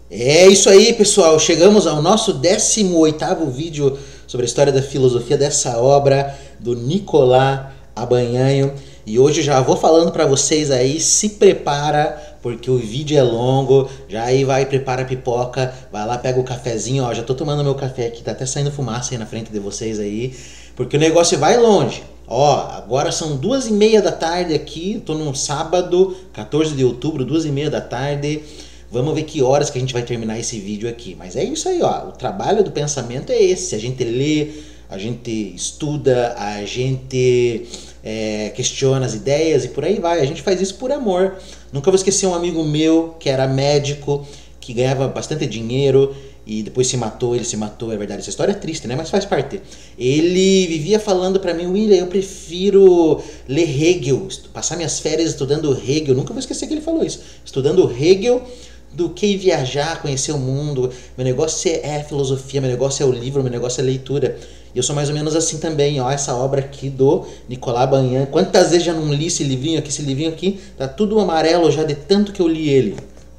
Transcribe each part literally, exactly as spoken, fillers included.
É isso aí, pessoal. Chegamos ao nosso décimo oitavo vídeo sobre a história da filosofia dessa obra do Nicolas Abanhanho. E hoje já vou falando para vocês aí, se prepara, porque o vídeo é longo. Já aí vai, prepara a pipoca, vai lá, pega o cafezinho, ó. Já tô tomando meu café aqui, tá até saindo fumaça aí na frente de vocês aí, porque o negócio vai longe. Ó, agora são duas e meia da tarde aqui, tô num sábado, quatorze de outubro, duas e meia da tarde. Vamos ver que horas que a gente vai terminar esse vídeo aqui. Mas é isso aí, ó. O trabalho do pensamento é esse. A gente lê, a gente estuda, a gente é, questiona as ideias e por aí vai. A gente faz isso por amor. Nunca vou esquecer um amigo meu que era médico, que ganhava bastante dinheiro e depois se matou. Ele se matou, é verdade. Essa história é triste, né? Mas faz parte. Ele vivia falando pra mim: William, eu prefiro ler Hegel, passar minhas férias estudando Hegel. Nunca vou esquecer que ele falou isso. Estudando Hegel do que viajar, conhecer o mundo. Meu negócio é filosofia, meu negócio é o livro, meu negócio é leitura. E eu sou mais ou menos assim também, ó, essa obra aqui do Nicolas Abanhanho. Quantas vezes já não li esse livrinho aqui? Esse livrinho aqui tá tudo amarelo já de tanto que eu li ele.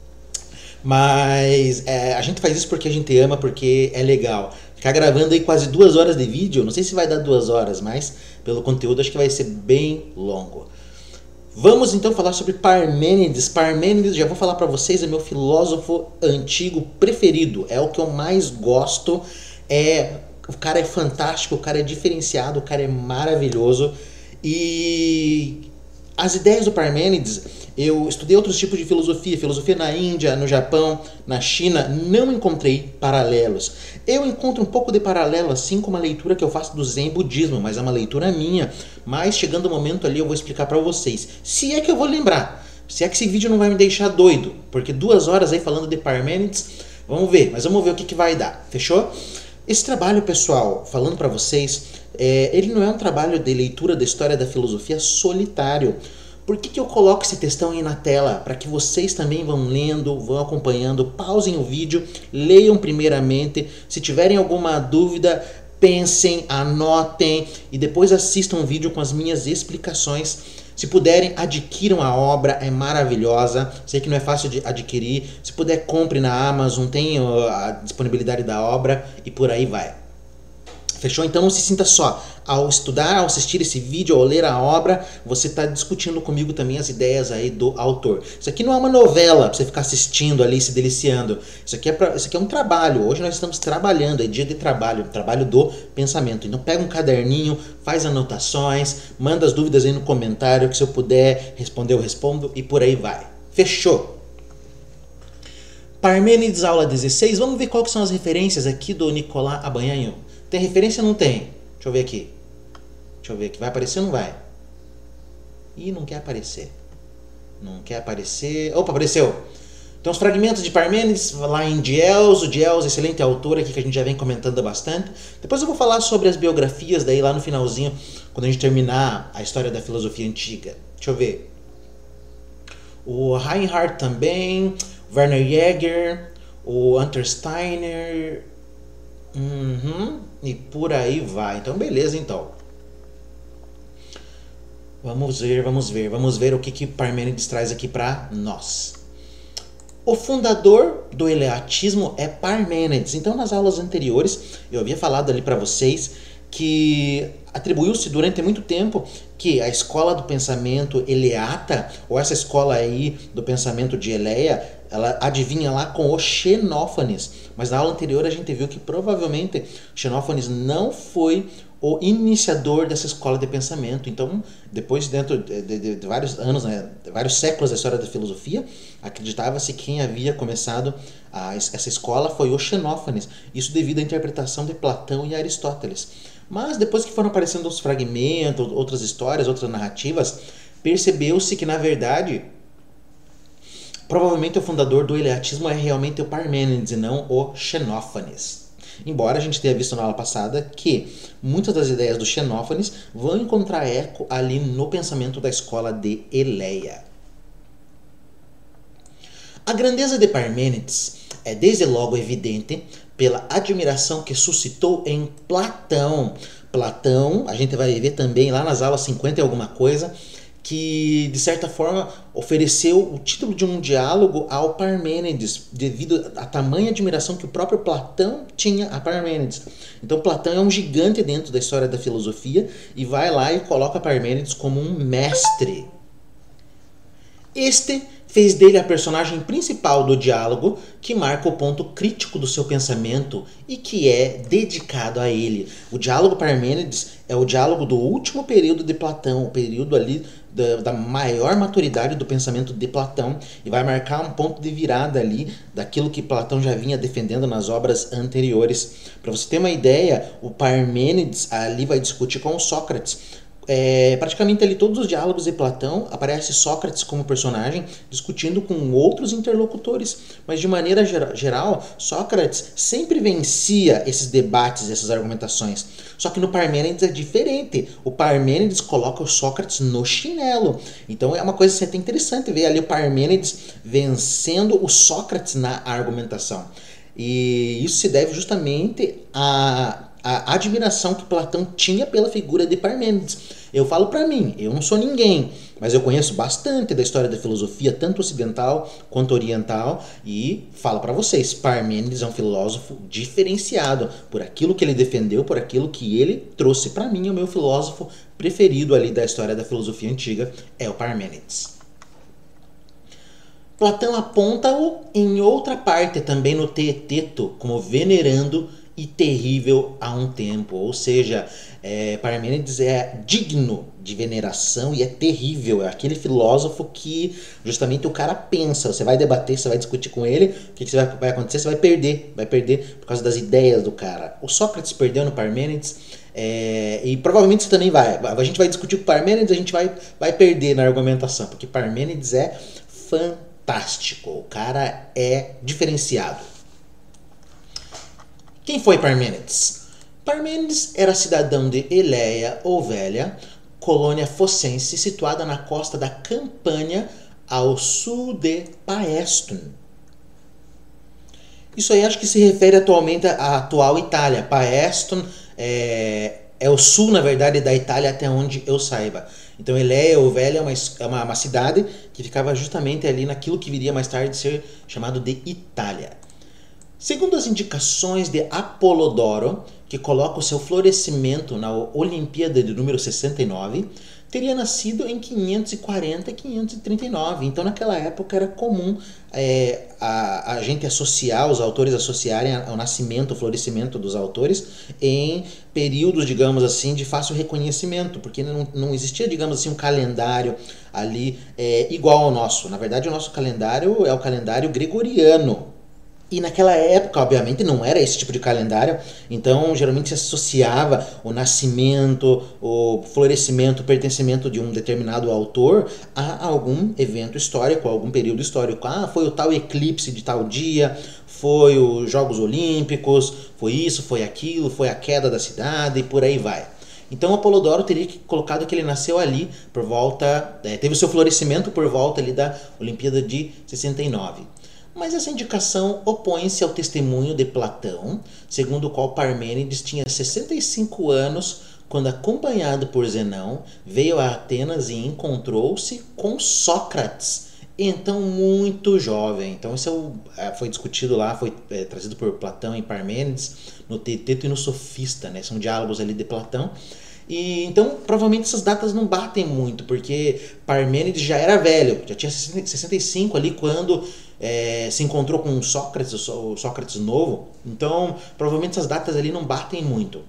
Mas é, a gente faz isso porque a gente ama, porque é legal. Ficar gravando aí quase duas horas de vídeo, não sei se vai dar duas horas, mas pelo conteúdo acho que vai ser bem longo. Vamos então falar sobre Parmênides. Parmênides, já vou falar para vocês, é meu filósofo antigo preferido. É o que eu mais gosto. É, o cara é fantástico, o cara é diferenciado, o cara é maravilhoso. E as ideias do Parmênides, eu estudei outros tipos de filosofia, filosofia na Índia, no Japão, na China, não encontrei paralelos. Eu encontro um pouco de paralelo, assim como a leitura que eu faço do Zen Budismo, mas é uma leitura minha. Mas chegando o momento ali eu vou explicar pra vocês, se é que eu vou lembrar, se é que esse vídeo não vai me deixar doido, porque duas horas aí falando de Parmênides, vamos ver, mas vamos ver o que, que vai dar, fechou? Esse trabalho, pessoal, falando pra vocês, é, ele não é um trabalho de leitura da história da filosofia solitário. Por que, que eu coloco esse textão aí na tela? Para que vocês também vão lendo, vão acompanhando, pausem o vídeo, leiam primeiramente. Se tiverem alguma dúvida, pensem, anotem e depois assistam o vídeo com as minhas explicações. Se puderem, adquiram a obra, é maravilhosa. Sei que não é fácil de adquirir. Se puder, compre na Amazon, tem a disponibilidade da obra e por aí vai. Fechou? Então não se sinta só. Ao estudar, ao assistir esse vídeo, ao ler a obra, você está discutindo comigo também as ideias aí do autor. Isso aqui não é uma novela para você ficar assistindo ali, se deliciando. Isso aqui, é pra, isso aqui é um trabalho. Hoje nós estamos trabalhando, é dia de trabalho, trabalho do pensamento. Então pega um caderninho, faz anotações, manda as dúvidas aí no comentário, que se eu puder responder eu respondo e por aí vai. Fechou? Parmênides, aula dezesseis. Vamos ver quais são as referências aqui do Nicolas Abanhanho. Tem referência ou não tem? Deixa eu ver aqui. Deixa eu ver aqui. Vai aparecer ou não vai? Ih, não quer aparecer. Não quer aparecer. Opa, apareceu. Então, os fragmentos de Parmênides, lá em Diels. O Diels, excelente autor aqui que a gente já vem comentando bastante. Depois eu vou falar sobre as biografias, daí lá no finalzinho, quando a gente terminar a história da filosofia antiga. Deixa eu ver. O Reinhardt também. Werner Jäger. O Hunter Steiner. Uhum, e por aí vai. Então beleza, então vamos ver, vamos ver Vamos ver o que, que Parmênides traz aqui para nós. O fundador do eleatismo é Parmênides. Então nas aulas anteriores eu havia falado ali para vocês que atribuiu-se durante muito tempo que a escola do pensamento eleata, ou essa escola aí do pensamento de Eleia, ela adivinha lá com o Xenófanes. Mas na aula anterior a gente viu que provavelmente Xenófanes não foi o iniciador dessa escola de pensamento. Então, depois, dentro de, de, de vários anos, né, de vários séculos da história da filosofia, acreditava-se que quem havia começado a, essa escola foi o Xenófanes. Isso devido à interpretação de Platão e Aristóteles. Mas depois que foram aparecendo os fragmentos, outras histórias, outras narrativas, percebeu-se que, na verdade, provavelmente o fundador do eleatismo é realmente o Parmênides e não o Xenófanes. Embora a gente tenha visto na aula passada que muitas das ideias do Xenófanes vão encontrar eco ali no pensamento da escola de Eleia. A grandeza de Parmênides é desde logo evidente pela admiração que suscitou em Platão. Platão, a gente vai ver também lá nas aulas cinquenta e alguma coisa, que, de certa forma, ofereceu o título de um diálogo ao Parmênides, devido à tamanha admiração que o próprio Platão tinha a Parmênides. Então Platão é um gigante dentro da história da filosofia e vai lá e coloca Parmênides como um mestre. Este fez dele a personagem principal do diálogo, que marca o ponto crítico do seu pensamento e que é dedicado a ele. O diálogo Parmênides é o diálogo do último período de Platão, o período ali da, da maior maturidade do pensamento de Platão, e vai marcar um ponto de virada ali daquilo que Platão já vinha defendendo nas obras anteriores. Para você ter uma ideia, o Parmênides ali vai discutir com o Sócrates. É, praticamente ali todos os diálogos de Platão aparece Sócrates como personagem discutindo com outros interlocutores, mas de maneira geral Sócrates sempre vencia esses debates, essas argumentações. Só que no Parmênides é diferente. O Parmênides coloca o Sócrates no chinelo. Então é uma coisa até interessante ver ali o Parmênides vencendo o Sócrates na argumentação. E isso se deve justamente a a admiração que Platão tinha pela figura de Parmênides. Eu falo pra mim, eu não sou ninguém, mas eu conheço bastante da história da filosofia, tanto ocidental quanto oriental, e falo pra vocês, Parmênides é um filósofo diferenciado por aquilo que ele defendeu, por aquilo que ele trouxe. Pra mim, o meu filósofo preferido ali da história da filosofia antiga é o Parmênides. Platão aponta-o em outra parte, também no Teeteto, como venerando e terrível a um tempo, ou seja, é, Parmênides é digno de veneração e é terrível, é aquele filósofo que justamente o cara pensa, você vai debater, você vai discutir com ele, o que, que vai, vai acontecer? Você vai perder, vai perder por causa das ideias do cara. O Sócrates perdeu no Parmênides, é, e provavelmente você também vai, a gente vai discutir com Parmênides, a gente vai, vai perder na argumentação, porque Parmênides é fantástico, o cara é diferenciado. Quem foi Parmênides? Parmênides era cidadão de Eleia ou Velha, colônia focense situada na costa da Campânia, ao sul de Paestum. Isso aí acho que se refere atualmente à atual Itália. Paestum é, é o sul, na verdade, da Itália, até onde eu saiba. Então Eleia ou Velha é uma, é uma, uma cidade que ficava justamente ali naquilo que viria mais tarde ser chamado de Itália. Segundo as indicações de Apolodoro, que coloca o seu florescimento na Olimpíada de número sessenta e nove, teria nascido em quinhentos e quarenta e quinhentos e trinta e nove. Então naquela época era comum é, a, a gente associar, os autores associarem ao nascimento, ao florescimento dos autores em períodos, digamos assim, de fácil reconhecimento, porque não, não existia, digamos assim, um calendário ali é, igual ao nosso. Na verdade, o nosso calendário é o calendário gregoriano. E naquela época, obviamente, não era esse tipo de calendário, então geralmente se associava o nascimento, o florescimento, o pertencimento de um determinado autor a algum evento histórico, a algum período histórico. Ah, foi o tal eclipse de tal dia, foi os Jogos Olímpicos, foi isso, foi aquilo, foi a queda da cidade e por aí vai. Então Apolodoro teria colocado que ele nasceu ali por volta, é, teve o seu florescimento por volta ali da Olimpíada de sessenta e nove. Mas essa indicação opõe-se ao testemunho de Platão, segundo o qual Parmênides tinha sessenta e cinco anos quando, acompanhado por Zenão, veio a Atenas e encontrou-se com Sócrates, então muito jovem. Então isso foi discutido lá, foi é, trazido por Platão em Parmênides, no Teeteto e no Sofista, né? São diálogos ali de Platão. E, então, provavelmente essas datas não batem muito, porque Parmênides já era velho, já tinha sessenta e cinco ali quando é, se encontrou com Sócrates, o Sócrates novo. Então, provavelmente essas datas ali não batem muito.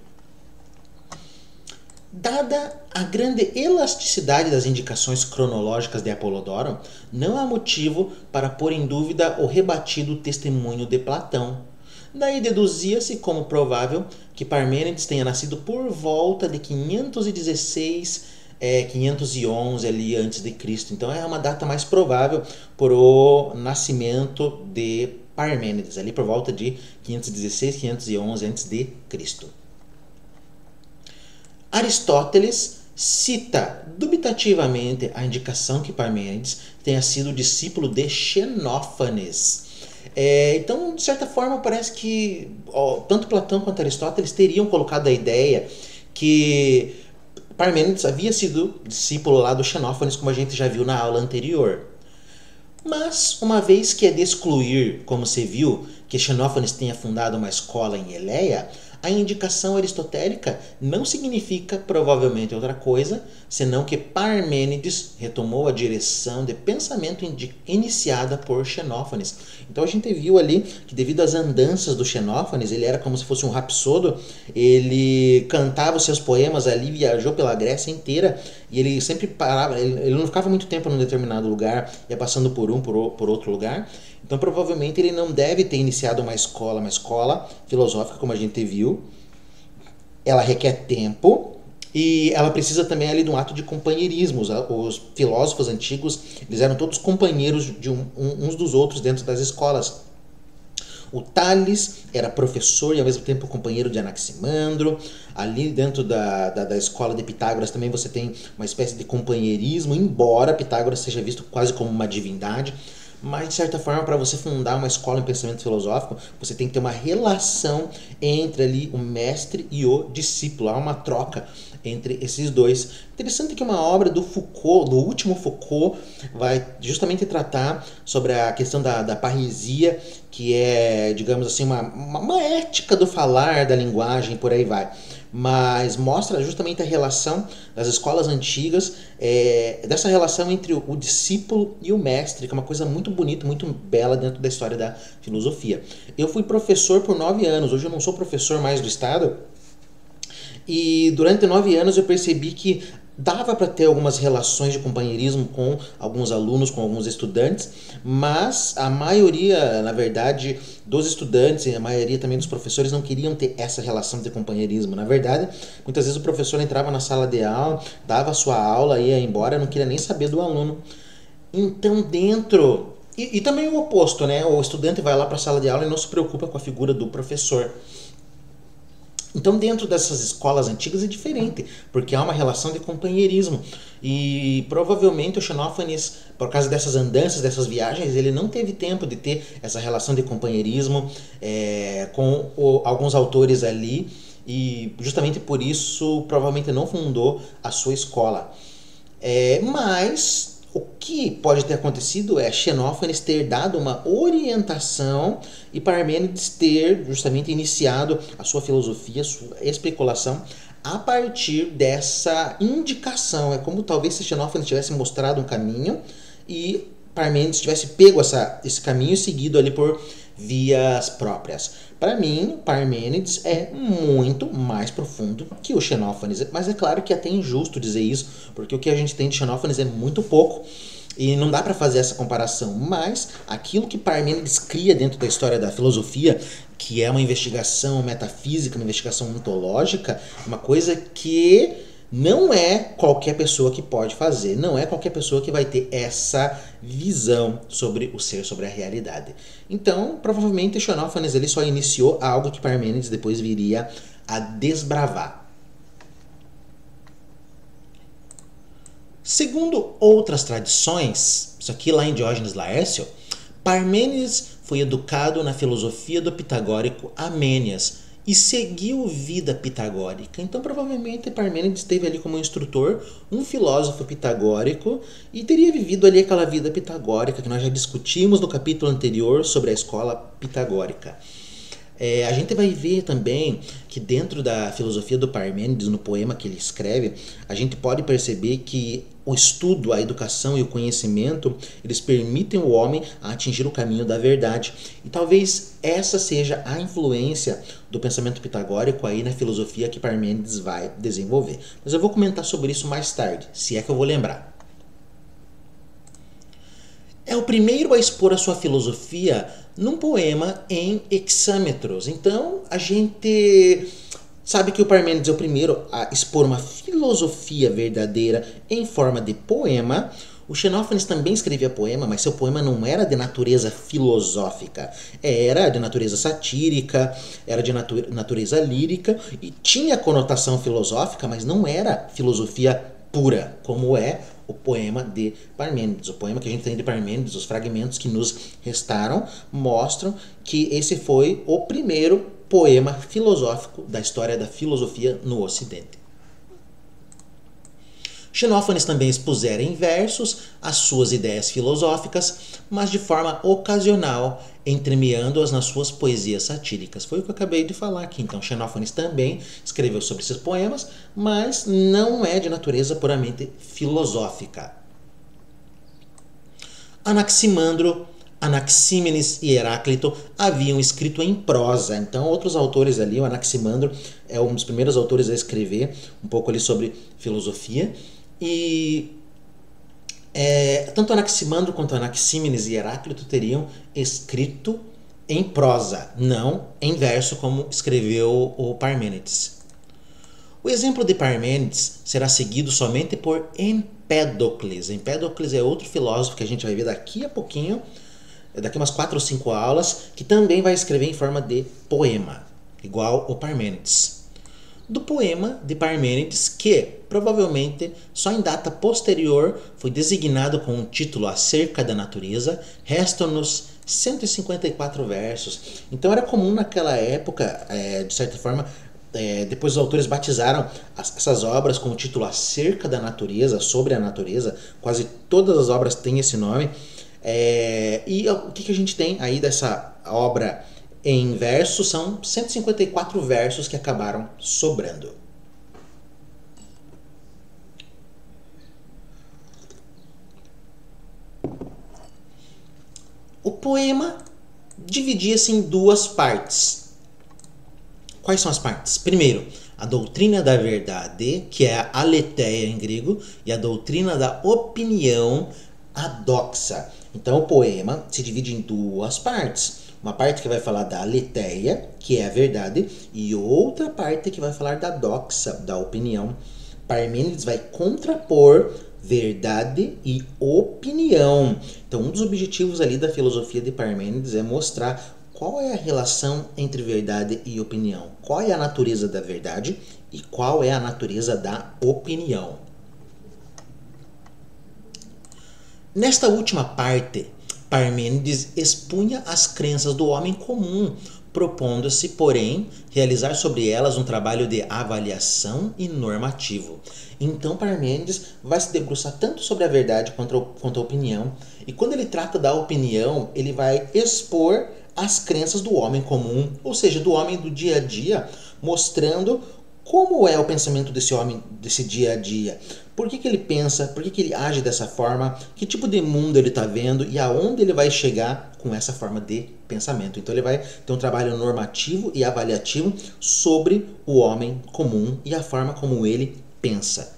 Dada a grande elasticidade das indicações cronológicas de Apolodoro, não há motivo para pôr em dúvida o rebatido testemunho de Platão. Daí deduzia-se como provável que Parmênides tenha nascido por volta de quinhentos e dezesseis, é, quinhentos e onze ali antes de Cristo. Então é uma data mais provável por o nascimento de Parmênides, ali por volta de quinhentos e dezesseis, quinhentos e onze antes de Cristo. Aristóteles cita dubitativamente a indicação que Parmênides tenha sido discípulo de Xenófanes. É, então, de certa forma, parece que ó, tanto Platão quanto Aristóteles teriam colocado a ideia que Parmênides havia sido discípulo lá do Xenófanes, como a gente já viu na aula anterior. Mas, uma vez que é de excluir, como se viu, que Xenófanes tenha fundado uma escola em Eleia, a indicação aristotélica não significa provavelmente outra coisa, senão que Parmênides retomou a direção de pensamento iniciada por Xenófanes. Então a gente viu ali que devido às andanças do Xenófanes, ele era como se fosse um rapsodo, ele cantava os seus poemas ali, viajou pela Grécia inteira, e ele sempre parava, ele, ele não ficava muito tempo num determinado lugar, ia passando por um, por, por outro lugar. Então provavelmente ele não deve ter iniciado uma escola, uma escola filosófica, como a gente viu. Ela requer tempo e ela precisa também ali de um ato de companheirismo. Os, os filósofos antigos, eles eram todos companheiros de um, um, uns dos outros dentro das escolas. O Tales era professor e ao mesmo tempo companheiro de Anaximandro. Ali dentro da, da, da escola de Pitágoras também você tem uma espécie de companheirismo, embora Pitágoras seja visto quase como uma divindade. Mas, de certa forma, para você fundar uma escola em pensamento filosófico, você tem que ter uma relação entre ali o mestre e o discípulo. Há uma troca entre esses dois. Interessante que uma obra do Foucault, do último Foucault, vai justamente tratar sobre a questão da, da parresia, que é, digamos assim, uma, uma ética do falar, da linguagem, por aí vai. Mas mostra justamente a relação das escolas antigas, é, dessa relação entre o, o discípulo e o mestre, que é uma coisa muito bonita, muito bela dentro da história da filosofia. Eu fui professor por nove anos, hoje eu não sou professor mais do Estado, e durante nove anos eu percebi que dava para ter algumas relações de companheirismo com alguns alunos, com alguns estudantes, mas a maioria, na verdade, dos estudantes e a maioria também dos professores não queriam ter essa relação de companheirismo. Na verdade, muitas vezes o professor entrava na sala de aula, dava a sua aula, ia embora, não queria nem saber do aluno. Então, dentro... E, e também o oposto, né? O estudante vai lá para a sala de aula e não se preocupa com a figura do professor. Então, dentro dessas escolas antigas é diferente, porque há uma relação de companheirismo. E provavelmente o Xenófanes, por causa dessas andanças, dessas viagens, ele não teve tempo de ter essa relação de companheirismo é, com o, alguns autores ali, e justamente por isso provavelmente não fundou a sua escola. É, mas o que pode ter acontecido é Xenófanes ter dado uma orientação e Parmênides ter justamente iniciado a sua filosofia, a sua especulação a partir dessa indicação. É como talvez se Xenófanes tivesse mostrado um caminho e Parmênides tivesse pego essa, esse caminho e seguido ali por vias próprias. Para mim, Parmênides é muito mais profundo que o Xenófanes, mas é claro que é até injusto dizer isso, porque o que a gente tem de Xenófanes é muito pouco e não dá para fazer essa comparação, mas aquilo que Parmênides cria dentro da história da filosofia, que é uma investigação metafísica, uma investigação ontológica, uma coisa que não é qualquer pessoa que pode fazer, não é qualquer pessoa que vai ter essa visão sobre o ser, sobre a realidade. Então, provavelmente, Xenófanes ele só iniciou algo que Parmênides depois viria a desbravar. Segundo outras tradições, isso aqui lá em Diógenes Laércio, Parmênides foi educado na filosofia do pitagórico Amênias, e seguiu vida pitagórica. Então, provavelmente, Parmênides teve ali como instrutor um filósofo pitagórico e teria vivido ali aquela vida pitagórica que nós já discutimos no capítulo anterior sobre a escola pitagórica. É, a gente vai ver também que dentro da filosofia do Parmênides, no poema que ele escreve, a gente pode perceber que o estudo, a educação e o conhecimento, eles permitem o homem a atingir o caminho da verdade. E talvez essa seja a influência do pensamento pitagórico aí na filosofia que Parmênides vai desenvolver. Mas eu vou comentar sobre isso mais tarde, se é que eu vou lembrar. É o primeiro a expor a sua filosofia num poema em hexâmetros. Então, a gente sabe que o Parmênides é o primeiro a expor uma filosofia verdadeira em forma de poema. O Xenófanes também escrevia poema, mas seu poema não era de natureza filosófica. Era de natureza satírica, era de natu- natureza lírica e tinha conotação filosófica, mas não era filosofia pura, como é o poema de Parmênides. O poema que a gente tem de Parmênides, os fragmentos que nos restaram, mostram que esse foi o primeiro poema filosófico da história da filosofia no Ocidente. Xenófanes também expusera em versos as suas ideias filosóficas, mas de forma ocasional, entremeando-as nas suas poesias satíricas. Foi o que eu acabei de falar aqui. Então, Xenófanes também escreveu sobre esses poemas, mas não é de natureza puramente filosófica. Anaximandro, Anaxímenes e Heráclito haviam escrito em prosa. Então, outros autores ali, o Anaximandro é um dos primeiros autores a escrever um pouco ali sobre filosofia. E é, tanto Anaximandro quanto Anaxímenes e Heráclito teriam escrito em prosa, não em verso como escreveu o Parmênides. O exemplo de Parmênides será seguido somente por Empédocles. Empédocles é outro filósofo que a gente vai ver daqui a pouquinho, daqui umas quatro ou cinco aulas, que também vai escrever em forma de poema, igual o Parmênides. Do poema de Parmênides, que provavelmente só em data posterior foi designado com um título Acerca da Natureza, restam-nos cento e cinquenta e quatro versos. Então era comum naquela época, é, de certa forma, é, depois os autores batizaram as, essas obras com o título Acerca da Natureza, sobre a natureza. Quase todas as obras têm esse nome. É, e o que, que a gente tem aí dessa obra em verso? São cento e cinquenta e quatro versos que acabaram sobrando. O poema dividia-se em duas partes. Quais são as partes? Primeiro, a doutrina da verdade, que é a aletheia em grego, e a doutrina da opinião, a doxa. Então o poema se divide em duas partes. Uma parte que vai falar da aletheia, que é a verdade, e outra parte que vai falar da doxa, da opinião. Parmênides vai contrapor verdade e opinião. Então um dos objetivos ali da filosofia de Parmênides é mostrar qual é a relação entre verdade e opinião. Qual é a natureza da verdade e qual é a natureza da opinião. Nesta última parte, Parmênides expunha as crenças do homem comum, propondo-se, porém, realizar sobre elas um trabalho de avaliação e normativo. Então Parmênides vai se debruçar tanto sobre a verdade quanto, quanto a opinião, e quando ele trata da opinião, ele vai expor as crenças do homem comum, ou seja, do homem do dia a dia, mostrando como é o pensamento desse homem, desse dia a dia. Por que, que ele pensa, por que, que ele age dessa forma, que tipo de mundo ele está vendo e aonde ele vai chegar com essa forma de pensamento. Então ele vai ter um trabalho normativo e avaliativo sobre o homem comum e a forma como ele pensa.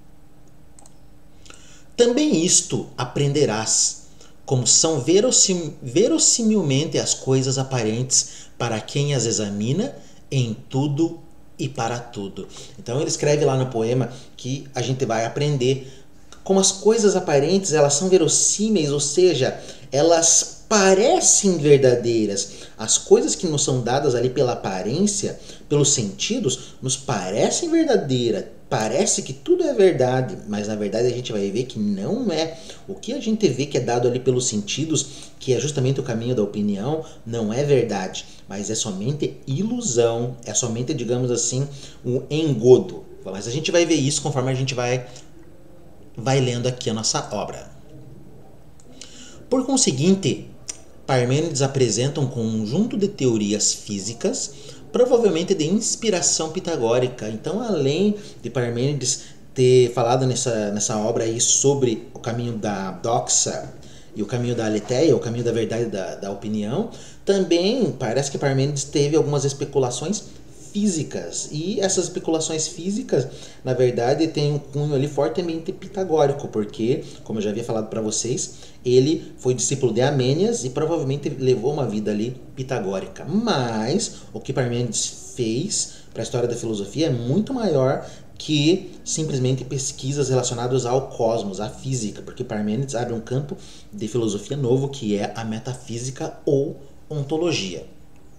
Também isto aprenderás, como são verossim, verossimilmente as coisas aparentes para quem as examina em tudo e para tudo. Então ele escreve lá no poema que a gente vai aprender como as coisas aparentes elas são verossímeis, ou seja, elas parecem verdadeiras. As coisas que nos são dadas ali pela aparência, pelos sentidos, nos parecem verdadeiras. Parece que tudo é verdade, mas na verdade a gente vai ver que não é. O que a gente vê que é dado ali pelos sentidos, que é justamente o caminho da opinião, não é verdade, mas é somente ilusão, é somente, digamos assim, um engodo. Mas a gente vai ver isso conforme a gente vai, vai lendo aqui a nossa obra. Por conseguinte, Parmênides apresenta um conjunto de teorias físicas, provavelmente de inspiração pitagórica. Então, além de Parmênides ter falado nessa, nessa obra aí sobre o caminho da doxa e o caminho da aletheia, o caminho da verdade e da, da opinião, também parece que Parmênides teve algumas especulações físicas. E essas especulações físicas, na verdade, têm um cunho ali fortemente pitagórico, porque, como eu já havia falado para vocês, ele foi discípulo de Amênias e provavelmente levou uma vida ali pitagórica. Mas o que Parmênides fez para a história da filosofia é muito maior que simplesmente pesquisas relacionadas ao cosmos, à física, porque Parmênides abre um campo de filosofia novo que é a metafísica ou ontologia.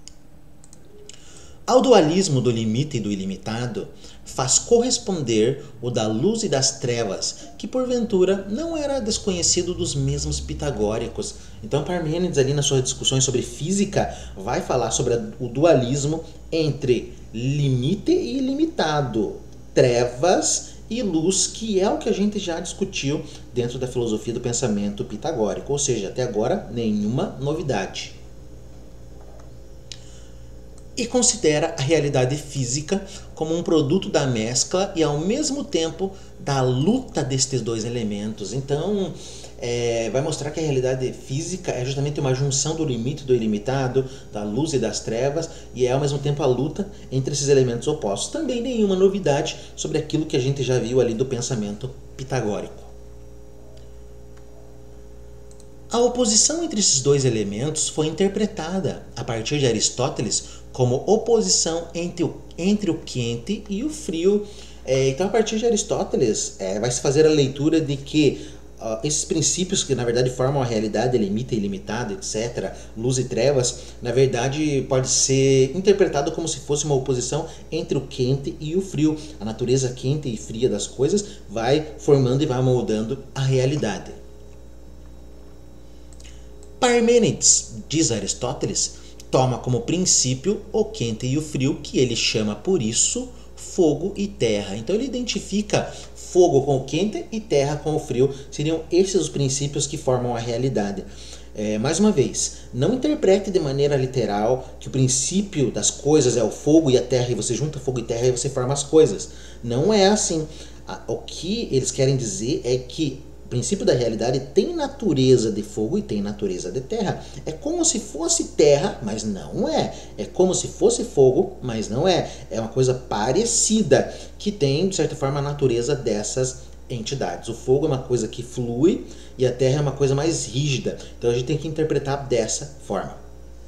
Ao dualismo do limite e do ilimitado, faz corresponder o da luz e das trevas, que porventura não era desconhecido dos mesmos pitagóricos. Então Parmênides ali nas suas discussões sobre física vai falar sobre o dualismo entre limite e ilimitado, trevas e luz, que é o que a gente já discutiu dentro da filosofia do pensamento pitagórico, ou seja, até agora nenhuma novidade. E considera a realidade física como um produto da mescla e ao mesmo tempo da luta destes dois elementos. Então, é, vai mostrar que a realidade física é justamente uma junção do limite e do ilimitado, da luz e das trevas, e é ao mesmo tempo a luta entre esses elementos opostos. Também nenhuma novidade sobre aquilo que a gente já viu ali do pensamento pitagórico. A oposição entre esses dois elementos foi interpretada, a partir de Aristóteles, como oposição entre o, entre o quente e o frio. É, então, a partir de Aristóteles, é, vai se fazer a leitura de que uh, esses princípios que, na verdade, formam a realidade, limita e ilimitado, etcétera, luz e trevas, na verdade, pode ser interpretado como se fosse uma oposição entre o quente e o frio. A natureza quente e fria das coisas vai formando e vai moldando a realidade. Parmênides, diz Aristóteles, toma como princípio o quente e o frio, que ele chama por isso fogo e terra. Então ele identifica fogo com o quente e terra com o frio. Seriam esses os princípios que formam a realidade. É, mais uma vez, não interprete de maneira literal que o princípio das coisas é o fogo e a terra, e você junta fogo e terra e você forma as coisas. Não é assim. O que eles querem dizer é que o princípio da realidade tem natureza de fogo e tem natureza de terra. É como se fosse terra, mas não é. É como se fosse fogo, mas não é. É uma coisa parecida, que tem, de certa forma, a natureza dessas entidades. O fogo é uma coisa que flui e a terra é uma coisa mais rígida. Então a gente tem que interpretar dessa forma.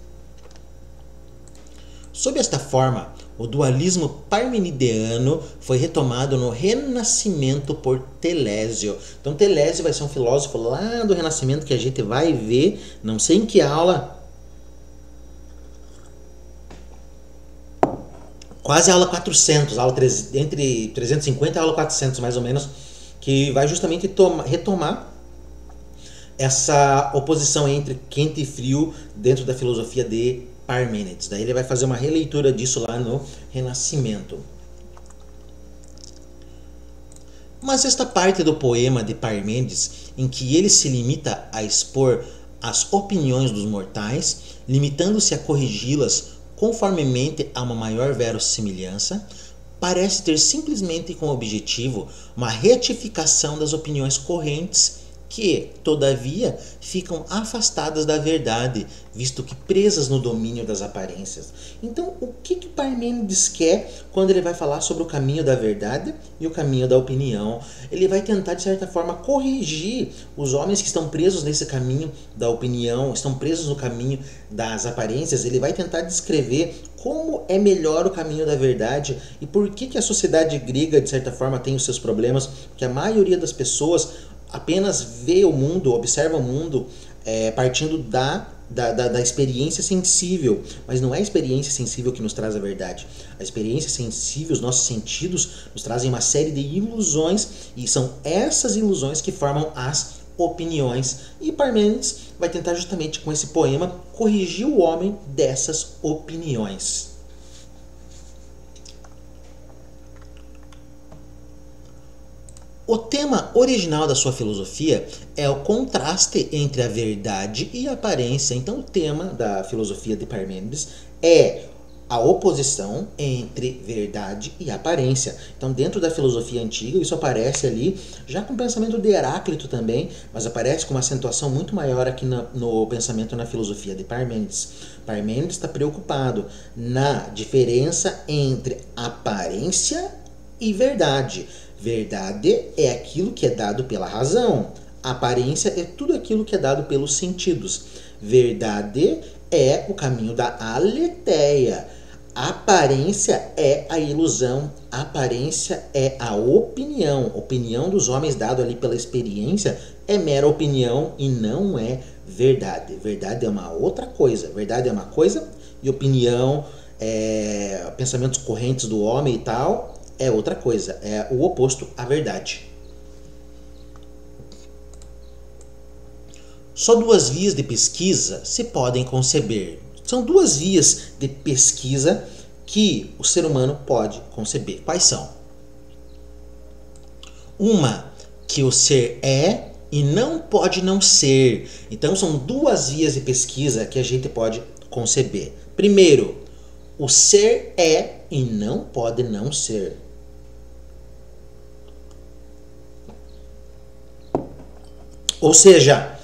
Sob esta forma, o dualismo parmenideano foi retomado no Renascimento por Telésio. Então Telésio vai ser um filósofo lá do Renascimento que a gente vai ver, não sei em que aula, quase a aula quatrocentos, aula entre trezentos e cinquenta e a aula quatrocentos mais ou menos, que vai justamente toma, retomar essa oposição entre quente e frio dentro da filosofia de Parmênides. Daí ele vai fazer uma releitura disso lá no Renascimento. Mas esta parte do poema de Parmênides, em que ele se limita a expor as opiniões dos mortais, limitando-se a corrigi-las conformemente a uma maior verossimilhança, parece ter simplesmente como objetivo uma retificação das opiniões correntes que, todavia, ficam afastadas da verdade, visto que presas no domínio das aparências. Então, o que que Parmênides quer quando ele vai falar sobre o caminho da verdade e o caminho da opinião? Ele vai tentar, de certa forma, corrigir os homens que estão presos nesse caminho da opinião, estão presos no caminho das aparências. Ele vai tentar descrever como é melhor o caminho da verdade e por que que a sociedade grega, de certa forma, tem os seus problemas, porque a maioria das pessoas apenas vê o mundo, observa o mundo é, partindo da, da, da, da experiência sensível, mas não é a experiência sensível que nos traz a verdade. A experiência sensível, os nossos sentidos, nos trazem uma série de ilusões e são essas ilusões que formam as opiniões. E Parmênides vai tentar justamente com esse poema corrigir o homem dessas opiniões. O tema original da sua filosofia é o contraste entre a verdade e a aparência. Então, o tema da filosofia de Parmênides é a oposição entre verdade e aparência. Então, dentro da filosofia antiga, isso aparece ali, já com o pensamento de Heráclito também, mas aparece com uma acentuação muito maior aqui no, no pensamento na filosofia de Parmênides. Parmênides está preocupado na diferença entre aparência e verdade. Verdade é aquilo que é dado pela razão. Aparência é tudo aquilo que é dado pelos sentidos. Verdade é o caminho da aletheia. Aparência é a ilusão. Aparência é a opinião. Opinião dos homens dado ali pela experiência é mera opinião e não é verdade. Verdade é uma outra coisa. Verdade é uma coisa e opinião, é, pensamentos correntes do homem e tal, é outra coisa, é o oposto à verdade. Só duas vias de pesquisa se podem conceber. São duas vias de pesquisa que o ser humano pode conceber. Quais são? Uma, que o ser é e não pode não ser. Então são duas vias de pesquisa que a gente pode conceber. Primeiro, o ser é e não pode não ser. Ou seja,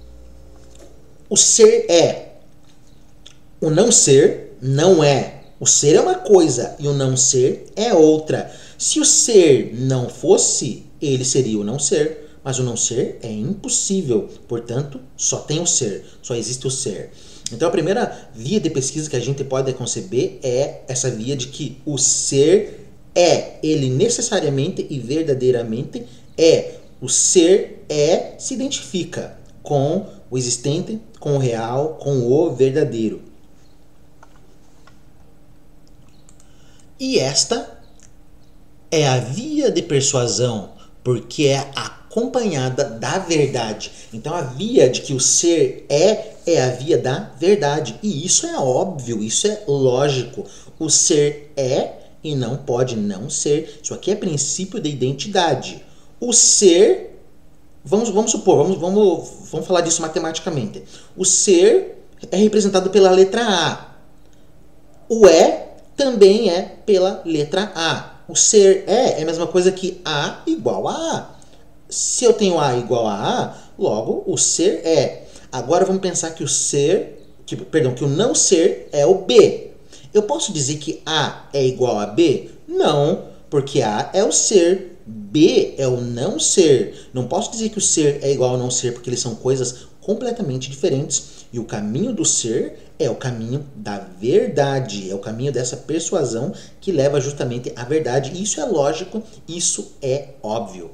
o ser é, o não ser não é. O ser é uma coisa e o não ser é outra. Se o ser não fosse, ele seria o não ser, mas o não ser é impossível. Portanto, só tem o ser, só existe o ser. Então a primeira via de pesquisa que a gente pode conceber é essa via de que o ser é, ele necessariamente e verdadeiramente é. O ser é, se identifica com o existente, com o real, com o verdadeiro. E esta é a via de persuasão, porque é acompanhada da verdade. Então a via de que o ser é, é a via da verdade. E isso é óbvio, isso é lógico. O ser é e não pode não ser. Isso aqui é princípio de identidade. O ser, vamos, vamos supor, vamos, vamos, vamos falar disso matematicamente. O ser é representado pela letra A. O é também é pela letra A. O ser é é a mesma coisa que A igual a A. Se eu tenho A igual a A, logo o ser é. Agora vamos pensar que o ser, que, perdão, que o não ser é o B. Eu posso dizer que A é igual a B? Não, porque A é o ser, B é o não ser. Não posso dizer que o ser é igual ao não ser, porque eles são coisas completamente diferentes. E o caminho do ser é o caminho da verdade, é o caminho dessa persuasão que leva justamente à verdade. Isso é lógico, isso é óbvio.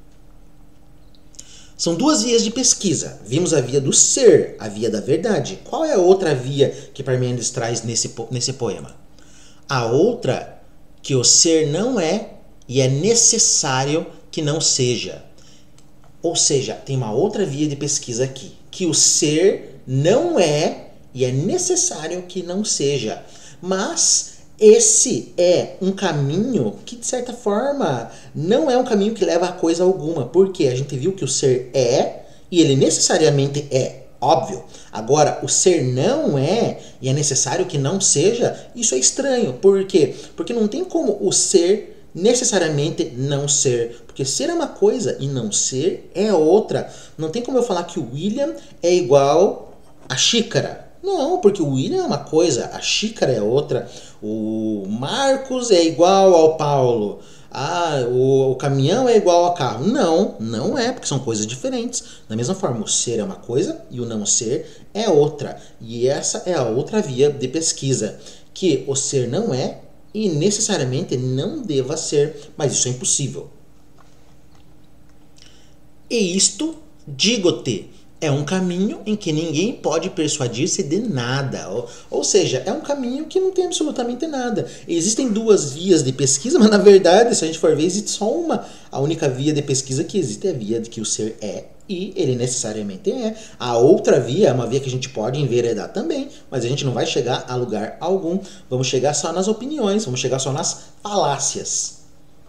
São duas vias de pesquisa. Vimos a via do ser, a via da verdade. Qual é a outra via que Parmênides traz nesse, nesse poema? A outra, que o ser não é e é necessário que não seja. Ou seja, tem uma outra via de pesquisa aqui, que o ser não é e é necessário que não seja. Mas esse é um caminho que, de certa forma, não é um caminho que leva a coisa alguma. Porque a gente viu que o ser é e ele necessariamente é. Óbvio. Agora, o ser não é e é necessário que não seja, isso é estranho. Por quê? Porque não tem como o ser necessariamente não ser. Porque ser é uma coisa e não ser é outra. Não tem como eu falar que o William é igual a xícara. Não, porque o William é uma coisa, a xícara é outra. O Marcos é igual ao Paulo. Ah, o, o caminhão é igual ao carro. Não, não é, porque são coisas diferentes. Da mesma forma, o ser é uma coisa e o não ser é outra. E essa é a outra via de pesquisa, que o ser não é e necessariamente não deva ser, mas isso é impossível. E isto, digo-te, é um caminho em que ninguém pode persuadir-se de nada. Ou, ou seja, é um caminho que não tem absolutamente nada. Existem duas vias de pesquisa, mas na verdade, se a gente for ver, existe só uma. A única via de pesquisa que existe é a via de que o ser é e ele necessariamente é. A outra via é uma via que a gente pode enveredar também, mas a gente não vai chegar a lugar algum. Vamos chegar só nas opiniões, vamos chegar só nas falácias.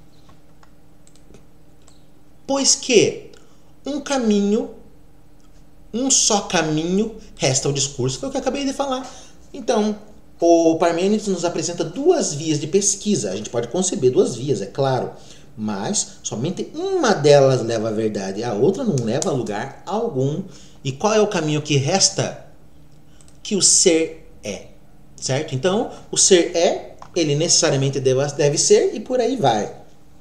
Pois que um caminho, um só caminho resta ao discurso, foi o que eu acabei de falar. Então, o Parmênides nos apresenta duas vias de pesquisa. A gente pode conceber duas vias, é claro, mas somente uma delas leva à verdade, a outra não leva a lugar algum. E qual é o caminho que resta? Que o ser é, certo? Então, o ser é, ele necessariamente deve, deve ser e por aí vai.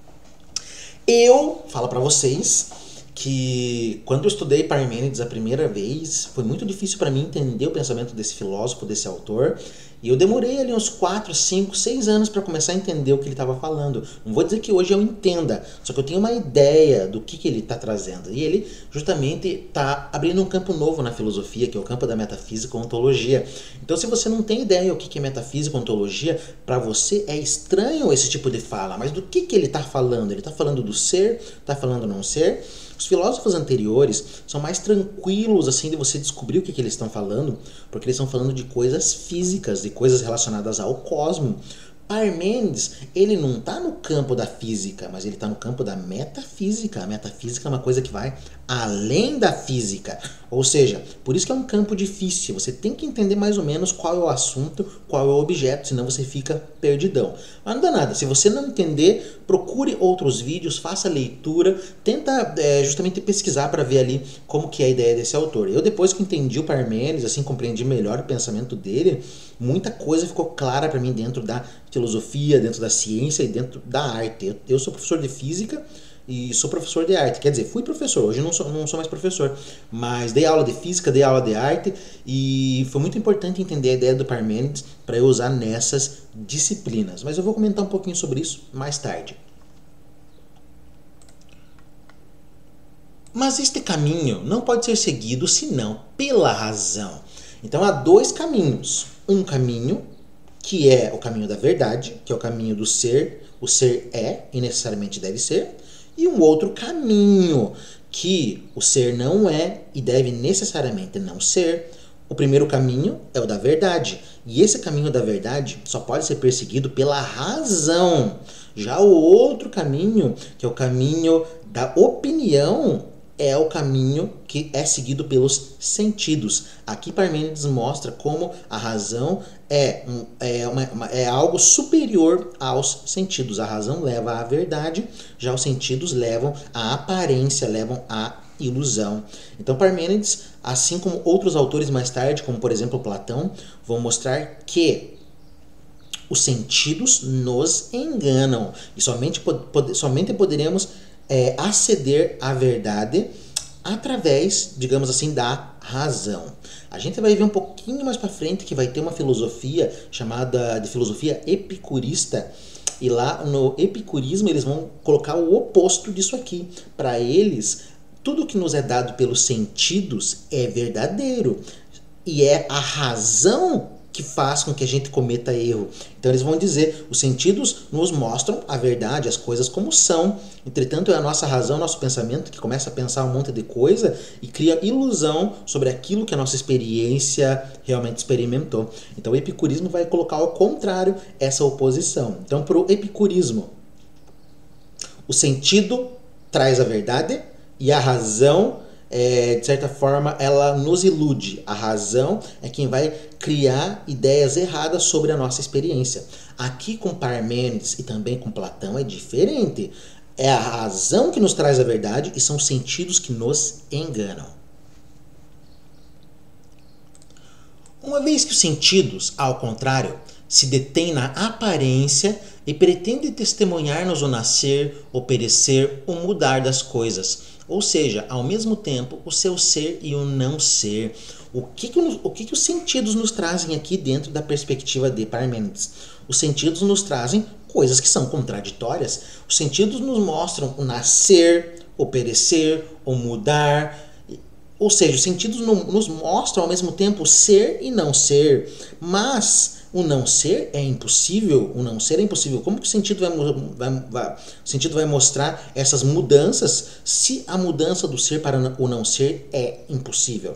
Eu falo para vocês que quando eu estudei Parmênides a primeira vez, foi muito difícil para mim entender o pensamento desse filósofo, desse autor, e eu demorei ali uns quatro, cinco, seis anos para começar a entender o que ele estava falando. Não vou dizer que hoje eu entenda, só que eu tenho uma ideia do que, que ele está trazendo. E ele justamente está abrindo um campo novo na filosofia, que é o campo da metafísica e ontologia. Então, se você não tem ideia o que, que é metafísica e ontologia, para você é estranho esse tipo de fala. Mas do que, que ele está falando? Ele está falando do ser? Está falando do não ser? Os filósofos anteriores são mais tranquilos assim de você descobrir o que, que eles estão falando, porque eles estão falando de coisas físicas, de coisas relacionadas ao cosmos. Parmênides, ele não está no campo da física, mas ele está no campo da metafísica. A metafísica é uma coisa que vai além da física. Ou seja, por isso que é um campo difícil. Você tem que entender mais ou menos qual é o assunto, qual é o objeto, senão você fica perdidão. Mas não dá nada. Se você não entender, procure outros vídeos, faça leitura, tenta é, justamente pesquisar para ver ali como que é a ideia desse autor. Eu, depois que entendi o Parmênides, assim, compreendi melhor o pensamento dele, muita coisa ficou clara para mim dentro da filosofia, dentro da ciência e dentro da arte. Eu, eu sou professor de física e sou professor de arte. Quer dizer, fui professor, hoje não sou, não sou mais professor, mas dei aula de física, dei aula de arte e foi muito importante entender a ideia do Parmênides para eu usar nessas disciplinas. Mas eu vou comentar um pouquinho sobre isso mais tarde. Mas este caminho não pode ser seguido senão pela razão. Então há dois caminhos. Um caminho que é o caminho da verdade, que é o caminho do ser, o ser é e necessariamente deve ser, e um outro caminho que o ser não é e deve necessariamente não ser. O primeiro caminho é o da verdade, e esse caminho da verdade só pode ser perseguido pela razão. Já o outro caminho, que é o caminho da opinião, é o caminho que é seguido pelos sentidos. Aqui Parmênides mostra como a razão é, é, uma, é algo superior aos sentidos. A razão leva à verdade, já os sentidos levam à aparência, levam à ilusão. Então Parmênides, assim como outros autores mais tarde, como por exemplo Platão, vão mostrar que os sentidos nos enganam e somente, pod, somente poderemos é, aceder à verdade através, digamos assim, da razão. A gente vai ver um pouquinho mais para frente que vai ter uma filosofia chamada de filosofia epicurista, e lá no epicurismo eles vão colocar o oposto disso aqui. Para eles, tudo que nos é dado pelos sentidos é verdadeiro e é a razão que faz com que a gente cometa erro. Então eles vão dizer, os sentidos nos mostram a verdade, as coisas como são. Entretanto, é a nossa razão, nosso pensamento que começa a pensar um monte de coisa e cria ilusão sobre aquilo que a nossa experiência realmente experimentou. Então o epicurismo vai colocar ao contrário essa oposição. Então para o epicurismo, o sentido traz a verdade e a razão, É, de certa forma, ela nos ilude. A razão é quem vai criar ideias erradas sobre a nossa experiência. Aqui com Parmênides e também com Platão é diferente. É a razão que nos traz a verdade e são os sentidos que nos enganam. Uma vez que os sentidos, ao contrário, se detêm na aparência e pretendem testemunhar-nos o nascer, o perecer, o mudar das coisas, ou seja, ao mesmo tempo, o seu ser e o não ser. O que, que, o que, que os sentidos nos trazem aqui dentro da perspectiva de Parmênides? Os sentidos nos trazem coisas que são contraditórias. Os sentidos nos mostram o nascer, o perecer, o mudar. Ou seja, os sentidos nos mostram ao mesmo tempo ser e não ser. Mas o não ser é impossível, o não ser é impossível. Como que o sentido vai, vai, vai, o sentido vai mostrar essas mudanças se a mudança do ser para o não ser é impossível?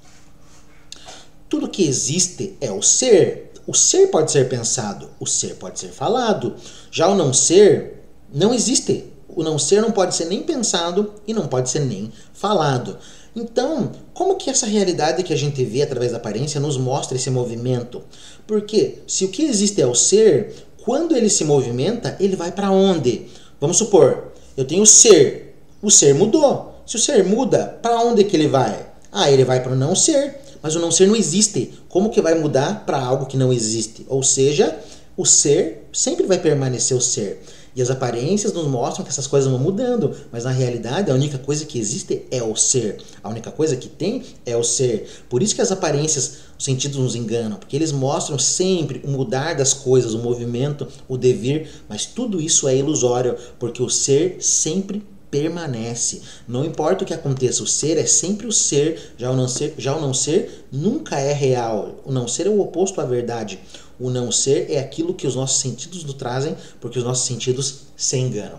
Tudo que existe é o ser. O ser pode ser pensado, o ser pode ser falado. Já o não ser não existe. O não ser não pode ser nem pensado e não pode ser nem falado. Então, como que essa realidade que a gente vê através da aparência nos mostra esse movimento? Porque se o que existe é o ser, quando ele se movimenta, ele vai para onde? Vamos supor, eu tenho o ser, o ser mudou. Se o ser muda, para onde que ele vai? Ah, ele vai para o não ser, mas o não ser não existe. Como que vai mudar para algo que não existe? Ou seja, o ser sempre vai permanecer o ser. E as aparências nos mostram que essas coisas vão mudando, mas na realidade a única coisa que existe é o ser. A única coisa que tem é o ser. Por isso que as aparências, os sentidos nos enganam, porque eles mostram sempre o mudar das coisas, o movimento, o devir, mas tudo isso é ilusório, porque o ser sempre permanece. Não importa o que aconteça, o ser é sempre o ser, já o não ser, já o não ser nunca é real. O não ser é o oposto à verdade. O não ser é aquilo que os nossos sentidos nos trazem, porque os nossos sentidos se enganam.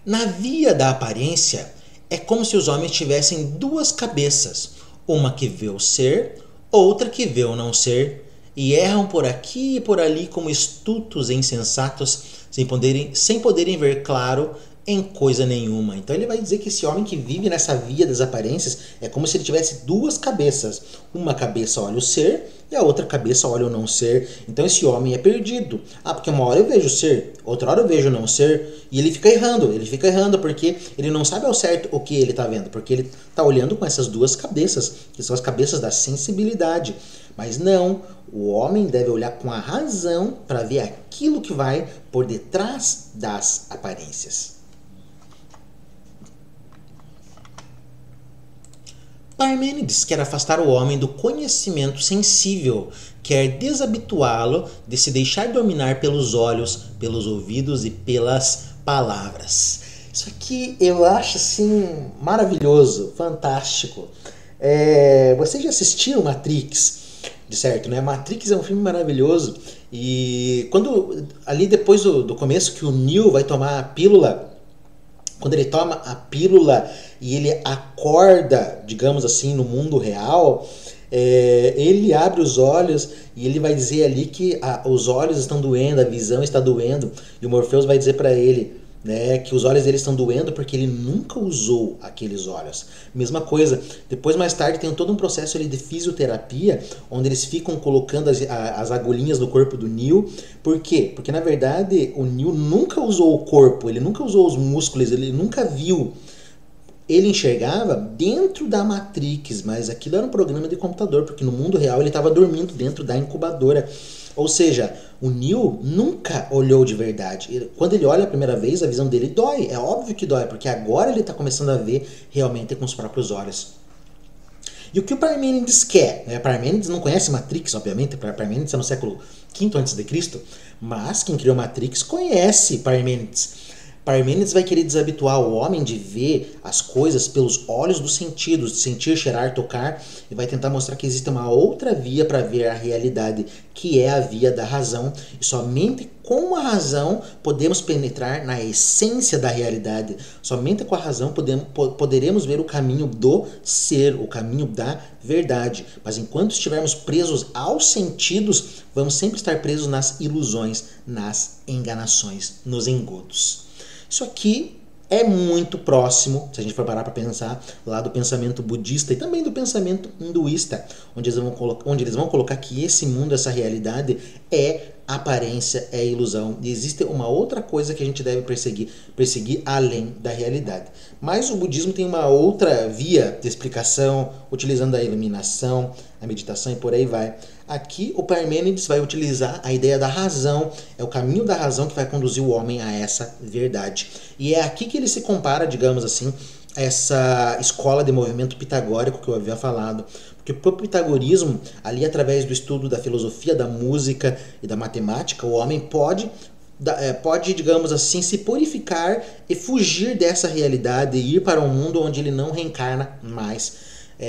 Na via da aparência, é como se os homens tivessem duas cabeças, uma que vê o ser, outra que vê o não ser, e erram por aqui e por ali como estultos e insensatos, sem poderem, sem poderem ver claro em coisa nenhuma. Então ele vai dizer que esse homem que vive nessa via das aparências é como se ele tivesse duas cabeças. Uma cabeça olha o ser e a outra cabeça olha o não ser. Então esse homem é perdido. Ah, porque uma hora eu vejo o ser, outra hora eu vejo o não ser, e ele fica errando, ele fica errando porque ele não sabe ao certo o que ele está vendo, porque ele está olhando com essas duas cabeças, que são as cabeças da sensibilidade. Mas não, o homem deve olhar com a razão para ver aquilo que vai por detrás das aparências. Parmênides quer afastar o homem do conhecimento sensível, quer desabituá-lo de se deixar dominar pelos olhos, pelos ouvidos e pelas palavras. Isso aqui eu acho assim maravilhoso, fantástico. É, vocês já assistiram Matrix? De certo, né? Matrix é um filme maravilhoso e quando ali depois do, do começo que o Neo vai tomar a pílula, quando ele toma a pílula e ele acorda, digamos assim, no mundo real, é, ele abre os olhos e ele vai dizer ali que a, os olhos estão doendo, a visão está doendo, e o Morpheus vai dizer para ele, né, que os olhos dele estão doendo porque ele nunca usou aqueles olhos. Mesma coisa, depois mais tarde tem todo um processo ali de fisioterapia, onde eles ficam colocando as, as agulhinhas no corpo do Neo. Por quê? Porque na verdade o Neo nunca usou o corpo, ele nunca usou os músculos, ele nunca viu. Ele enxergava dentro da Matrix, mas aquilo era um programa de computador, porque no mundo real ele estava dormindo dentro da incubadora. Ou seja, o Neo nunca olhou de verdade. Quando ele olha a primeira vez, a visão dele dói. É óbvio que dói, porque agora ele está começando a ver realmente com os próprios olhos. E o que o Parmênides quer? Né? Parmênides não conhece Matrix, obviamente. Parmênides é no século quinto antes de Cristo, mas quem criou Matrix conhece Parmênides. Parmênides vai querer desabituar o homem de ver as coisas pelos olhos dos sentidos, de sentir, cheirar, tocar, e vai tentar mostrar que existe uma outra via para ver a realidade, que é a via da razão, e somente com a razão podemos penetrar na essência da realidade, somente com a razão podemos, poderemos ver o caminho do ser, o caminho da verdade, mas enquanto estivermos presos aos sentidos, vamos sempre estar presos nas ilusões, nas enganações, nos engodos. Isso aqui é muito próximo, se a gente for parar para pensar, lá do pensamento budista e também do pensamento hinduísta, onde eles, vão onde eles vão colocar que esse mundo, essa realidade é aparência, é ilusão. E existe uma outra coisa que a gente deve perseguir, perseguir além da realidade. Mas o budismo tem uma outra via de explicação, utilizando a iluminação, a meditação e por aí vai. Aqui o Parmênides vai utilizar a ideia da razão, é o caminho da razão que vai conduzir o homem a essa verdade. E é aqui que ele se compara, digamos assim, a essa escola de movimento pitagórico que eu havia falado. Porque para o pitagorismo, ali através do estudo da filosofia, da música e da matemática, o homem pode, pode, digamos assim, se purificar e fugir dessa realidade e ir para um mundo onde ele não reencarna mais.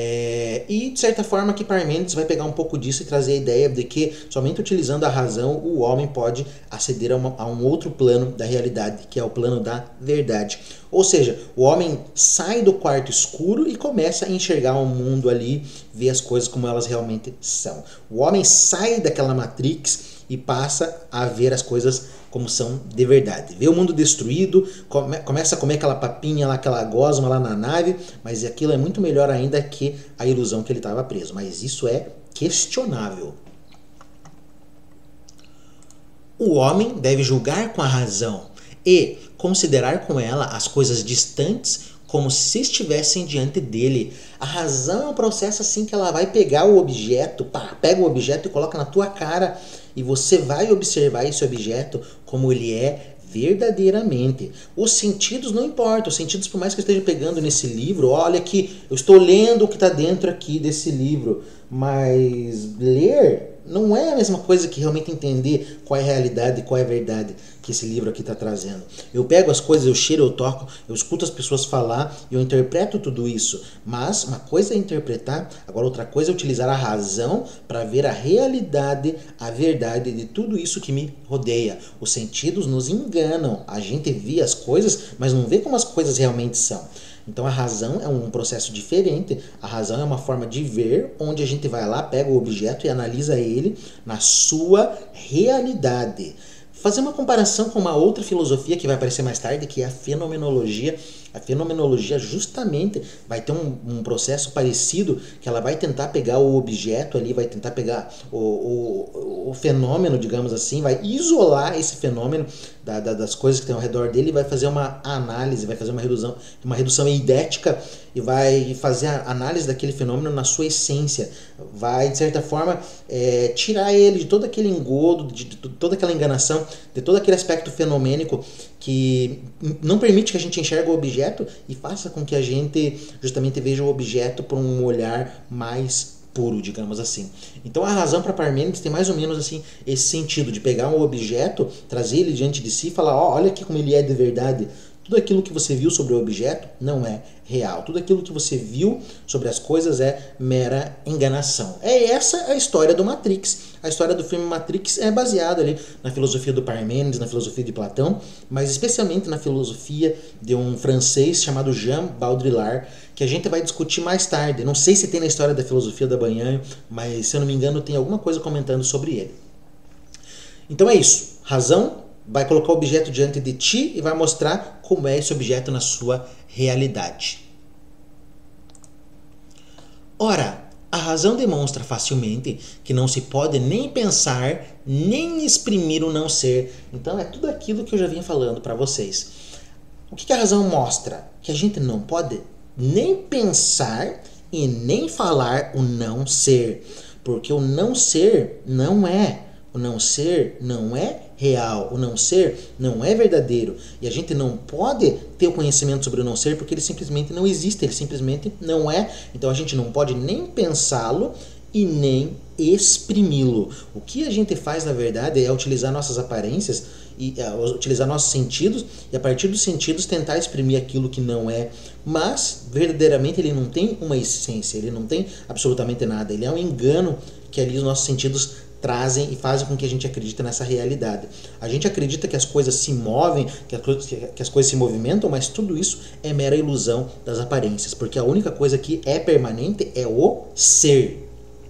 É, e de certa forma que Parmênides vai pegar um pouco disso e trazer a ideia de que somente utilizando a razão o homem pode aceder a, uma, a um outro plano da realidade, que é o plano da verdade. Ou seja, o homem sai do quarto escuro e começa a enxergar o mundo ali, ver as coisas como elas realmente são. O homem sai daquela Matrix e passa a ver as coisas como são de verdade. Vê o mundo destruído, come, começa a comer aquela papinha lá, aquela gosma lá na nave, mas aquilo é muito melhor ainda que a ilusão que ele estava preso. Mas isso é questionável. O homem deve julgar com a razão e considerar com ela as coisas distantes como se estivessem diante dele. A razão é um processo assim que ela vai pegar o objeto, pá, pega o objeto e coloca na tua cara e você vai observar esse objeto como ele é verdadeiramente. Os sentidos não importam, os sentidos, por mais que eu esteja pegando nesse livro, olha que eu estou lendo o que está dentro aqui desse livro, mas ler não é a mesma coisa que realmente entender qual é a realidade e qual é a verdade que esse livro aqui está trazendo. Eu pego as coisas, eu cheiro, eu toco, eu escuto as pessoas falar e eu interpreto tudo isso. Mas uma coisa é interpretar, agora outra coisa é utilizar a razão para ver a realidade, a verdade de tudo isso que me rodeia. Os sentidos nos enganam. A gente vê as coisas, mas não vê como as coisas realmente são. Então a razão é um processo diferente, a razão é uma forma de ver, onde a gente vai lá, pega o objeto e analisa ele na sua realidade. Fazer uma comparação com uma outra filosofia que vai aparecer mais tarde, que é a fenomenologia. A fenomenologia justamente vai ter um, um processo parecido, que ela vai tentar pegar o objeto ali, vai tentar pegar o, o, o fenômeno, digamos assim, vai isolar esse fenômeno da, da, das coisas que tem ao redor dele e vai fazer uma análise, vai fazer uma redução, uma redução eidética e vai fazer a análise daquele fenômeno na sua essência. Vai, de certa forma, é, tirar ele de todo aquele engodo, de, de toda aquela enganação, de todo aquele aspecto fenomênico que não permite que a gente enxergue o objeto e faça com que a gente justamente veja o objeto por um olhar mais puro, digamos assim. Então a razão para Parmênides tem mais ou menos assim esse sentido de pegar um objeto, trazer ele diante de si e falar, ó, olha aqui como ele é de verdade. Tudo aquilo que você viu sobre o objeto não é real. Tudo aquilo que você viu sobre as coisas é mera enganação. É essa a história do Matrix. A história do filme Matrix é baseada ali na filosofia do Parmênides, na filosofia de Platão, mas especialmente na filosofia de um francês chamado Jean Baudrillard, que a gente vai discutir mais tarde. Não sei se tem na história da filosofia da Banhanho, mas se eu não me engano tem alguma coisa comentando sobre ele. Então é isso. Razão vai colocar o objeto diante de ti e vai mostrar como é esse objeto na sua realidade. Ora, a razão demonstra facilmente que não se pode nem pensar, nem exprimir o não ser. Então é tudo aquilo que eu já vinha falando para vocês. O que a razão mostra? Que a gente não pode nem pensar e nem falar o não ser. Porque o não ser não é. O não ser não é real, o não ser não é verdadeiro. E a gente não pode ter o conhecimento sobre o não ser porque ele simplesmente não existe, ele simplesmente não é. Então a gente não pode nem pensá-lo e nem exprimi-lo. O que a gente faz, na verdade, é utilizar nossas aparências, e uh, utilizar nossos sentidos e a partir dos sentidos tentar exprimir aquilo que não é. Mas, verdadeiramente, ele não tem uma essência, ele não tem absolutamente nada. Ele é um engano que ali os nossos sentidos trazem e fazem com que a gente acredite nessa realidade. A gente acredita que as coisas se movem, que as coisas, que as coisas se movimentam, mas tudo isso é mera ilusão das aparências, porque a única coisa que é permanente é o ser.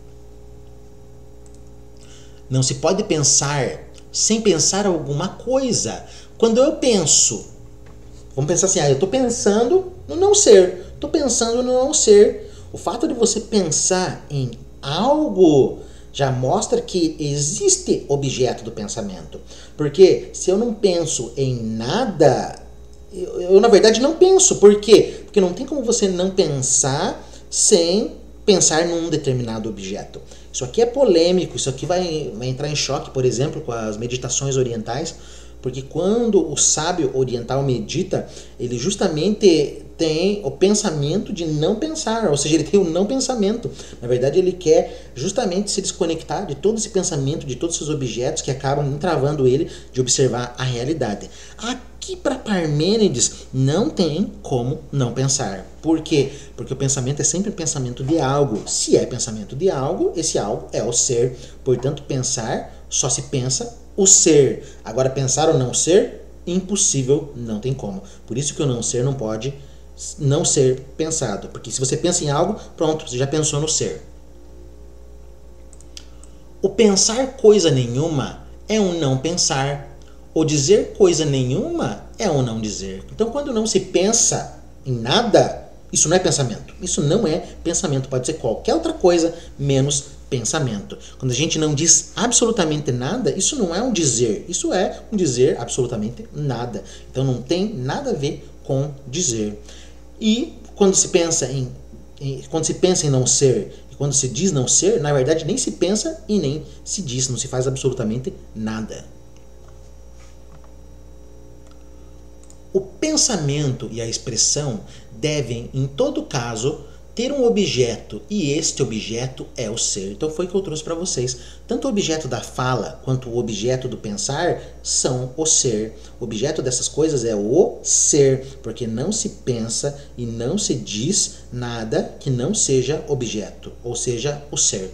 Não se pode pensar sem pensar alguma coisa. Quando eu penso, vamos pensar assim, ah, eu estou pensando no não ser, estou pensando no não ser. O fato de você pensar em algo já mostra que existe objeto do pensamento. Porque se eu não penso em nada, eu, eu na verdade não penso. Por quê? Porque não tem como você não pensar sem pensar num determinado objeto. Isso aqui é polêmico, isso aqui vai, vai entrar em choque, por exemplo, com as meditações orientais, porque quando o sábio oriental medita, ele justamente tem o pensamento de não pensar, ou seja, ele tem o não pensamento. Na verdade, ele quer justamente se desconectar de todo esse pensamento, de todos esses objetos que acabam entravando ele de observar a realidade. Aqui para Parmênides não tem como não pensar. Por quê? Porque o pensamento é sempre pensamento de algo. Se é pensamento de algo, esse algo é o ser. Portanto, pensar só se pensa o ser. Agora, pensar ou não ser, impossível, não tem como. Por isso que o não ser não pode não ser pensado. Porque se você pensa em algo, pronto, você já pensou no ser. O pensar coisa nenhuma é um não pensar. O dizer coisa nenhuma é um não dizer. Então, quando não se pensa em nada, isso não é pensamento. Isso não é pensamento. Pode ser qualquer outra coisa, menos pensamento. Quando a gente não diz absolutamente nada, isso não é um dizer. Isso é um dizer absolutamente nada. Então, não tem nada a ver com dizer. E quando se pensa em, em, quando se pensa em não ser e quando se diz não ser, na verdade nem se pensa e nem se diz, não se faz absolutamente nada. O pensamento e a expressão devem, em todo caso, ter um objeto e este objeto é o ser. Então foi o que eu trouxe para vocês. Tanto o objeto da fala quanto o objeto do pensar são o ser. O objeto dessas coisas é o ser, porque não se pensa e não se diz nada que não seja objeto, ou seja, o ser.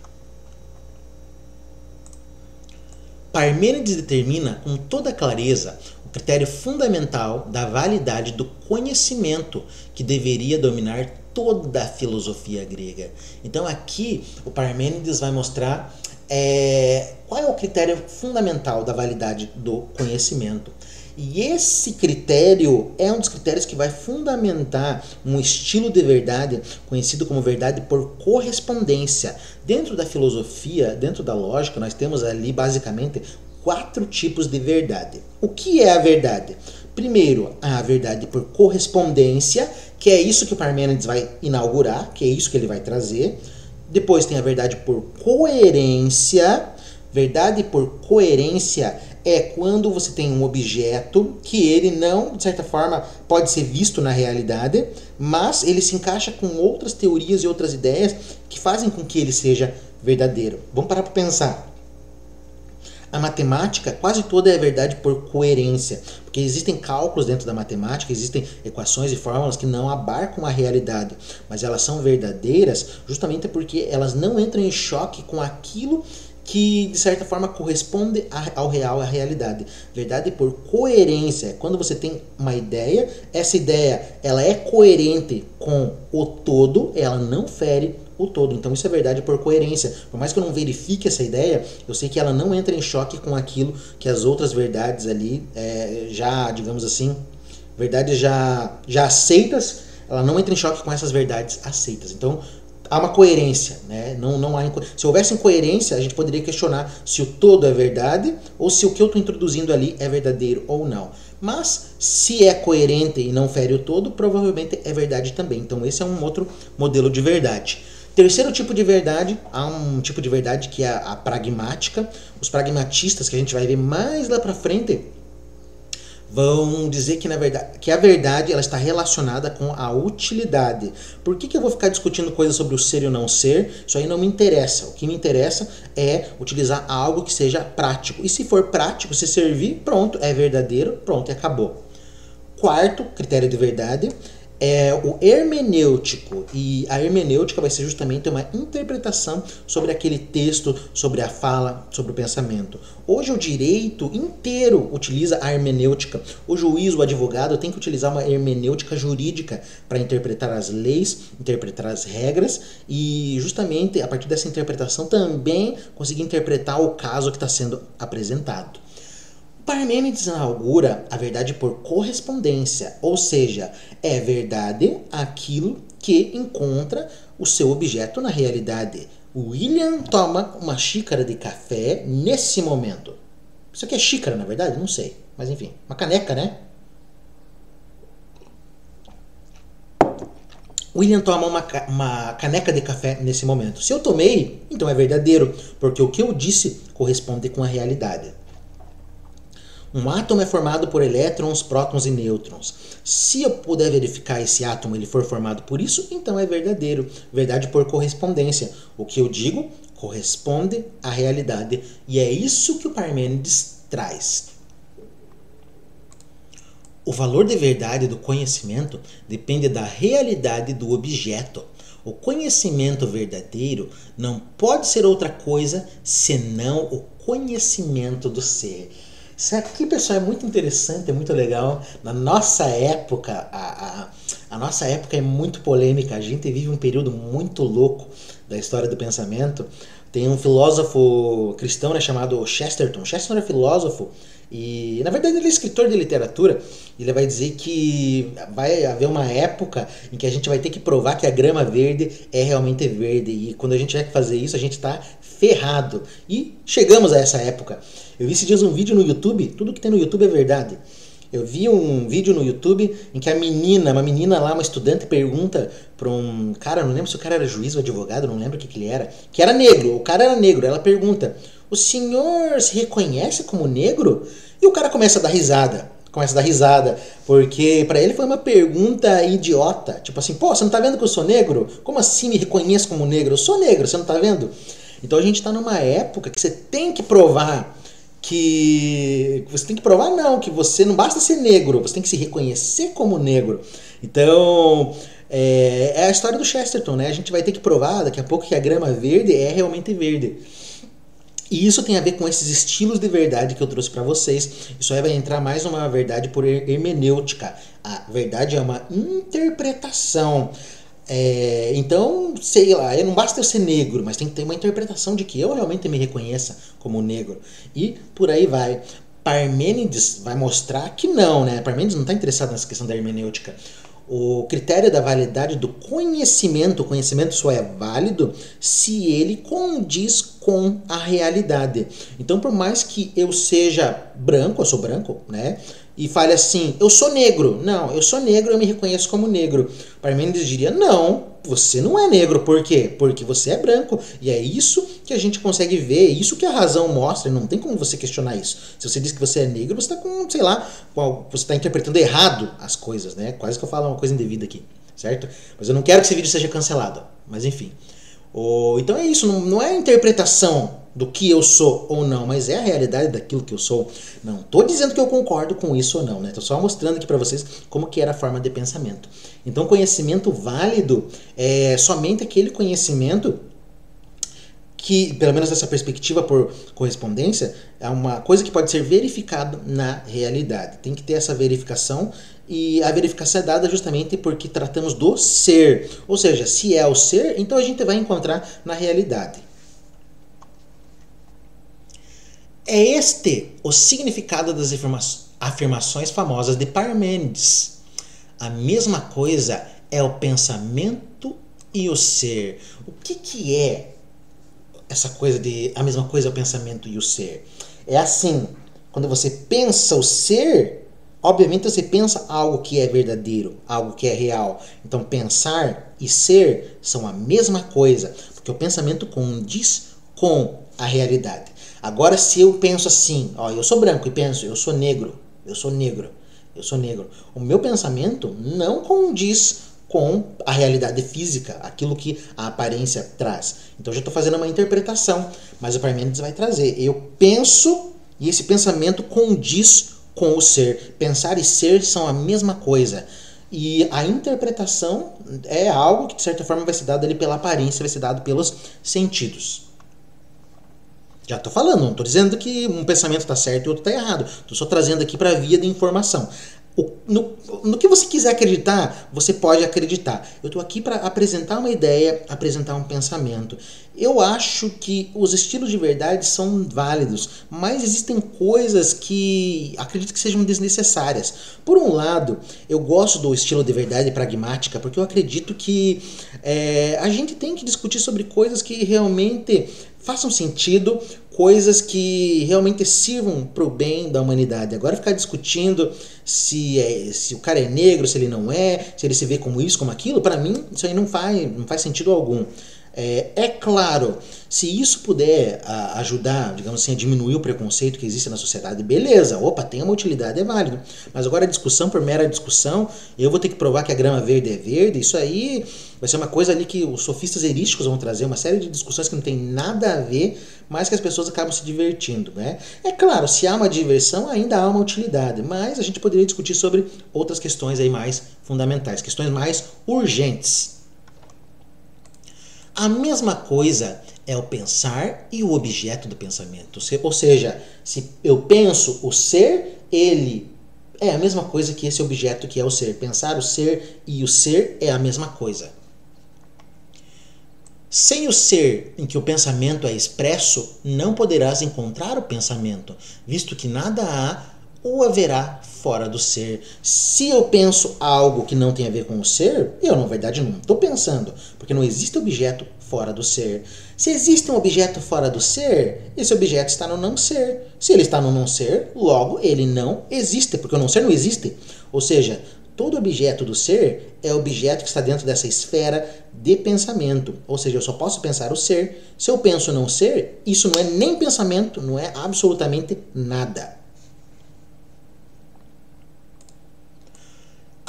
Parmênides determina com toda clareza o critério fundamental da validade do conhecimento que deveria dominar toda a filosofia grega. Então aqui o Parmênides vai mostrar é, qual é o critério fundamental da validade do conhecimento. E esse critério é um dos critérios que vai fundamentar um estilo de verdade conhecido como verdade por correspondência. Dentro da filosofia, dentro da lógica, nós temos ali basicamente quatro tipos de verdade. O que é a verdade? Primeiro, a verdade por correspondência, que é isso que o Parmênides vai inaugurar, que é isso que ele vai trazer. Depois tem a verdade por coerência. Verdade por coerência é quando você tem um objeto que ele não, de certa forma, pode ser visto na realidade, mas ele se encaixa com outras teorias e outras ideias que fazem com que ele seja verdadeiro. Vamos parar para pensar. A matemática quase toda é verdade por coerência, porque existem cálculos dentro da matemática, existem equações e fórmulas que não abarcam a realidade, mas elas são verdadeiras justamente porque elas não entram em choque com aquilo que de certa forma corresponde ao real, à realidade. Verdade por coerência, quando você tem uma ideia, essa ideia ela é coerente com o todo, ela não fere o todo. Então isso é verdade por coerência. Por mais que eu não verifique essa ideia, eu sei que ela não entra em choque com aquilo que as outras verdades ali, é, já, digamos assim, verdades já, já aceitas, ela não entra em choque com essas verdades aceitas. Então há uma coerência, né? Não, não há inco... Se houvesse incoerência, a gente poderia questionar se o todo é verdade ou se o que eu estou introduzindo ali é verdadeiro ou não. Mas se é coerente e não fere o todo, provavelmente é verdade também. Então esse é um outro modelo de verdade. Terceiro tipo de verdade, há um tipo de verdade que é a pragmática. Os pragmatistas, que a gente vai ver mais lá para frente, vão dizer que, na verdade, que a verdade ela está relacionada com a utilidade. Por que, que eu vou ficar discutindo coisas sobre o ser e o não ser? Isso aí não me interessa. O que me interessa é utilizar algo que seja prático. E se for prático, se servir, pronto, é verdadeiro, pronto, e acabou. Quarto critério de verdade é o hermenêutico, e a hermenêutica vai ser justamente uma interpretação sobre aquele texto, sobre a fala, sobre o pensamento. Hoje o direito inteiro utiliza a hermenêutica. O juiz, o advogado tem que utilizar uma hermenêutica jurídica para interpretar as leis, interpretar as regras e justamente a partir dessa interpretação também conseguir interpretar o caso que está sendo apresentado. Parmênides inaugura a verdade por correspondência, ou seja, é verdade aquilo que encontra o seu objeto na realidade. William toma uma xícara de café nesse momento. Isso aqui é xícara, na verdade? Não sei, mas enfim, uma caneca, né? William toma uma, uma caneca de café nesse momento. Se eu tomei, então é verdadeiro, porque o que eu disse corresponde com a realidade. Um átomo é formado por elétrons, prótons e nêutrons. Se eu puder verificar esse átomo, ele for formado por isso, então é verdadeiro. Verdade por correspondência. O que eu digo corresponde à realidade. E é isso que o Parmênides traz. O valor de verdade do conhecimento depende da realidade do objeto. O conhecimento verdadeiro não pode ser outra coisa senão o conhecimento do ser. Isso aqui, pessoal, é muito interessante, é muito legal. Na nossa época, a, a, a nossa época é muito polêmica. A gente vive um período muito louco da história do pensamento. Tem um filósofo cristão, né, chamado Chesterton. Chesterton é filósofo e, na verdade, ele é escritor de literatura. Ele vai dizer que vai haver uma época em que a gente vai ter que provar que a grama verde é realmente verde. E quando a gente tiver que fazer isso, a gente está ferrado. E chegamos a essa época. Eu vi esses dias um vídeo no YouTube, tudo que tem no YouTube é verdade. Eu vi um vídeo no YouTube em que a menina, uma menina lá, uma estudante, pergunta para um cara, não lembro se o cara era juiz ou advogado, não lembro o que, que ele era, que era negro, o cara era negro. Ela pergunta, o senhor se reconhece como negro? E o cara começa a dar risada. começa a dar risada, porque pra ele foi uma pergunta idiota, tipo assim, pô, você não tá vendo que eu sou negro? Como assim me reconheço como negro? Eu sou negro, você não tá vendo? Então a gente tá numa época que você tem que provar que... Você tem que provar não, que você não basta ser negro, você tem que se reconhecer como negro. Então... É, é a história do Chesterton, né? A gente vai ter que provar daqui a pouco que a grama verde é realmente verde. E isso tem a ver com esses estilos de verdade que eu trouxe para vocês. Isso aí vai entrar mais numa verdade por hermenêutica. A verdade é uma interpretação. É, então, sei lá, não basta eu ser negro, mas tem que ter uma interpretação de que eu realmente me reconheça como negro. E por aí vai. Parmênides vai mostrar que não, né? Parmênides não está interessado nessa questão da hermenêutica. O critério da validade do conhecimento, o conhecimento só é válido se ele condiz com a realidade. Então, por mais que eu seja branco, eu sou branco, né? E fale assim, eu sou negro. Não, eu sou negro, eu me reconheço como negro. Parmênides diria, não, você não é negro. Por quê? Porque você é branco. E é isso que a gente consegue ver, é isso que a razão mostra. Não tem como você questionar isso. Se você diz que você é negro, você está com, sei lá, você está interpretando errado as coisas, né? Quase que eu falo uma coisa indevida aqui, certo? Mas eu não quero que esse vídeo seja cancelado. Mas enfim. Oh, então é isso, não, não é a interpretação do que eu sou ou não, mas é a realidade daquilo que eu sou. Não estou dizendo que eu concordo com isso ou não, né? Estou só mostrando aqui para vocês como que era a forma de pensamento. Então, conhecimento válido é somente aquele conhecimento que, pelo menos dessa perspectiva por correspondência, é uma coisa que pode ser verificada na realidade. Tem que ter essa verificação, e a verificação é dada justamente porque tratamos do ser. Ou seja, se é o ser, então a gente vai encontrar na realidade. É este o significado das afirmações famosas de Parmênides. A mesma coisa é o pensamento e o ser. O que, que é essa coisa de a mesma coisa é o pensamento e o ser? É assim, quando você pensa o ser, obviamente você pensa algo que é verdadeiro, algo que é real. Então pensar e ser são a mesma coisa, porque o pensamento condiz com a realidade. Agora, se eu penso assim, ó, eu sou branco e penso, eu sou negro, eu sou negro, eu sou negro, o meu pensamento não condiz com a realidade física, aquilo que a aparência traz. Então, eu já estou fazendo uma interpretação, mas o Parmênides vai trazer. Eu penso e esse pensamento condiz com o ser. Pensar e ser são a mesma coisa. E a interpretação é algo que, de certa forma, vai ser dado ali pela aparência, vai ser dado pelos sentidos. Já estou falando, não estou dizendo que um pensamento está certo e outro está errado. Estou só trazendo aqui para a via de informação. O, no, no que você quiser acreditar, você pode acreditar. Eu estou aqui para apresentar uma ideia, apresentar um pensamento. Eu acho que os estilos de verdade são válidos, mas existem coisas que acredito que sejam desnecessárias. Por um lado, eu gosto do estilo de verdade pragmática, porque eu acredito que é, a gente tem que discutir sobre coisas que realmente façam sentido, coisas que realmente sirvam para o bem da humanidade. Agora ficar discutindo se, é, se o cara é negro, se ele não é, se ele se vê como isso, como aquilo, para mim isso aí não faz, não faz sentido algum. É, é claro, se isso puder a, ajudar, digamos assim, a diminuir o preconceito que existe na sociedade, beleza, opa, tem uma utilidade, é válido. Mas agora a discussão por mera discussão, eu vou ter que provar que a grama verde é verde, isso aí vai ser uma coisa ali que os sofistas erísticos vão trazer, uma série de discussões que não tem nada a ver, mas que as pessoas acabam se divertindo, né? É claro, se há uma diversão, ainda há uma utilidade, mas a gente poderia discutir sobre outras questões aí mais fundamentais, questões mais urgentes. A mesma coisa é o pensar e o objeto do pensamento. Ou seja, se eu penso o ser, ele é a mesma coisa que esse objeto que é o ser. Pensar o ser e o ser é a mesma coisa. Sem o ser em que o pensamento é expresso, não poderás encontrar o pensamento, visto que nada há ou haverá fora do ser. Se eu penso algo que não tem a ver com o ser, eu na verdade não estou pensando, porque não existe objeto fora do ser. Se existe um objeto fora do ser, esse objeto está no não ser. Se ele está no não ser, logo ele não existe, porque o não ser não existe. Ou seja, todo objeto do ser é objeto que está dentro dessa esfera de pensamento. Ou seja, eu só posso pensar o ser. Se eu penso não ser, isso não é nem pensamento, não é absolutamente nada.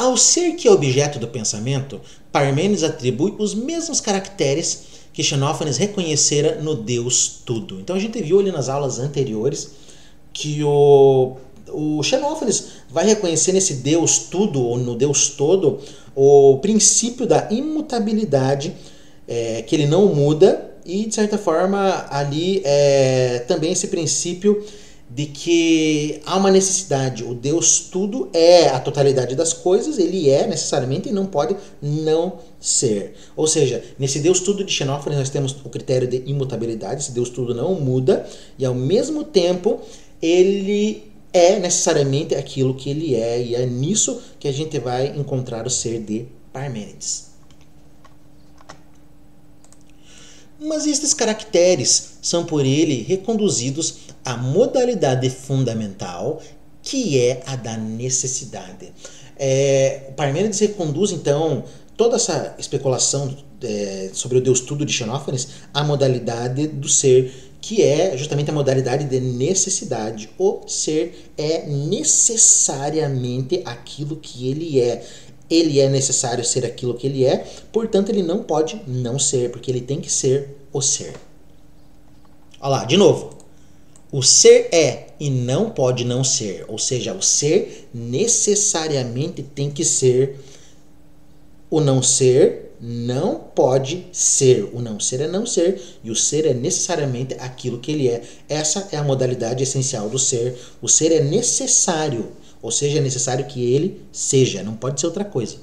Ao ser que é objeto do pensamento, Parmênides atribui os mesmos caracteres que Xenófanes reconhecera no Deus Tudo. Então a gente viu ali nas aulas anteriores que o, o Xenófanes vai reconhecer nesse Deus Tudo, ou no Deus Todo, o princípio da imutabilidade, é, que ele não muda, e de certa forma ali é, também esse princípio de que há uma necessidade. O Deus Tudo é a totalidade das coisas, ele é necessariamente e não pode não ser. Ou seja, nesse Deus Tudo de Xenófanes nós temos o critério de imutabilidade, esse Deus Tudo não muda, e ao mesmo tempo ele é necessariamente aquilo que ele é, e é nisso que a gente vai encontrar o ser de Parmênides. Mas estes caracteres são por ele reconduzidos à modalidade fundamental, que é a da necessidade. É, o Parmênides reconduz, então, toda essa especulação é, sobre o Deus Tudo de Xenófanes à modalidade do ser, que é justamente a modalidade de necessidade. O ser é necessariamente aquilo que ele é. Ele é necessário ser aquilo que ele é, portanto ele não pode não ser, porque ele tem que ser o ser. Olha lá, de novo. O ser é e não pode não ser, ou seja, o ser necessariamente tem que ser. O não ser não pode ser. O não ser é não ser, e o ser é necessariamente aquilo que ele é. Essa é a modalidade essencial do ser. O ser é necessário, ou seja, é necessário que ele seja, não pode ser outra coisa.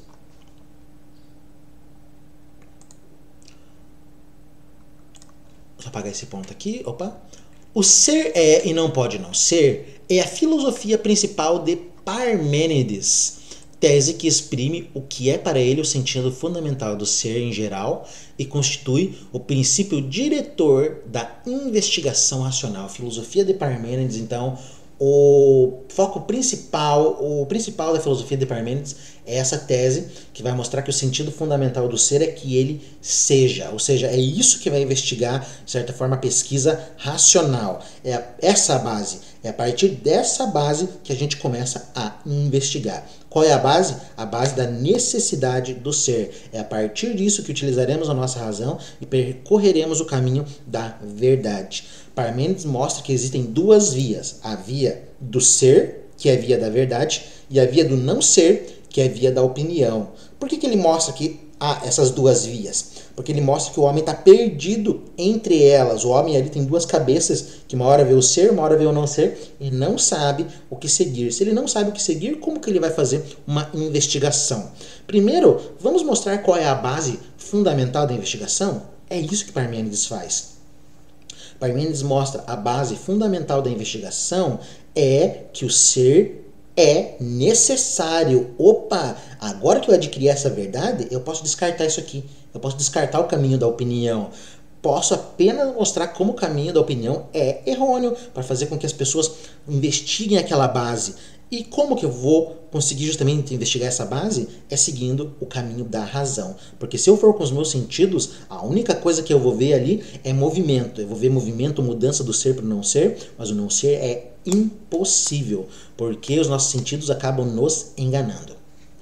Vou apagar esse ponto aqui, opa. O ser é e não pode não ser é a filosofia principal de Parmênides, tese que exprime o que é para ele o sentido fundamental do ser em geral e constitui o princípio diretor da investigação racional. A filosofia de Parmênides, então, o foco principal, o principal da filosofia de Parmênides é essa tese que vai mostrar que o sentido fundamental do ser é que ele seja, ou seja, é isso que vai investigar, de certa forma, a pesquisa racional. É essa a base, é a partir dessa base que a gente começa a investigar. Qual é a base? A base da necessidade do ser. É a partir disso que utilizaremos a nossa razão e percorreremos o caminho da verdade. Parmênides mostra que existem duas vias, a via do ser, que é a via da verdade, e a via do não ser, que é a via da opinião. Por que que ele mostra que há essas duas vias? Porque ele mostra que o homem está perdido entre elas. O homem ali tem duas cabeças, que uma hora vê o ser, uma hora vê o não ser, e não sabe o que seguir. Se ele não sabe o que seguir, como que ele vai fazer uma investigação? Primeiro, vamos mostrar qual é a base fundamental da investigação? É isso que Parmênides faz. Parmênides mostra a base fundamental da investigação é que o ser é necessário. Opa, agora que eu adquiri essa verdade, eu posso descartar isso aqui. Eu posso descartar o caminho da opinião. Posso apenas mostrar como o caminho da opinião é errôneo, para fazer com que as pessoas investiguem aquela base. E como que eu vou conseguir justamente investigar essa base? É seguindo o caminho da razão. Porque se eu for com os meus sentidos, a única coisa que eu vou ver ali é movimento. Eu vou ver movimento, mudança do ser para o não ser, mas o não ser é impossível, porque os nossos sentidos acabam nos enganando.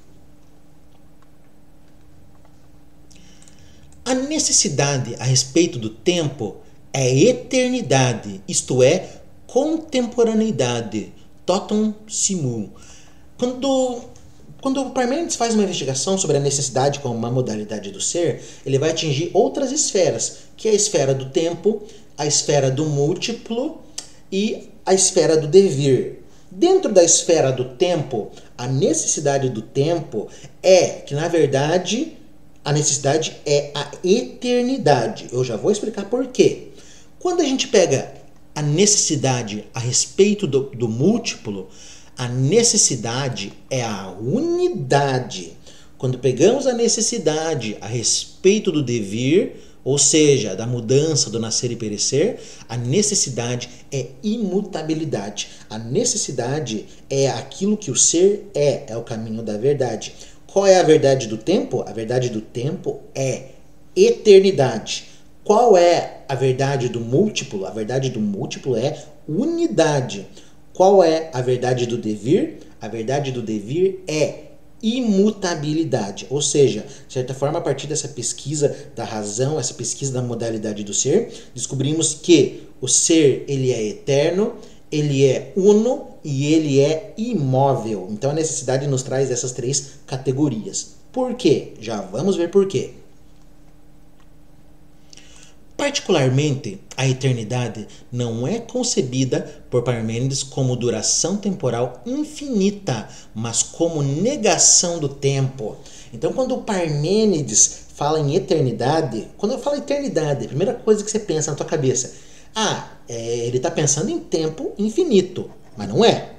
A necessidade a respeito do tempo é eternidade, isto é, contemporaneidade. Totum simul. Quando, quando o Parmênides faz uma investigação sobre a necessidade como uma modalidade do ser, ele vai atingir outras esferas, que é a esfera do tempo, a esfera do múltiplo e a esfera do devir. Dentro da esfera do tempo, a necessidade do tempo é que, na verdade, a necessidade é a eternidade. Eu já vou explicar por quê. Quando a gente pega a necessidade a respeito do, do múltiplo, a necessidade é a unidade. Quando pegamos a necessidade a respeito do devir, ou seja, da mudança, do nascer e perecer, a necessidade é imutabilidade. A necessidade é aquilo que o ser é, é o caminho da verdade. Qual é a verdade do tempo? A verdade do tempo é eternidade. Qual é a verdade do múltiplo? A verdade do múltiplo é unidade. Qual é a verdade do devir? A verdade do devir é imutabilidade. Ou seja, de certa forma, a partir dessa pesquisa da razão, essa pesquisa da modalidade do ser, descobrimos que o ser ele é eterno, ele é uno e ele é imóvel. Então a necessidade nos traz essas três categorias. Por quê? Já vamos ver por quê. Particularmente, a eternidade não é concebida por Parmênides como duração temporal infinita, mas como negação do tempo. Então, quando o Parmênides fala em eternidade, quando eu falo eternidade, a primeira coisa que você pensa na tua cabeça, ah, é, ele está pensando em tempo infinito, mas não é.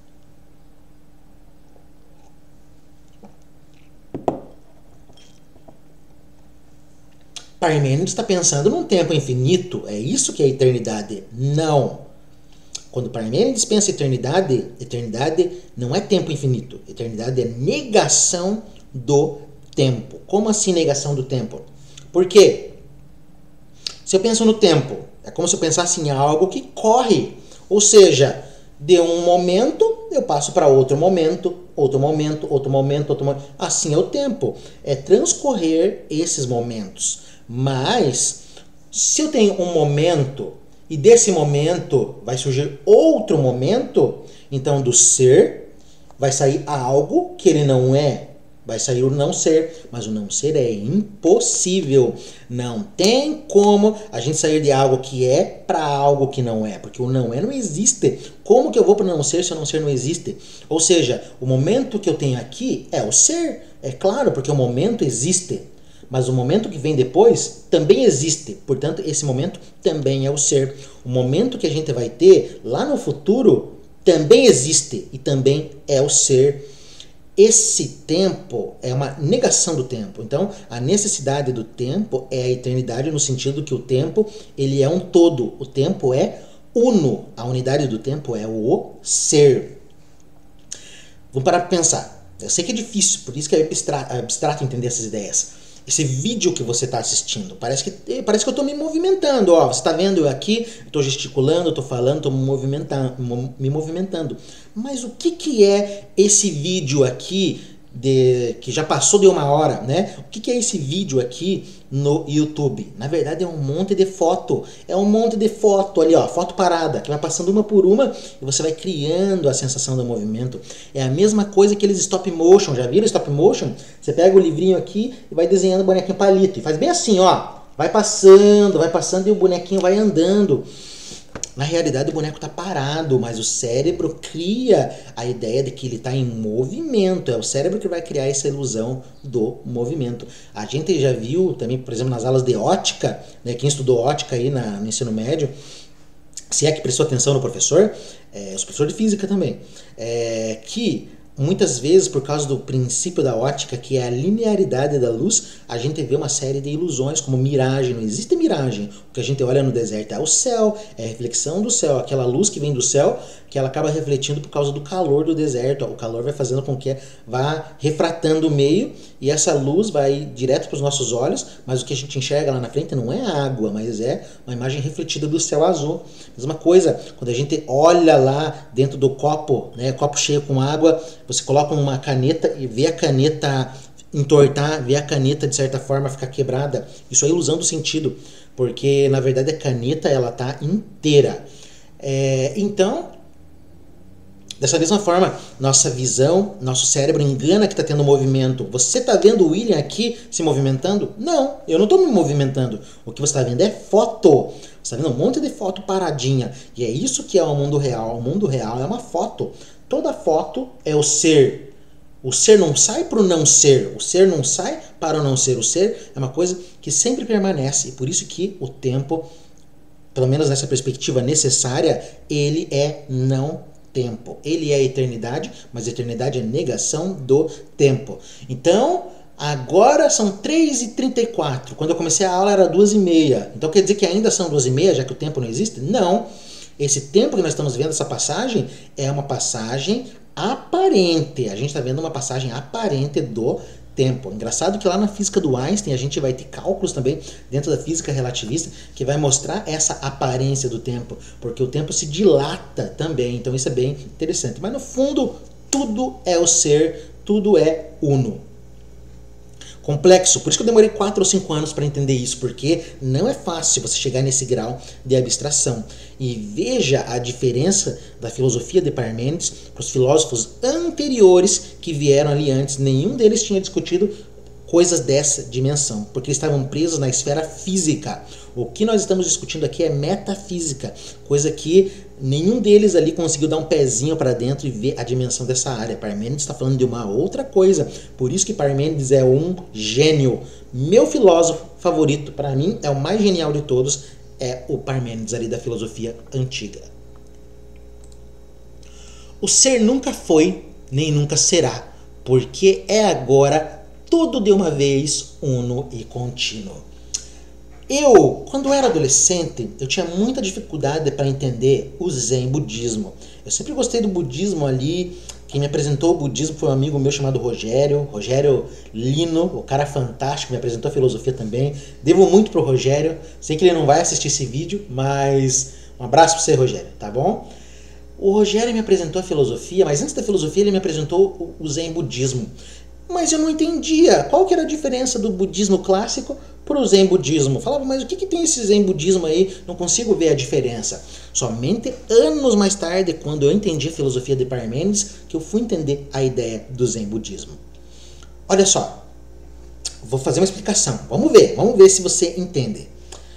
Parmênides está pensando num tempo infinito, é isso que é eternidade? Não. Quando Parmênides pensa em eternidade, eternidade não é tempo infinito. Eternidade é negação do tempo. Como assim negação do tempo? Por quê? Se eu penso no tempo, é como se eu pensasse em algo que corre. Ou seja, de um momento eu passo para outro momento, outro momento, outro momento, outro momento. Assim é o tempo. É transcorrer esses momentos. Mas, se eu tenho um momento e desse momento vai surgir outro momento, então do ser vai sair algo que ele não é. Vai sair o não ser, mas o não ser é impossível. Não tem como a gente sair de algo que é para algo que não é, porque o não é não existe. Como que eu vou para o não ser se o não ser não existe? Ou seja, o momento que eu tenho aqui é o ser, é claro, porque o momento existe. Mas o momento que vem depois também existe. Portanto, esse momento também é o ser. O momento que a gente vai ter lá no futuro também existe e também é o ser. Esse tempo é uma negação do tempo. Então, a necessidade do tempo é a eternidade no sentido que o tempo ele é um todo. O tempo é uno. A unidade do tempo é o ser. Vamos parar para pensar. Eu sei que é difícil, por isso que é abstrato, abstrato entender essas ideias. Esse vídeo que você está assistindo, parece que, parece que eu estou me movimentando, ó, você está vendo eu aqui, estou gesticulando, estou falando, estou me movimentando, me movimentando. Mas o que, que é esse vídeo aqui, de, que já passou de uma hora, né? O que, que é esse vídeo aqui no YouTube? Na verdade é um monte de foto, é um monte de foto ali, ó, foto parada, que vai passando uma por uma e você vai criando a sensação do movimento. É a mesma coisa que aqueles stop motion, já viram stop motion? Você pega o livrinho aqui e vai desenhando o bonequinho palito e faz bem assim, ó, vai passando, vai passando e o bonequinho vai andando. Na realidade o boneco está parado, mas o cérebro cria a ideia de que ele está em movimento. É o cérebro que vai criar essa ilusão do movimento. A gente já viu também, por exemplo, nas aulas de ótica, né, quem estudou ótica aí na, no ensino médio, se é que prestou atenção no professor, é, os professores de física também, é, que muitas vezes, por causa do princípio da ótica, que é a linearidade da luz, a gente vê uma série de ilusões, como miragem. Não existe miragem. O que a gente olha no deserto é o céu, é a reflexão do céu, aquela luz que vem do céu, que ela acaba refletindo por causa do calor do deserto. O calor vai fazendo com que vá refratando o meio, e essa luz vai direto para os nossos olhos, mas o que a gente enxerga lá na frente não é a água, mas é uma imagem refletida do céu azul. Mesma coisa, quando a gente olha lá dentro do copo, né, copo cheio com água, você coloca uma caneta e vê a caneta entortar, vê a caneta de certa forma ficar quebrada. Isso é ilusão do sentido, porque na verdade a caneta ela está inteira. É, então, dessa mesma forma, nossa visão, nosso cérebro engana que está tendo movimento. Você está vendo o William aqui se movimentando? Não, eu não estou me movimentando. O que você está vendo é foto. Você está vendo um monte de foto paradinha. E é isso que é o mundo real. O mundo real é uma foto. Toda foto é o ser. O ser não sai para o não ser. O ser não sai para o não ser. O ser é uma coisa que sempre permanece. E por isso que o tempo, pelo menos nessa perspectiva necessária, ele é não tempo. Ele é a eternidade, mas a eternidade é negação do tempo. Então, agora são três e trinta e quatro. Quando eu comecei a aula era duas e meia. Então quer dizer que ainda são duas e meia, já que o tempo não existe? Não. Esse tempo que nós estamos vendo, essa passagem, é uma passagem aparente. A gente está vendo uma passagem aparente do tempo. Engraçado que lá na física do Einstein a gente vai ter cálculos também dentro da física relativista que vai mostrar essa aparência do tempo, porque o tempo se dilata também. Então isso é bem interessante. Mas no fundo tudo é o ser, tudo é uno. Complexo, por isso que eu demorei quatro ou cinco anos para entender isso, porque não é fácil você chegar nesse grau de abstração. E veja a diferença da filosofia de Parmênides para os filósofos anteriores que vieram ali antes. Nenhum deles tinha discutido coisas dessa dimensão, porque eles estavam presos na esfera física. O que nós estamos discutindo aqui é metafísica, coisa que nenhum deles ali conseguiu dar um pezinho para dentro e ver a dimensão dessa área. Parmênides está falando de uma outra coisa, por isso que Parmênides é um gênio. Meu filósofo favorito, para mim, é o mais genial de todos, é o Parmênides ali da filosofia antiga. O ser nunca foi, nem nunca será, porque é agora tudo de uma vez, uno e contínuo. Eu, quando era adolescente, eu tinha muita dificuldade para entender o Zen budismo. Eu sempre gostei do budismo ali. Quem me apresentou o budismo foi um amigo meu chamado Rogério, Rogério Lino, o cara fantástico, me apresentou a filosofia também. Devo muito pro Rogério, sei que ele não vai assistir esse vídeo, mas um abraço para você, Rogério, tá bom? O Rogério me apresentou a filosofia, mas antes da filosofia ele me apresentou o Zen budismo. Mas eu não entendia qual que era a diferença do budismo clássico para o Zen budismo. Falava, mas o que, que tem esse Zen budismo aí? Não consigo ver a diferença. Somente anos mais tarde, quando eu entendi a filosofia de Parmênides, que eu fui entender a ideia do Zen budismo. Olha só, vou fazer uma explicação. Vamos ver, vamos ver se você entende.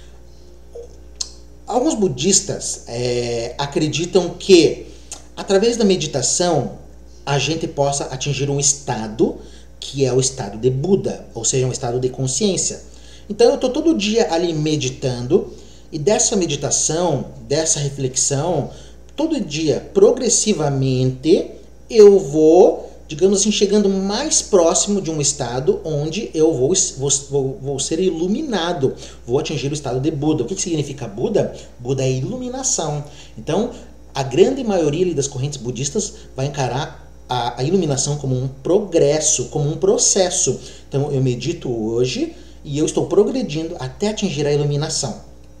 Alguns budistas é, acreditam que, através da meditação, a gente possa atingir um estado que é o estado de Buda, ou seja, um estado de consciência. Então eu estou todo dia ali meditando, e dessa meditação, dessa reflexão, todo dia, progressivamente, eu vou, digamos assim, chegando mais próximo de um estado onde eu vou, vou, vou ser iluminado, vou atingir o estado de Buda. O que, que significa Buda? Buda é iluminação. Então, a grande maioria das correntes budistas vai encarar a, a iluminação como um progresso, como um processo. Então, eu medito hoje e eu estou progredindo até atingir a iluminação.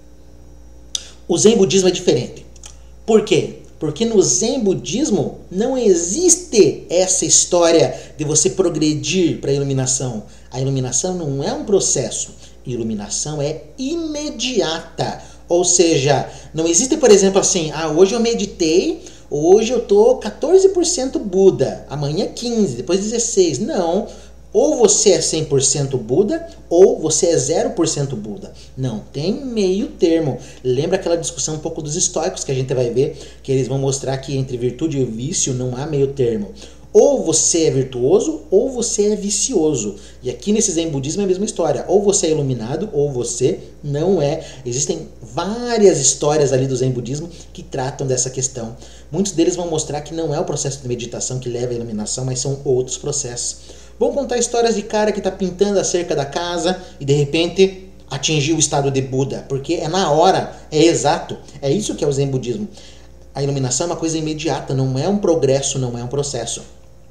O Zen budismo é diferente. Por quê? Porque no Zen budismo não existe essa história de você progredir para a iluminação. A iluminação não é um processo. Iluminação é imediata. Ou seja, não existe, por exemplo, assim, ah, hoje eu meditei, hoje eu estou quatorze por cento Buda, amanhã quinze por cento, depois dezesseis por cento. Não. Ou você é cem por cento Buda, ou você é zero por cento Buda. Não, tem meio termo. Lembra aquela discussão um pouco dos estoicos que a gente vai ver, que eles vão mostrar que entre virtude e vício não há meio termo. Ou você é virtuoso, ou você é vicioso. E aqui nesse Zen budismo é a mesma história. Ou você é iluminado, ou você não é. Existem várias histórias ali do Zen budismo que tratam dessa questão. Muitos deles vão mostrar que não é o processo de meditação que leva à iluminação, mas são outros processos. Vão contar histórias de cara que está pintando a cerca da casa e de repente atingiu o estado de Buda, porque é na hora, é exato. É isso que é o Zen budismo. A iluminação é uma coisa imediata, não é um progresso, não é um processo.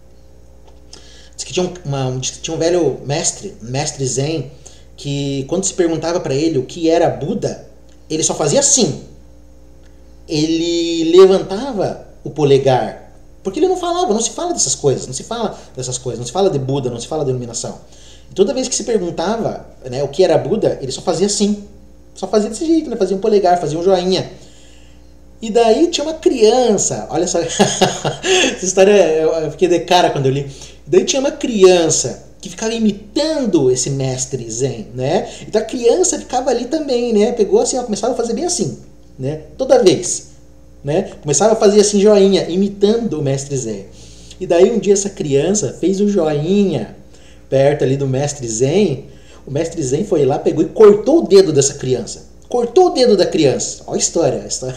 Diz que tinha um, uma, diz que tinha um velho mestre, mestre Zen, que quando se perguntava para ele o que era Buda, ele só fazia assim. Ele levantava o polegar. Porque ele não falava, não se fala dessas coisas, não se fala dessas coisas, não se fala de Buda, não se fala de iluminação. E toda vez que se perguntava, né, o que era Buda, ele só fazia assim. Só fazia desse jeito, né? Fazia um polegar, fazia um joinha. E daí tinha uma criança, olha só, essa história eu fiquei de cara quando eu li. Daí tinha uma criança que ficava imitando esse mestre Zen, né? Então a criança ficava ali também, né? Pegou assim, ó, começava a fazer bem assim, né? Toda vez. Né? Começava a fazer assim joinha, imitando o mestre Zen. E daí um dia essa criança fez um joinha perto ali do mestre Zen. O mestre Zen foi lá, pegou e cortou o dedo dessa criança. Cortou o dedo da criança. Olha a história. A história.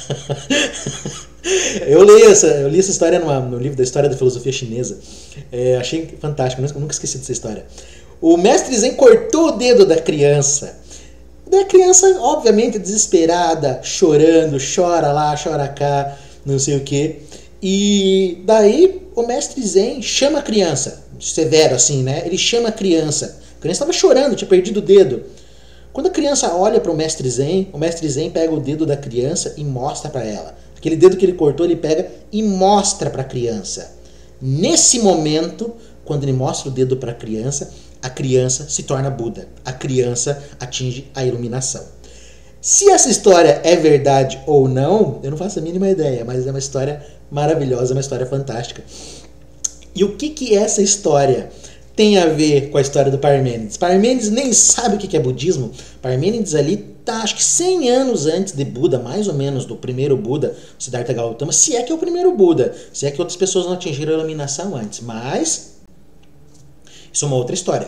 eu, li essa, eu li essa história numa, no livro da História da Filosofia Chinesa. É, achei fantástico, eu nunca esqueci dessa história. O mestre Zen cortou o dedo da criança. Da criança, obviamente, desesperada, chorando, chora lá, chora cá, não sei o que. E daí o mestre Zen chama a criança, severo assim, né? Ele chama a criança. A criança estava chorando, tinha perdido o dedo. Quando a criança olha para o mestre Zen, o mestre Zen pega o dedo da criança e mostra para ela. Aquele dedo que ele cortou, ele pega e mostra para a criança. Nesse momento, quando ele mostra o dedo para a criança, a criança se torna Buda. A criança atinge a iluminação. Se essa história é verdade ou não, eu não faço a mínima ideia, mas é uma história maravilhosa, uma história fantástica. E o que que essa história tem a ver com a história do Parmênides? Parmênides nem sabe o que é budismo. Parmênides ali tá, acho que cem anos antes de Buda, mais ou menos, do primeiro Buda, Siddhartha Gautama, se é que é o primeiro Buda, se é que outras pessoas não atingiram a iluminação antes. Mas isso é uma outra história.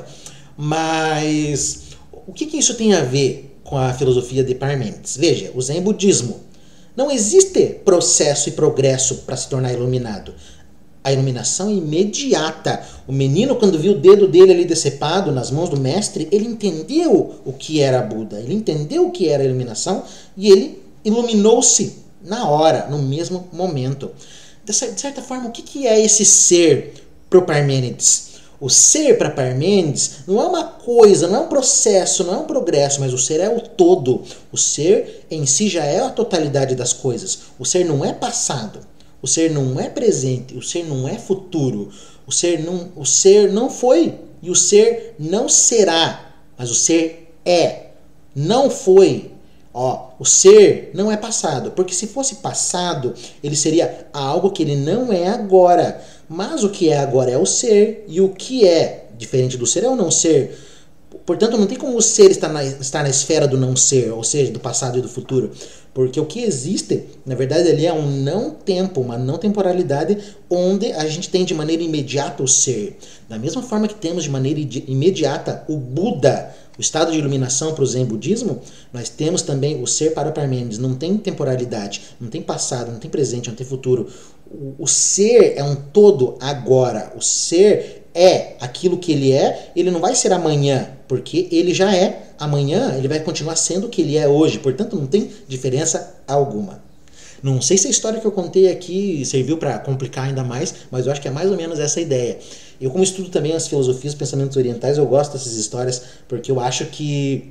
Mas o que que isso tem a ver com a filosofia de Parmênides? Veja, o Zen Budismo. Não existe processo e progresso para se tornar iluminado. A iluminação é imediata. O menino, quando viu o dedo dele ali decepado nas mãos do mestre, ele entendeu o que era Buda, ele entendeu o que era a iluminação e ele iluminou-se na hora, no mesmo momento. De certa forma, o que é esse ser para o Parmênides? O ser para Parmênides não é uma coisa, não é um processo, não é um progresso, mas o ser é o todo. O ser em si já é a totalidade das coisas. O ser não é passado. O ser não é presente, o ser não é futuro, o ser não, o ser não foi e o ser não será, mas o ser é, não foi. Ó, o ser não é passado, porque se fosse passado, ele seria algo que ele não é agora. Mas o que é agora é o ser, e o que é diferente do ser é o não ser. Portanto, não tem como o ser estar na, estar na esfera do não ser, ou seja, do passado e do futuro. Porque o que existe, na verdade, ali é um não tempo, uma não temporalidade, onde a gente tem de maneira imediata o ser. Da mesma forma que temos de maneira imediata o Buda, o estado de iluminação para o Zen Budismo, nós temos também o ser para o Parmênides. Não tem temporalidade, não tem passado, não tem presente, não tem futuro. O, o ser é um todo agora. O ser é aquilo que ele é, ele não vai ser amanhã, porque ele já é. Amanhã ele vai continuar sendo o que ele é hoje, portanto não tem diferença alguma. Não sei se a história que eu contei aqui serviu para complicar ainda mais, mas eu acho que é mais ou menos essa a ideia. Eu, como estudo também as filosofias e pensamentos orientais, eu gosto dessas histórias porque eu acho que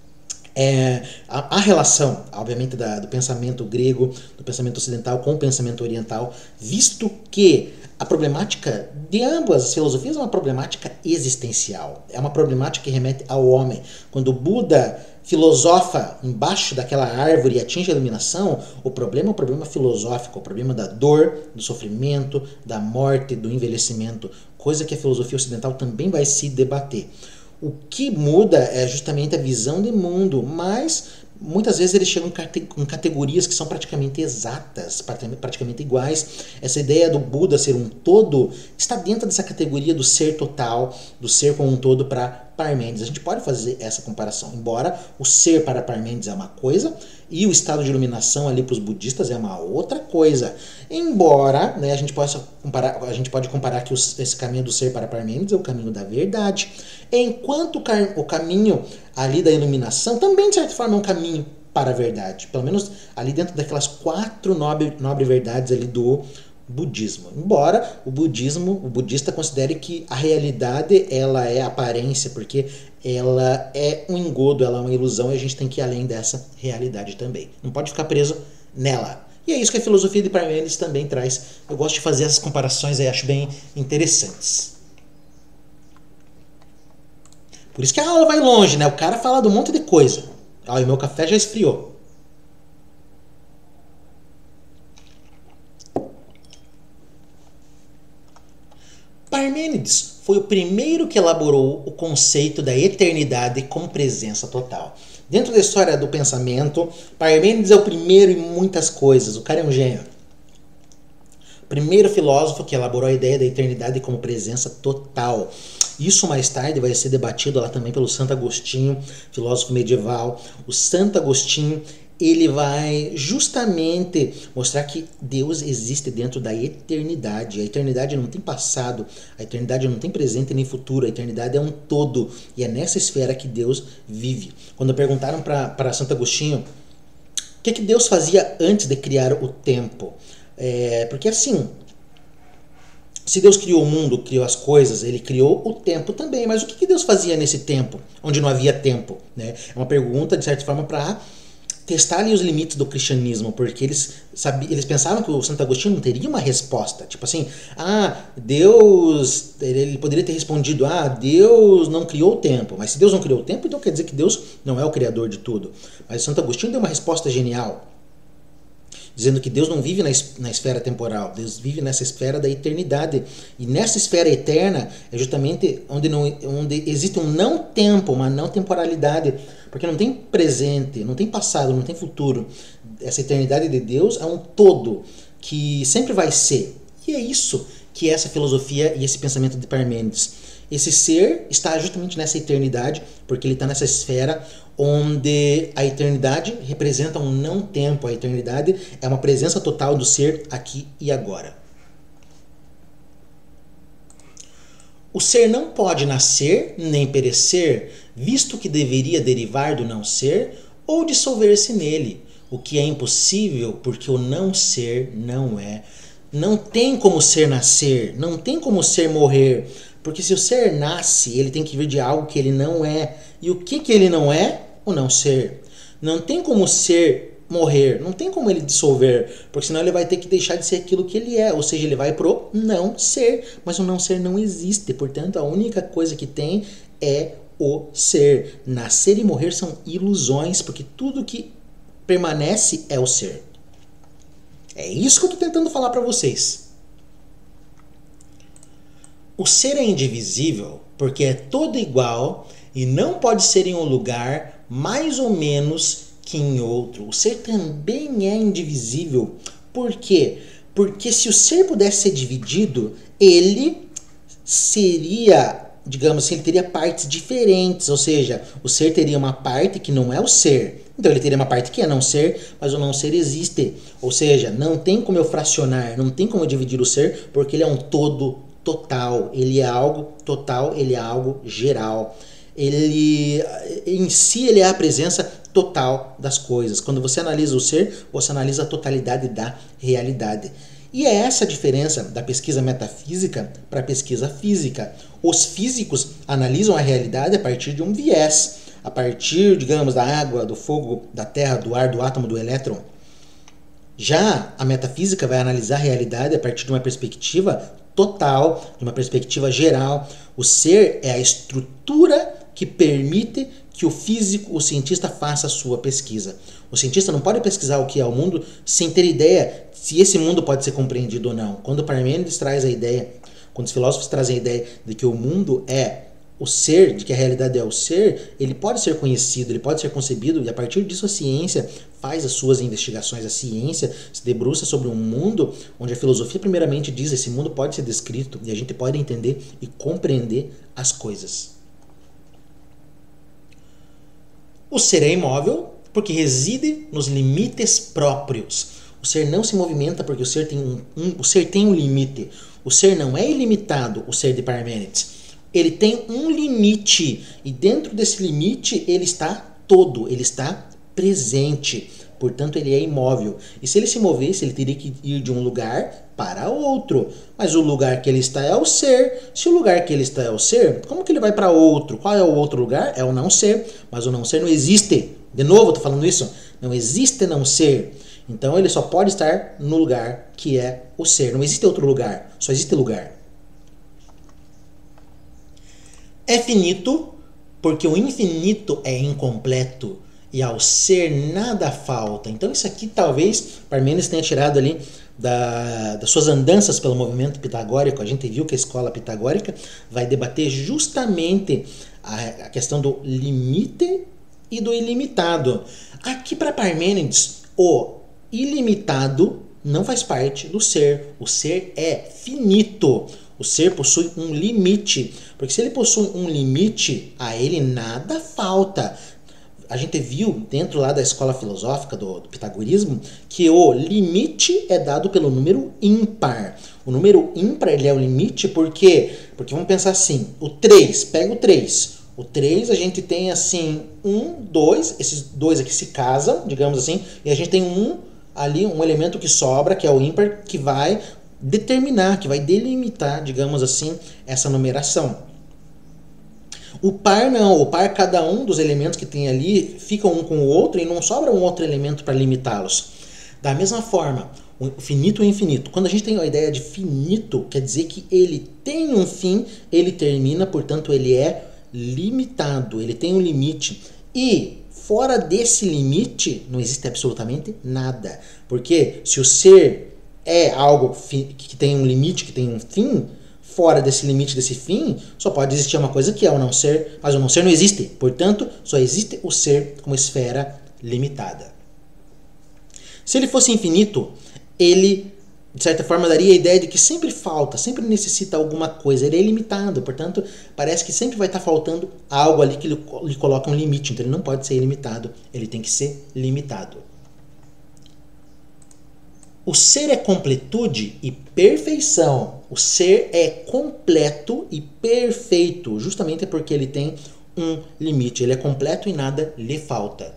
é, a, a relação, obviamente, da, do pensamento grego, do pensamento ocidental com o pensamento oriental, visto que a problemática de ambas as filosofias é uma problemática existencial, é uma problemática que remete ao homem. Quando o Buda filosofa embaixo daquela árvore e atinge a iluminação, o problema é um problema filosófico, o problema da dor, do sofrimento, da morte, do envelhecimento, coisa que a filosofia ocidental também vai se debater. O que muda é justamente a visão de mundo, mas muitas vezes eles chegam em categorias que são praticamente exatas, praticamente iguais. Essa ideia do Buda ser um todo está dentro dessa categoria do ser total, do ser como um todo para Parmênides. A gente pode fazer essa comparação, embora o ser para Parmênides é uma coisa e o estado de iluminação ali para os budistas é uma outra coisa. Embora, né, a gente possa comparar, a gente pode comparar que os, esse caminho do ser para Parmênides é o caminho da verdade, enquanto o, o caminho ali da iluminação também de certa forma é um caminho para a verdade, pelo menos ali dentro daquelas quatro nobre, nobre verdades ali do budismo. Embora o budismo, o budista considere que a realidade ela é aparência, porque ela é um engodo, ela é uma ilusão e a gente tem que ir além dessa realidade também. Não pode ficar preso nela. E é isso que a filosofia de Parmênides também traz. Eu gosto de fazer essas comparações e acho bem interessantes. Por isso que a aula vai longe, né? O cara fala de um monte de coisa. Ó, e o meu café já esfriou. Parmênides foi o primeiro que elaborou o conceito da eternidade como presença total. Dentro da história do pensamento, Parmênides é o primeiro em muitas coisas. O cara é um gênio. O primeiro filósofo que elaborou a ideia da eternidade como presença total. Isso mais tarde vai ser debatido lá também pelo Santo Agostinho, filósofo medieval. O Santo Agostinho, ele vai justamente mostrar que Deus existe dentro da eternidade. A eternidade não tem passado, a eternidade não tem presente nem futuro, a eternidade é um todo. E é nessa esfera que Deus vive. Quando perguntaram para Santo Agostinho o que, que Deus fazia antes de criar o tempo, é, porque assim, se Deus criou o mundo, criou as coisas, ele criou o tempo também. Mas o que, que Deus fazia nesse tempo, onde não havia tempo? Né? É uma pergunta, de certa forma, para testar ali os limites do cristianismo, porque eles, sabiam, eles pensavam que o Santo Agostinho não teria uma resposta. Tipo assim, ah, Deus, ele poderia ter respondido, ah, Deus não criou o tempo. Mas se Deus não criou o tempo, então quer dizer que Deus não é o criador de tudo. Mas o Santo Agostinho deu uma resposta genial, dizendo que Deus não vive na, na esfera temporal, Deus vive nessa esfera da eternidade. E nessa esfera eterna é justamente onde, não, onde existe um não tempo, uma não temporalidade, porque não tem presente, não tem passado, não tem futuro. Essa eternidade de Deus é um todo que sempre vai ser. E é isso que é essa filosofia e esse pensamento de Parmênides. Esse ser está justamente nessa eternidade, porque ele está nessa esfera onde a eternidade representa um não tempo. A eternidade é uma presença total do ser aqui e agora. O ser não pode nascer nem perecer, visto que deveria derivar do não ser ou dissolver-se nele, o que é impossível porque o não ser não é. Não tem como ser nascer, não tem como ser morrer, porque se o ser nasce, ele tem que vir de algo que ele não é. E o que, que ele não é? O não ser. Não tem como ser morrer, não tem como ele dissolver, porque senão ele vai ter que deixar de ser aquilo que ele é, ou seja, ele vai pro não ser, mas o não ser não existe, portanto a única coisa que tem é o ser. Nascer e morrer são ilusões, porque tudo que permanece é o ser. É isso que eu estou tentando falar para vocês. O ser é indivisível porque é todo igual e não pode ser em um lugar mais ou menos que em outro. O ser também é indivisível. Por quê? Porque se o ser pudesse ser dividido, ele seria, digamos assim, ele teria partes diferentes, ou seja, o ser teria uma parte que não é o ser. Então ele teria uma parte que é não ser, mas o não ser existe. Ou seja, não tem como eu fracionar, não tem como eu dividir o ser, porque ele é um todo total. Ele é algo total, ele é algo geral. Ele, em si, ele é a presença total das coisas. Quando você analisa o ser, você analisa a totalidade da realidade. E é essa a diferença da pesquisa metafísica para a pesquisa física. Os físicos analisam a realidade a partir de um viés, a partir, digamos, da água, do fogo, da terra, do ar, do átomo, do elétron. Já a metafísica vai analisar a realidade a partir de uma perspectiva total, de uma perspectiva geral. O ser é a estrutura que permite que o físico, o cientista, faça a sua pesquisa. O cientista não pode pesquisar o que é o mundo sem ter ideia se esse mundo pode ser compreendido ou não. Quando Parmênides traz a ideia, quando os filósofos trazem a ideia de que o mundo é o ser, de que a realidade é o ser, ele pode ser conhecido, ele pode ser concebido, e a partir disso a ciência faz as suas investigações. A ciência se debruça sobre um mundo onde a filosofia primeiramente diz que esse mundo pode ser descrito e a gente pode entender e compreender as coisas. O ser é imóvel porque reside nos limites próprios. O ser não se movimenta porque o ser tem um, um, o ser tem um limite. O ser não é ilimitado, o ser de Parmênides. Ele tem um limite e dentro desse limite ele está todo, ele está presente. Portanto, ele é imóvel. E se ele se movesse, ele teria que ir de um lugar para outro. Mas o lugar que ele está é o ser. Se o lugar que ele está é o ser, como que ele vai para outro? Qual é o outro lugar? É o não ser. Mas o não ser não existe. De novo, estou falando isso. Não existe não ser. Então, ele só pode estar no lugar que é o ser. Não existe outro lugar. Só existe lugar. É finito porque o infinito é incompleto e ao ser nada falta. Então isso aqui talvez Parmênides tenha tirado ali da, das suas andanças pelo movimento pitagórico. A gente viu que a escola pitagórica vai debater justamente a, a questão do limite e do ilimitado. Aqui para Parmênides, o ilimitado não faz parte do ser. O ser é finito. O ser possui um limite, porque se ele possui um limite, a ele nada falta. A gente viu dentro lá da escola filosófica do, do pitagorismo que o limite é dado pelo número ímpar. O número ímpar ele é o limite porque, porque vamos pensar assim, o três, pega o três. O três a gente tem assim um, dois, esses dois aqui se casam, digamos assim, e a gente tem um ali, um elemento que sobra, que é o ímpar, que vai determinar, que vai delimitar, digamos assim, essa numeração. O par não, o par, cada um dos elementos que tem ali fica um com o outro e não sobra um outro elemento para limitá-los. Da mesma forma, o finito é infinito. Quando a gente tem a ideia de finito, quer dizer que ele tem um fim, ele termina, portanto ele é limitado, ele tem um limite. E fora desse limite não existe absolutamente nada. Porque se o ser é algo que tem um limite, que tem um fim, fora desse limite, desse fim, só pode existir uma coisa que é o não ser, mas o não ser não existe. Portanto, só existe o ser como esfera limitada. Se ele fosse infinito, ele, de certa forma, daria a ideia de que sempre falta, sempre necessita alguma coisa. Ele é ilimitado, portanto, parece que sempre vai estar faltando algo ali que lhe, lhe coloca um limite. Então, ele não pode ser ilimitado, ele tem que ser limitado. O ser é completude e perfeição. O ser é completo e perfeito, justamente porque ele tem um limite. Ele é completo e nada lhe falta.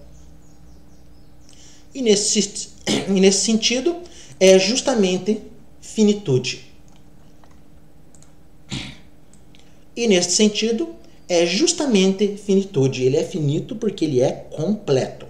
E nesse, e nesse sentido, é justamente finitude. E nesse sentido, é justamente finitude. Ele é finito porque ele é completo.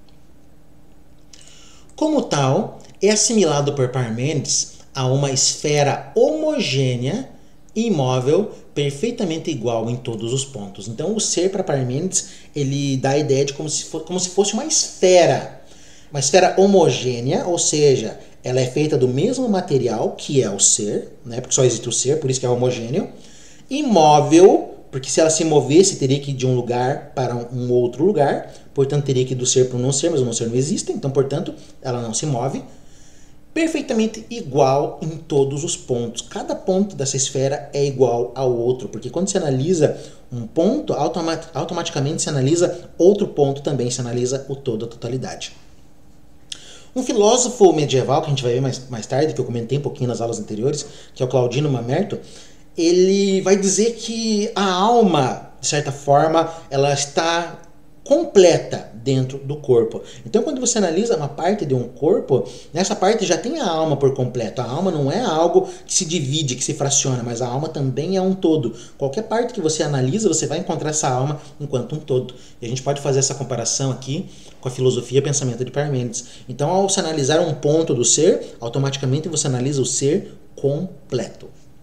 Como tal, é assimilado por Parmênides a uma esfera homogênea, imóvel, perfeitamente igual em todos os pontos. Então, o ser para Parmênides, ele dá a ideia de como se, for, como se fosse uma esfera. Uma esfera homogênea, ou seja, ela é feita do mesmo material que é o ser, né? Porque só existe o ser, por isso que é homogêneo. Imóvel, porque se ela se movesse, teria que ir de um lugar para um outro lugar, portanto teria que ir do ser para o não ser, mas o não ser não existe, então, portanto, ela não se move. Perfeitamente igual em todos os pontos. Cada ponto dessa esfera é igual ao outro, porque quando se analisa um ponto, automat- automaticamente se analisa outro ponto também, se analisa o todo, a totalidade. Um filósofo medieval, que a gente vai ver mais, mais tarde, que eu comentei um pouquinho nas aulas anteriores, que é o Claudino Mamerto, ele vai dizer que a alma, de certa forma, ela está completa dentro do corpo. Então, quando você analisa uma parte de um corpo, nessa parte já tem a alma por completo. A alma não é algo que se divide, que se fraciona, mas a alma também é um todo. Qualquer parte que você analisa, você vai encontrar essa alma enquanto um todo. E a gente pode fazer essa comparação aqui com a filosofia e pensamento de Parmênides. Então, ao se analisar um ponto do ser, automaticamente você analisa o ser completo.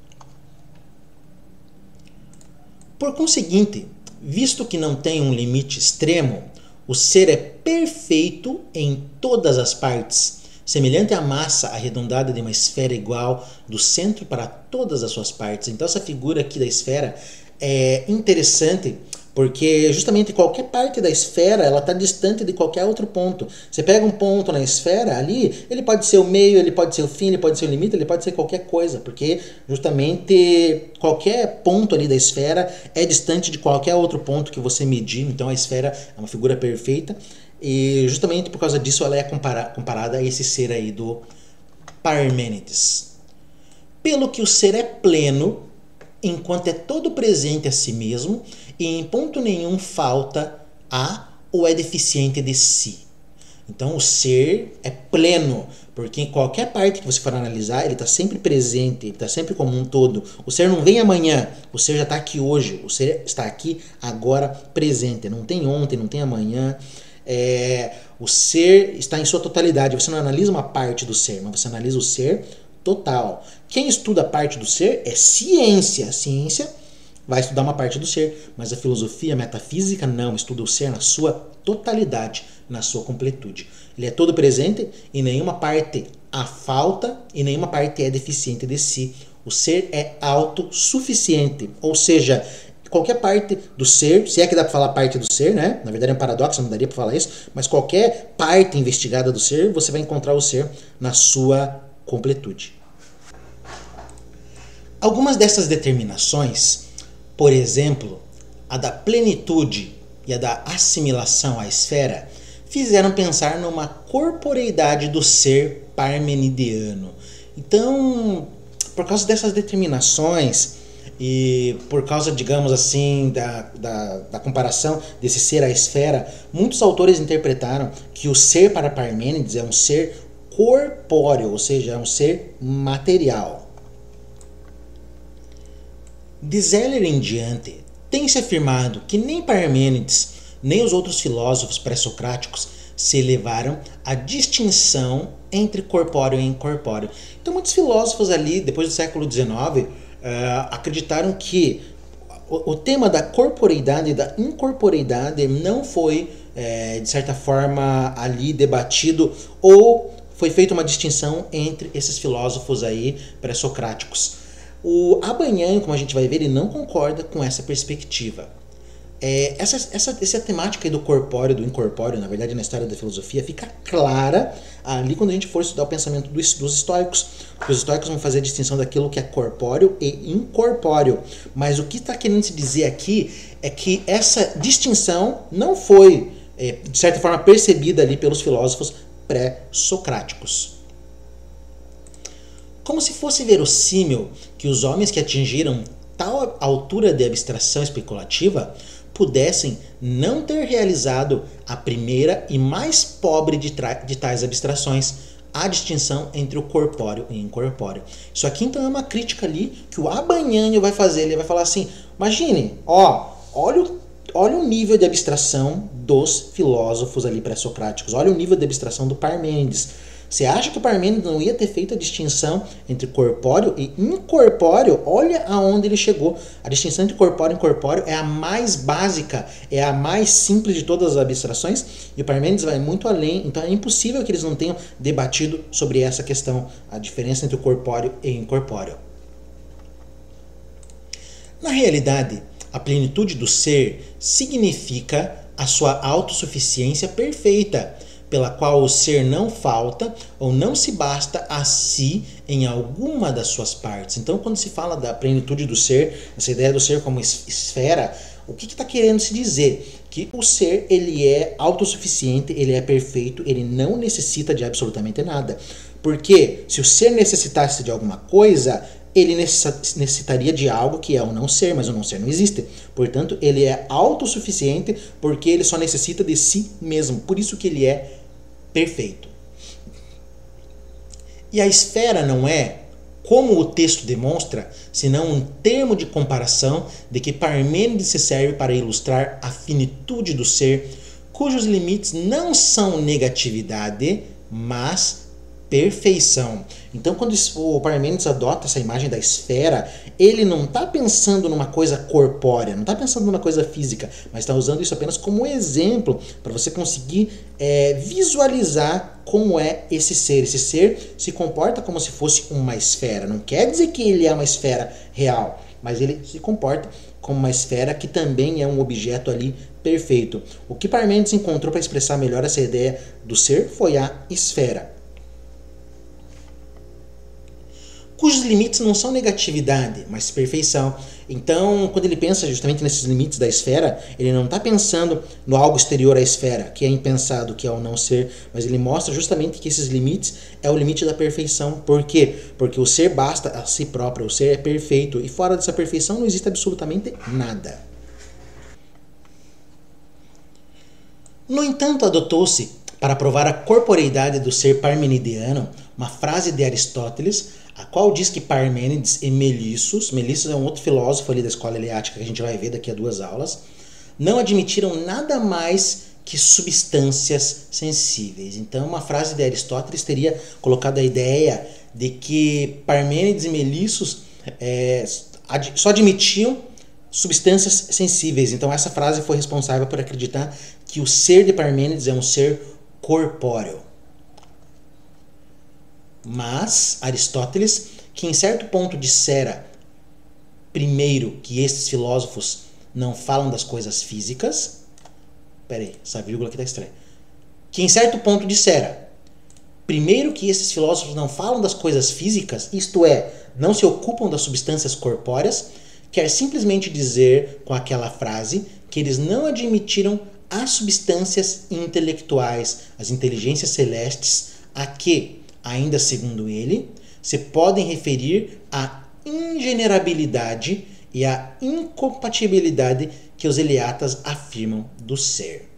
Por conseguinte, visto que não tem um limite extremo, o ser é perfeito em todas as partes, semelhante à massa arredondada de uma esfera igual do centro para todas as suas partes. Então essa figura aqui da esfera é interessante porque justamente qualquer parte da esfera ela está distante de qualquer outro ponto. Você pega um ponto na esfera ali, ele pode ser o meio, ele pode ser o fim, ele pode ser o limite, ele pode ser qualquer coisa, porque justamente qualquer ponto ali da esfera é distante de qualquer outro ponto que você medir. Então a esfera é uma figura perfeita e justamente por causa disso ela é compara- comparada a esse ser aí do Parmênides. Pelo que o ser é pleno, enquanto é todo presente a si mesmo, e em ponto nenhum falta a ou é deficiente de si. Então o ser é pleno, porque em qualquer parte que você for analisar, ele está sempre presente, ele está sempre como um todo. O ser não vem amanhã, o ser já está aqui hoje, o ser está aqui agora presente, não tem ontem, não tem amanhã. É, o ser está em sua totalidade, você não analisa uma parte do ser, mas você analisa o ser total. Quem estuda a parte do ser é ciência. A ciência vai estudar uma parte do ser, mas a filosofia, a metafísica não, estuda o ser na sua totalidade, na sua completude. Ele é todo presente e nenhuma parte há falta e nenhuma parte é deficiente de si. O ser é autossuficiente, ou seja, qualquer parte do ser, se é que dá para falar parte do ser, né? Na verdade é um paradoxo, não daria para falar isso, mas qualquer parte investigada do ser, você vai encontrar o ser na sua completude. Algumas dessas determinações, por exemplo, a da plenitude e a da assimilação à esfera, fizeram pensar numa corporeidade do ser parmenidiano. Então, por causa dessas determinações e por causa, digamos assim, da, da, da comparação desse ser à esfera, muitos autores interpretaram que o ser para Parmênides é um ser corpóreo, ou seja, é um ser material. De Zeller em diante, tem se afirmado que nem Parmênides, nem os outros filósofos pré-socráticos se elevaram à distinção entre corpóreo e incorpóreo. Então muitos filósofos ali, depois do século dezenove, uh, acreditaram que o, o tema da corporeidade e da incorporeidade não foi, é, de certa forma, ali debatido, ou foi feita uma distinção entre esses filósofos aí pré-socráticos. O Abanyan, como a gente vai ver, ele não concorda com essa perspectiva. É, essa, essa, essa temática aí do corpóreo, do incorpóreo, na verdade, na história da filosofia, fica clara ali quando a gente for estudar o pensamento dos, dos estoicos. Porque os estoicos vão fazer a distinção daquilo que é corpóreo e incorpóreo. Mas o que está querendo se dizer aqui é que essa distinção não foi, é, de certa forma, percebida ali pelos filósofos pré-socráticos. Como se fosse verossímil que os homens que atingiram tal altura de abstração especulativa pudessem não ter realizado a primeira e mais pobre de, de tais abstrações, a distinção entre o corpóreo e incorpóreo. Isso aqui então é uma crítica ali que o Abanyan vai fazer. Ele vai falar assim, imagine, ó, olha o, olha o nível de abstração dos filósofos ali pré-socráticos, olha o nível de abstração do Parmênides. Você acha que o Parmênides não ia ter feito a distinção entre corpóreo e incorpóreo? Olha aonde ele chegou. A distinção entre corpóreo e incorpóreo é a mais básica, é a mais simples de todas as abstrações, e o Parmênides vai muito além, então é impossível que eles não tenham debatido sobre essa questão, a diferença entre o corpóreo e incorpóreo. Na realidade, a plenitude do ser significa a sua autossuficiência perfeita, pela qual o ser não falta ou não se basta a si em alguma das suas partes. Então, quando se fala da plenitude do ser, essa ideia do ser como esfera, o que está querendo se dizer? Que o ser ele é autossuficiente, ele é perfeito, ele não necessita de absolutamente nada. Porque se o ser necessitasse de alguma coisa, ele necessitaria de algo que é o não ser, mas o não ser não existe. Portanto, ele é autossuficiente porque ele só necessita de si mesmo. Por isso que ele é perfeito. E a esfera não é, como o texto demonstra, senão um termo de comparação de que Parmênides se serve para ilustrar a finitude do ser, cujos limites não são negatividade, mas perfeição. Então, quando o Parmênides adota essa imagem da esfera, ele não está pensando numa coisa corpórea, não está pensando numa coisa física, mas está usando isso apenas como exemplo para você conseguir é, visualizar como é esse ser. Esse ser se comporta como se fosse uma esfera. Não quer dizer que ele é uma esfera real, mas ele se comporta como uma esfera que também é um objeto ali perfeito. O que Parmênides encontrou para expressar melhor essa ideia do ser foi a esfera, cujos limites não são negatividade, mas perfeição. Então, quando ele pensa justamente nesses limites da esfera, ele não está pensando no algo exterior à esfera, que é impensado, que é o não ser, mas ele mostra justamente que esses limites é o limite da perfeição. Por quê? Porque o ser basta a si próprio, o ser é perfeito, e fora dessa perfeição não existe absolutamente nada. No entanto, adotou-se, para provar a corporeidade do ser parmenidiano, uma frase de Aristóteles, a qual diz que Parmênides e Melissos, Melissos é um outro filósofo ali da escola eleática que a gente vai ver daqui a duas aulas, não admitiram nada mais que substâncias sensíveis. Então, uma frase de Aristóteles teria colocado a ideia de que Parmênides e Melissos é, ad, só admitiam substâncias sensíveis. Então, essa frase foi responsável por acreditar que o ser de Parmênides é um ser corpóreo. Mas Aristóteles, que em certo ponto dissera, primeiro, que estes filósofos não falam das coisas físicas, peraí, essa vírgula aqui está estranha, que em certo ponto dissera, primeiro, que estes filósofos não falam das coisas físicas, isto é, não se ocupam das substâncias corpóreas, quer simplesmente dizer com aquela frase que eles não admitiram as substâncias intelectuais, as inteligências celestes, a que, ainda segundo ele, se podem referir à ingenerabilidade e à incompatibilidade que os eleatas afirmam do ser.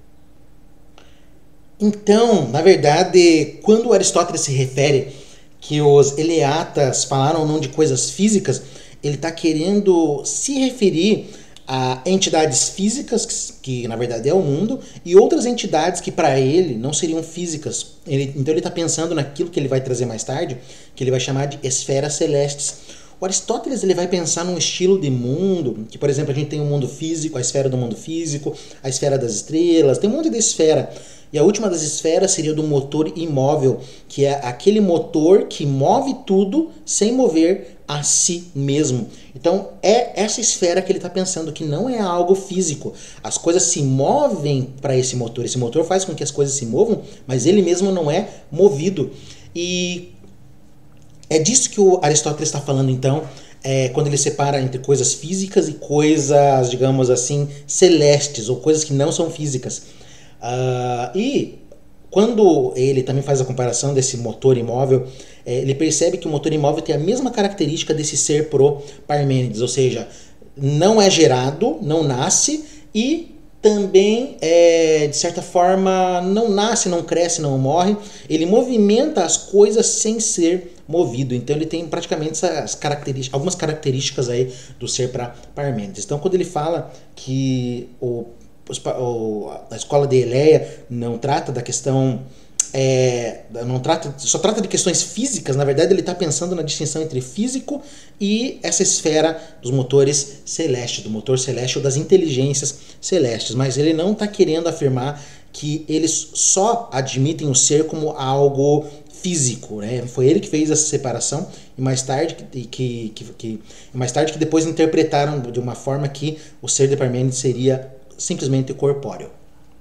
Então, na verdade, quando Aristóteles se refere que os eleatas falaram não de coisas físicas, ele está querendo se referir a entidades físicas, que, que na verdade é o mundo, e outras entidades que para ele não seriam físicas. Ele, então ele está pensando naquilo que ele vai trazer mais tarde, que ele vai chamar de esferas celestes. O Aristóteles ele vai pensar num estilo de mundo, que por exemplo a gente tem o mundo físico, a esfera do mundo físico, a esfera das estrelas, tem um monte de esfera. E a última das esferas seria do motor imóvel, que é aquele motor que move tudo sem mover a si mesmo. Então é essa esfera que ele está pensando, que não é algo físico. As coisas se movem para esse motor, esse motor faz com que as coisas se movam, mas ele mesmo não é movido. E é disso que o Aristóteles está falando então, é, quando ele separa entre coisas físicas e coisas, digamos assim, celestes, ou coisas que não são físicas. Uh, e quando ele também faz a comparação desse motor imóvel, é, ele percebe que o motor imóvel tem a mesma característica desse ser pro Parmênides, ou seja, não é gerado, não nasce e também, é, de certa forma, não nasce, não cresce, não morre. Ele movimenta as coisas sem ser movido. Então ele tem praticamente essas características, algumas características aí do ser para Parmênides. Então quando ele fala que o a escola de Eleia não trata da questão, é, não trata, só trata de questões físicas, na verdade ele está pensando na distinção entre físico e essa esfera dos motores celestes, do motor celeste ou das inteligências celestes, mas ele não está querendo afirmar que eles só admitem o ser como algo físico, né? Foi ele que fez essa separação e mais tarde que, que, que, que, mais tarde que depois interpretaram de uma forma que o ser de Parmênides seria simplesmente corpóreo.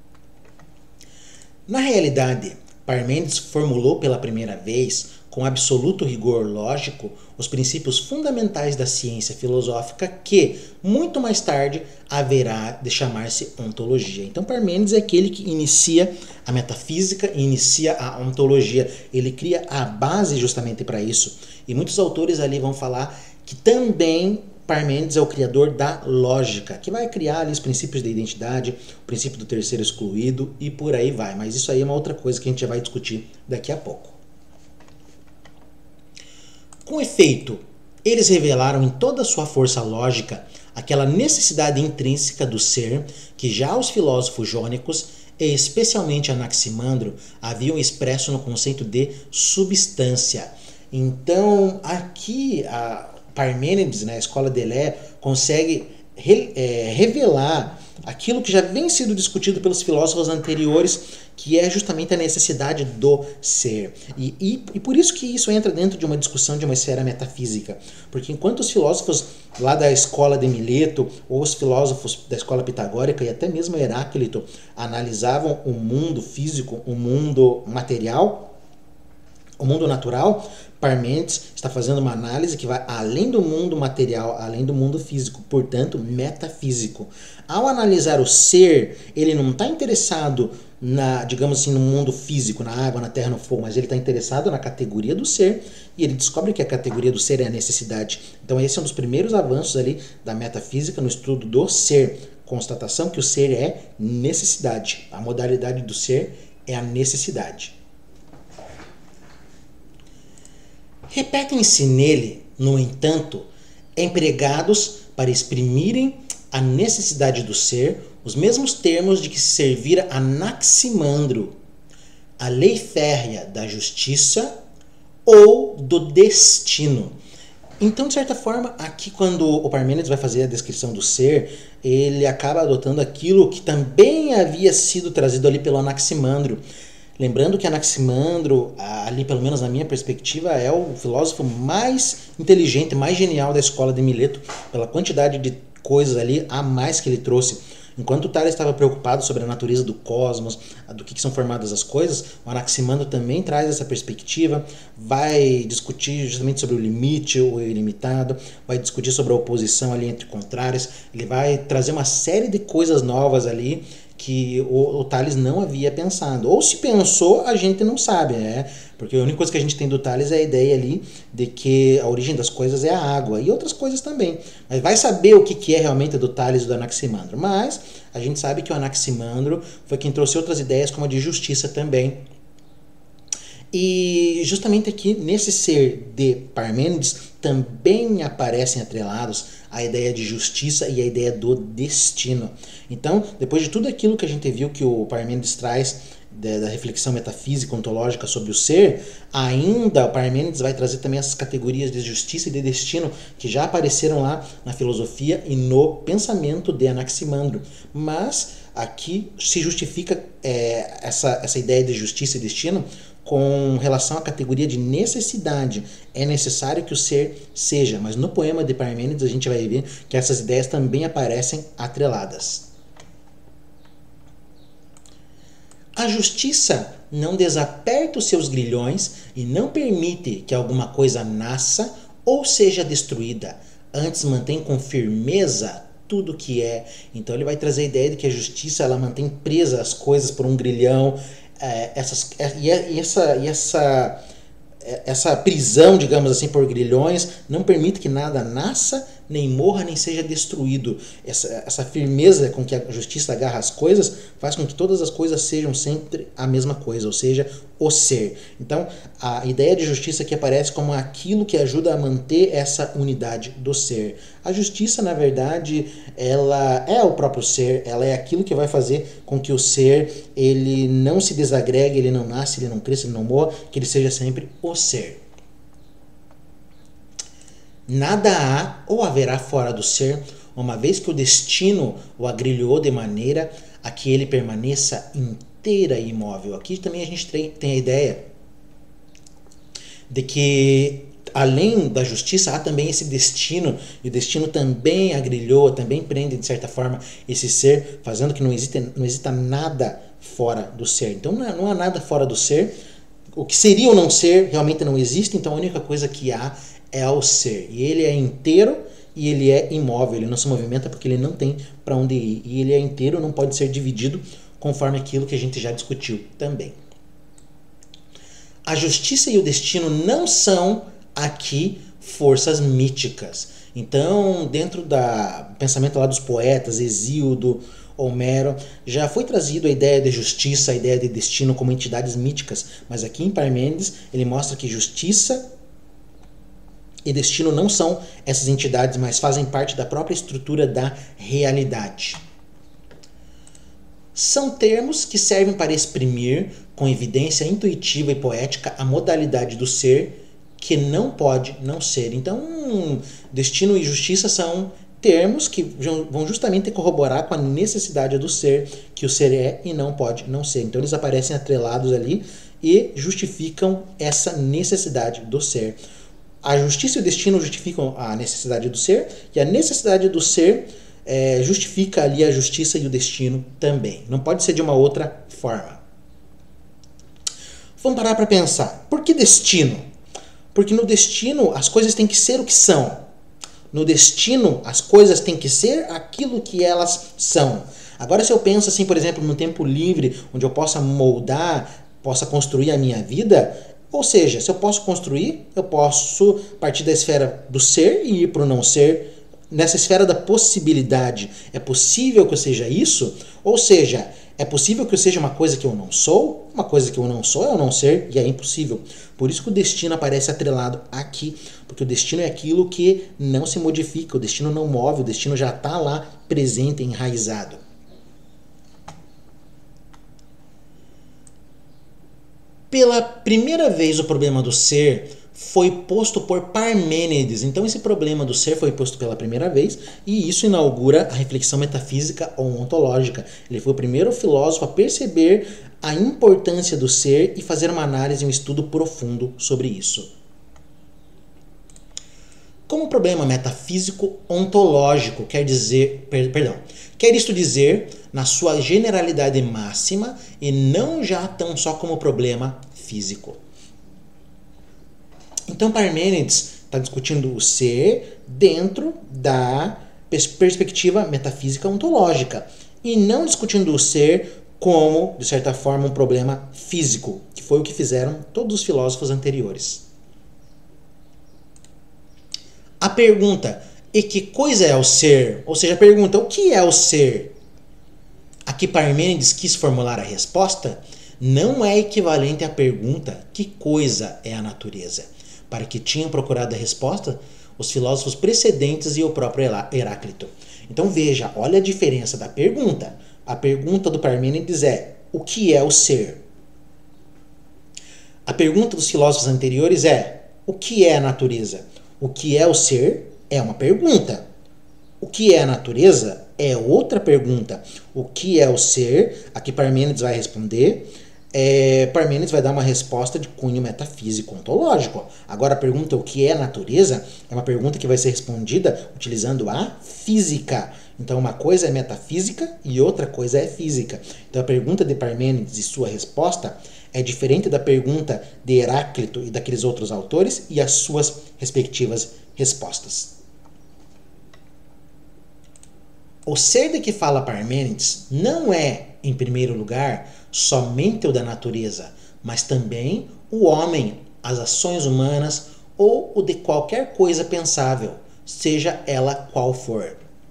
Na realidade, Parmênides formulou pela primeira vez, com absoluto rigor lógico, os princípios fundamentais da ciência filosófica que, muito mais tarde, haverá de chamar-se ontologia. Então Parmênides é aquele que inicia a metafísica e inicia a ontologia. Ele cria a base justamente para isso. E muitos autores ali vão falar que também Parmênides é o criador da lógica, que vai criar ali os princípios da identidade, o princípio do terceiro excluído e por aí vai. Mas isso aí é uma outra coisa que a gente já vai discutir daqui a pouco. Com efeito, eles revelaram em toda a sua força lógica aquela necessidade intrínseca do ser que já os filósofos jônicos, e especialmente Anaximandro, haviam expresso no conceito de substância. Então, aqui a Parmênides, na escola de Eleia, consegue re, é, revelar aquilo que já vem sido discutido pelos filósofos anteriores, que é justamente a necessidade do ser. E, e, e por isso que isso entra dentro de uma discussão de uma esfera metafísica. Porque enquanto os filósofos lá da escola de Mileto, ou os filósofos da escola pitagórica, e até mesmo Heráclito, analisavam o mundo físico, o mundo material, o mundo natural, Parmênides está fazendo uma análise que vai além do mundo material, além do mundo físico, portanto, metafísico. Ao analisar o ser, ele não está interessado na, digamos assim, no mundo físico, na água, na terra, no fogo, mas ele está interessado na categoria do ser, e ele descobre que a categoria do ser é a necessidade. Então esse é um dos primeiros avanços ali da metafísica no estudo do ser, constatação que o ser é necessidade. A modalidade do ser é a necessidade. Repetem-se nele, no entanto, empregados para exprimirem a necessidade do ser, os mesmos termos de que se servira Anaximandro, a lei férrea da justiça ou do destino. Então, de certa forma, aqui quando o Parmênides vai fazer a descrição do ser, ele acaba adotando aquilo que também havia sido trazido ali pelo Anaximandro. Lembrando que Anaximandro, ali pelo menos na minha perspectiva, é o filósofo mais inteligente, mais genial da escola de Mileto, pela quantidade de coisas ali a mais que ele trouxe. Enquanto o Tales estava preocupado sobre a natureza do cosmos, do que são formadas as coisas, o Anaximandro também traz essa perspectiva, vai discutir justamente sobre o limite, o ilimitado, vai discutir sobre a oposição ali entre contrários, ele vai trazer uma série de coisas novas ali, que o, o Tales não havia pensado. Ou se pensou, a gente não sabe, né? Porque a única coisa que a gente tem do Tales é a ideia ali de que a origem das coisas é a água, e outras coisas também. Mas vai saber o que, que é realmente do Tales e do Anaximandro. Mas a gente sabe que o Anaximandro foi quem trouxe outras ideias, como a de justiça também. E justamente aqui nesse ser de Parmênides também aparecem atrelados a ideia de justiça e a ideia do destino. Então, depois de tudo aquilo que a gente viu que o Parmênides traz da reflexão metafísica, ontológica sobre o ser, ainda o Parmênides vai trazer também essas categorias de justiça e de destino que já apareceram lá na filosofia e no pensamento de Anaximandro. Mas aqui se justifica é, essa, essa ideia de justiça e destino com relação à categoria de necessidade. É necessário que o ser seja, mas no poema de Parmênides a gente vai ver que essas ideias também aparecem atreladas. A justiça não desaperta os seus grilhões e não permite que alguma coisa nasça ou seja destruída. Antes mantém com firmeza tudo que é. Então ele vai trazer a ideia de que a justiça ela mantém presa as coisas por um grilhão. É, essas, e, essa, e essa, essa prisão, digamos assim, por grilhões não permite que nada nasça, nem morra, nem seja destruído. Essa, essa firmeza com que a justiça agarra as coisas faz com que todas as coisas sejam sempre a mesma coisa, ou seja, o ser. Então, a ideia de justiça aqui aparece como aquilo que ajuda a manter essa unidade do ser. A justiça, na verdade, ela é o próprio ser, ela é aquilo que vai fazer com que o ser ele não se desagregue, ele não nasce, ele não cresça, ele não morra, que ele seja sempre o ser. Nada há ou haverá fora do ser, uma vez que o destino o agrilhou de maneira a que ele permaneça inteira e imóvel. Aqui também a gente tem a ideia de que, além da justiça, há também esse destino, e o destino também agrilhou, também prende, de certa forma, esse ser, fazendo que não exista, não exista nada fora do ser. Então não há nada fora do ser. O que seria ou não ser realmente não existe, então a única coisa que há é o ser. E ele é inteiro e ele é imóvel, ele não se movimenta porque ele não tem para onde ir. E ele é inteiro, não pode ser dividido conforme aquilo que a gente já discutiu também. A justiça e o destino não são aqui forças míticas. Então, dentro do pensamento lá dos poetas, Hesíodo, Homero, já foi trazido a ideia de justiça, a ideia de destino como entidades míticas. Mas aqui em Parmênides ele mostra que justiça e destino não são essas entidades, mas fazem parte da própria estrutura da realidade. São termos que servem para exprimir, com evidência intuitiva e poética, a modalidade do ser que não pode não ser. Então, destino e justiça são termos que vão justamente corroborar com a necessidade do ser, que o ser é e não pode não ser. Então, eles aparecem atrelados ali e justificam essa necessidade do ser. A justiça e o destino justificam a necessidade do ser, e a necessidade do ser é, justifica ali a justiça e o destino também. Não pode ser de uma outra forma. Vamos parar para pensar. Por que destino? Porque no destino as coisas têm que ser o que são. No destino as coisas têm que ser aquilo que elas são. Agora, se eu penso assim, por exemplo, no tempo livre, onde eu possa moldar, possa construir a minha vida, ou seja, se eu posso construir, eu posso partir da esfera do ser e ir para o não ser. Nessa esfera da possibilidade, é possível que eu seja isso? Ou seja, é possível que eu seja uma coisa que eu não sou? Uma coisa que eu não sou é eu não ser, e é impossível. Por isso que o destino aparece atrelado aqui, porque o destino é aquilo que não se modifica, o destino não move, o destino já está lá presente, enraizado. Pela primeira vez o problema do ser foi posto por Parmênides. Então esse problema do ser foi posto pela primeira vez e isso inaugura a reflexão metafísica ou ontológica. Ele foi o primeiro filósofo a perceber a importância do ser e fazer uma análise e um estudo profundo sobre isso. Como problema metafísico ontológico, quer dizer, per, perdão, quer isto dizer na sua generalidade máxima e não já tão só como problema físico. Então Parmênides está discutindo o ser dentro da pers- perspectiva metafísica ontológica e não discutindo o ser como, de certa forma, um problema físico, que foi o que fizeram todos os filósofos anteriores. A pergunta, e que coisa é o ser? Ou seja, a pergunta, o que é o ser? A que Parmênides quis formular a resposta, não é equivalente à pergunta que coisa é a natureza, para que tinham procurado a resposta os filósofos precedentes e o próprio Heráclito. Então veja, olha a diferença da pergunta. A pergunta do Parmênides é: o que é o ser? A pergunta dos filósofos anteriores é: o que é a natureza? O que é o ser é uma pergunta. O que é a natureza é outra pergunta. O que é o ser? Aqui Parmênides vai responder. É, Parmênides vai dar uma resposta de cunho metafísico ontológico. Agora a pergunta o que é a natureza é uma pergunta que vai ser respondida utilizando a física. Então uma coisa é metafísica e outra coisa é física. Então a pergunta de Parmênides e sua resposta é diferente da pergunta de Heráclito e daqueles outros autores e as suas respectivas respostas. O ser de que fala Parmênides não é, em primeiro lugar, somente o da natureza, mas também o homem, as ações humanas ou o de qualquer coisa pensável, seja ela qual for.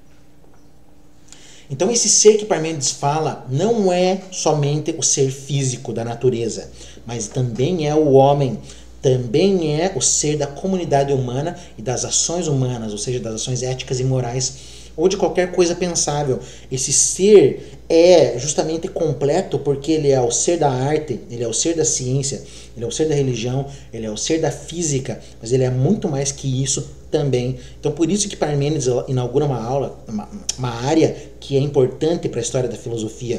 Então esse ser que Parmênides fala não é somente o ser físico da natureza, mas também é o homem, também é o ser da comunidade humana e das ações humanas, ou seja, das ações éticas e morais, ou de qualquer coisa pensável. Esse ser é justamente completo porque ele é o ser da arte, ele é o ser da ciência, ele é o ser da religião, ele é o ser da física, mas ele é muito mais que isso também. Então por isso que Parmênides inaugura uma aula, uma, uma área que é importante para a história da filosofia.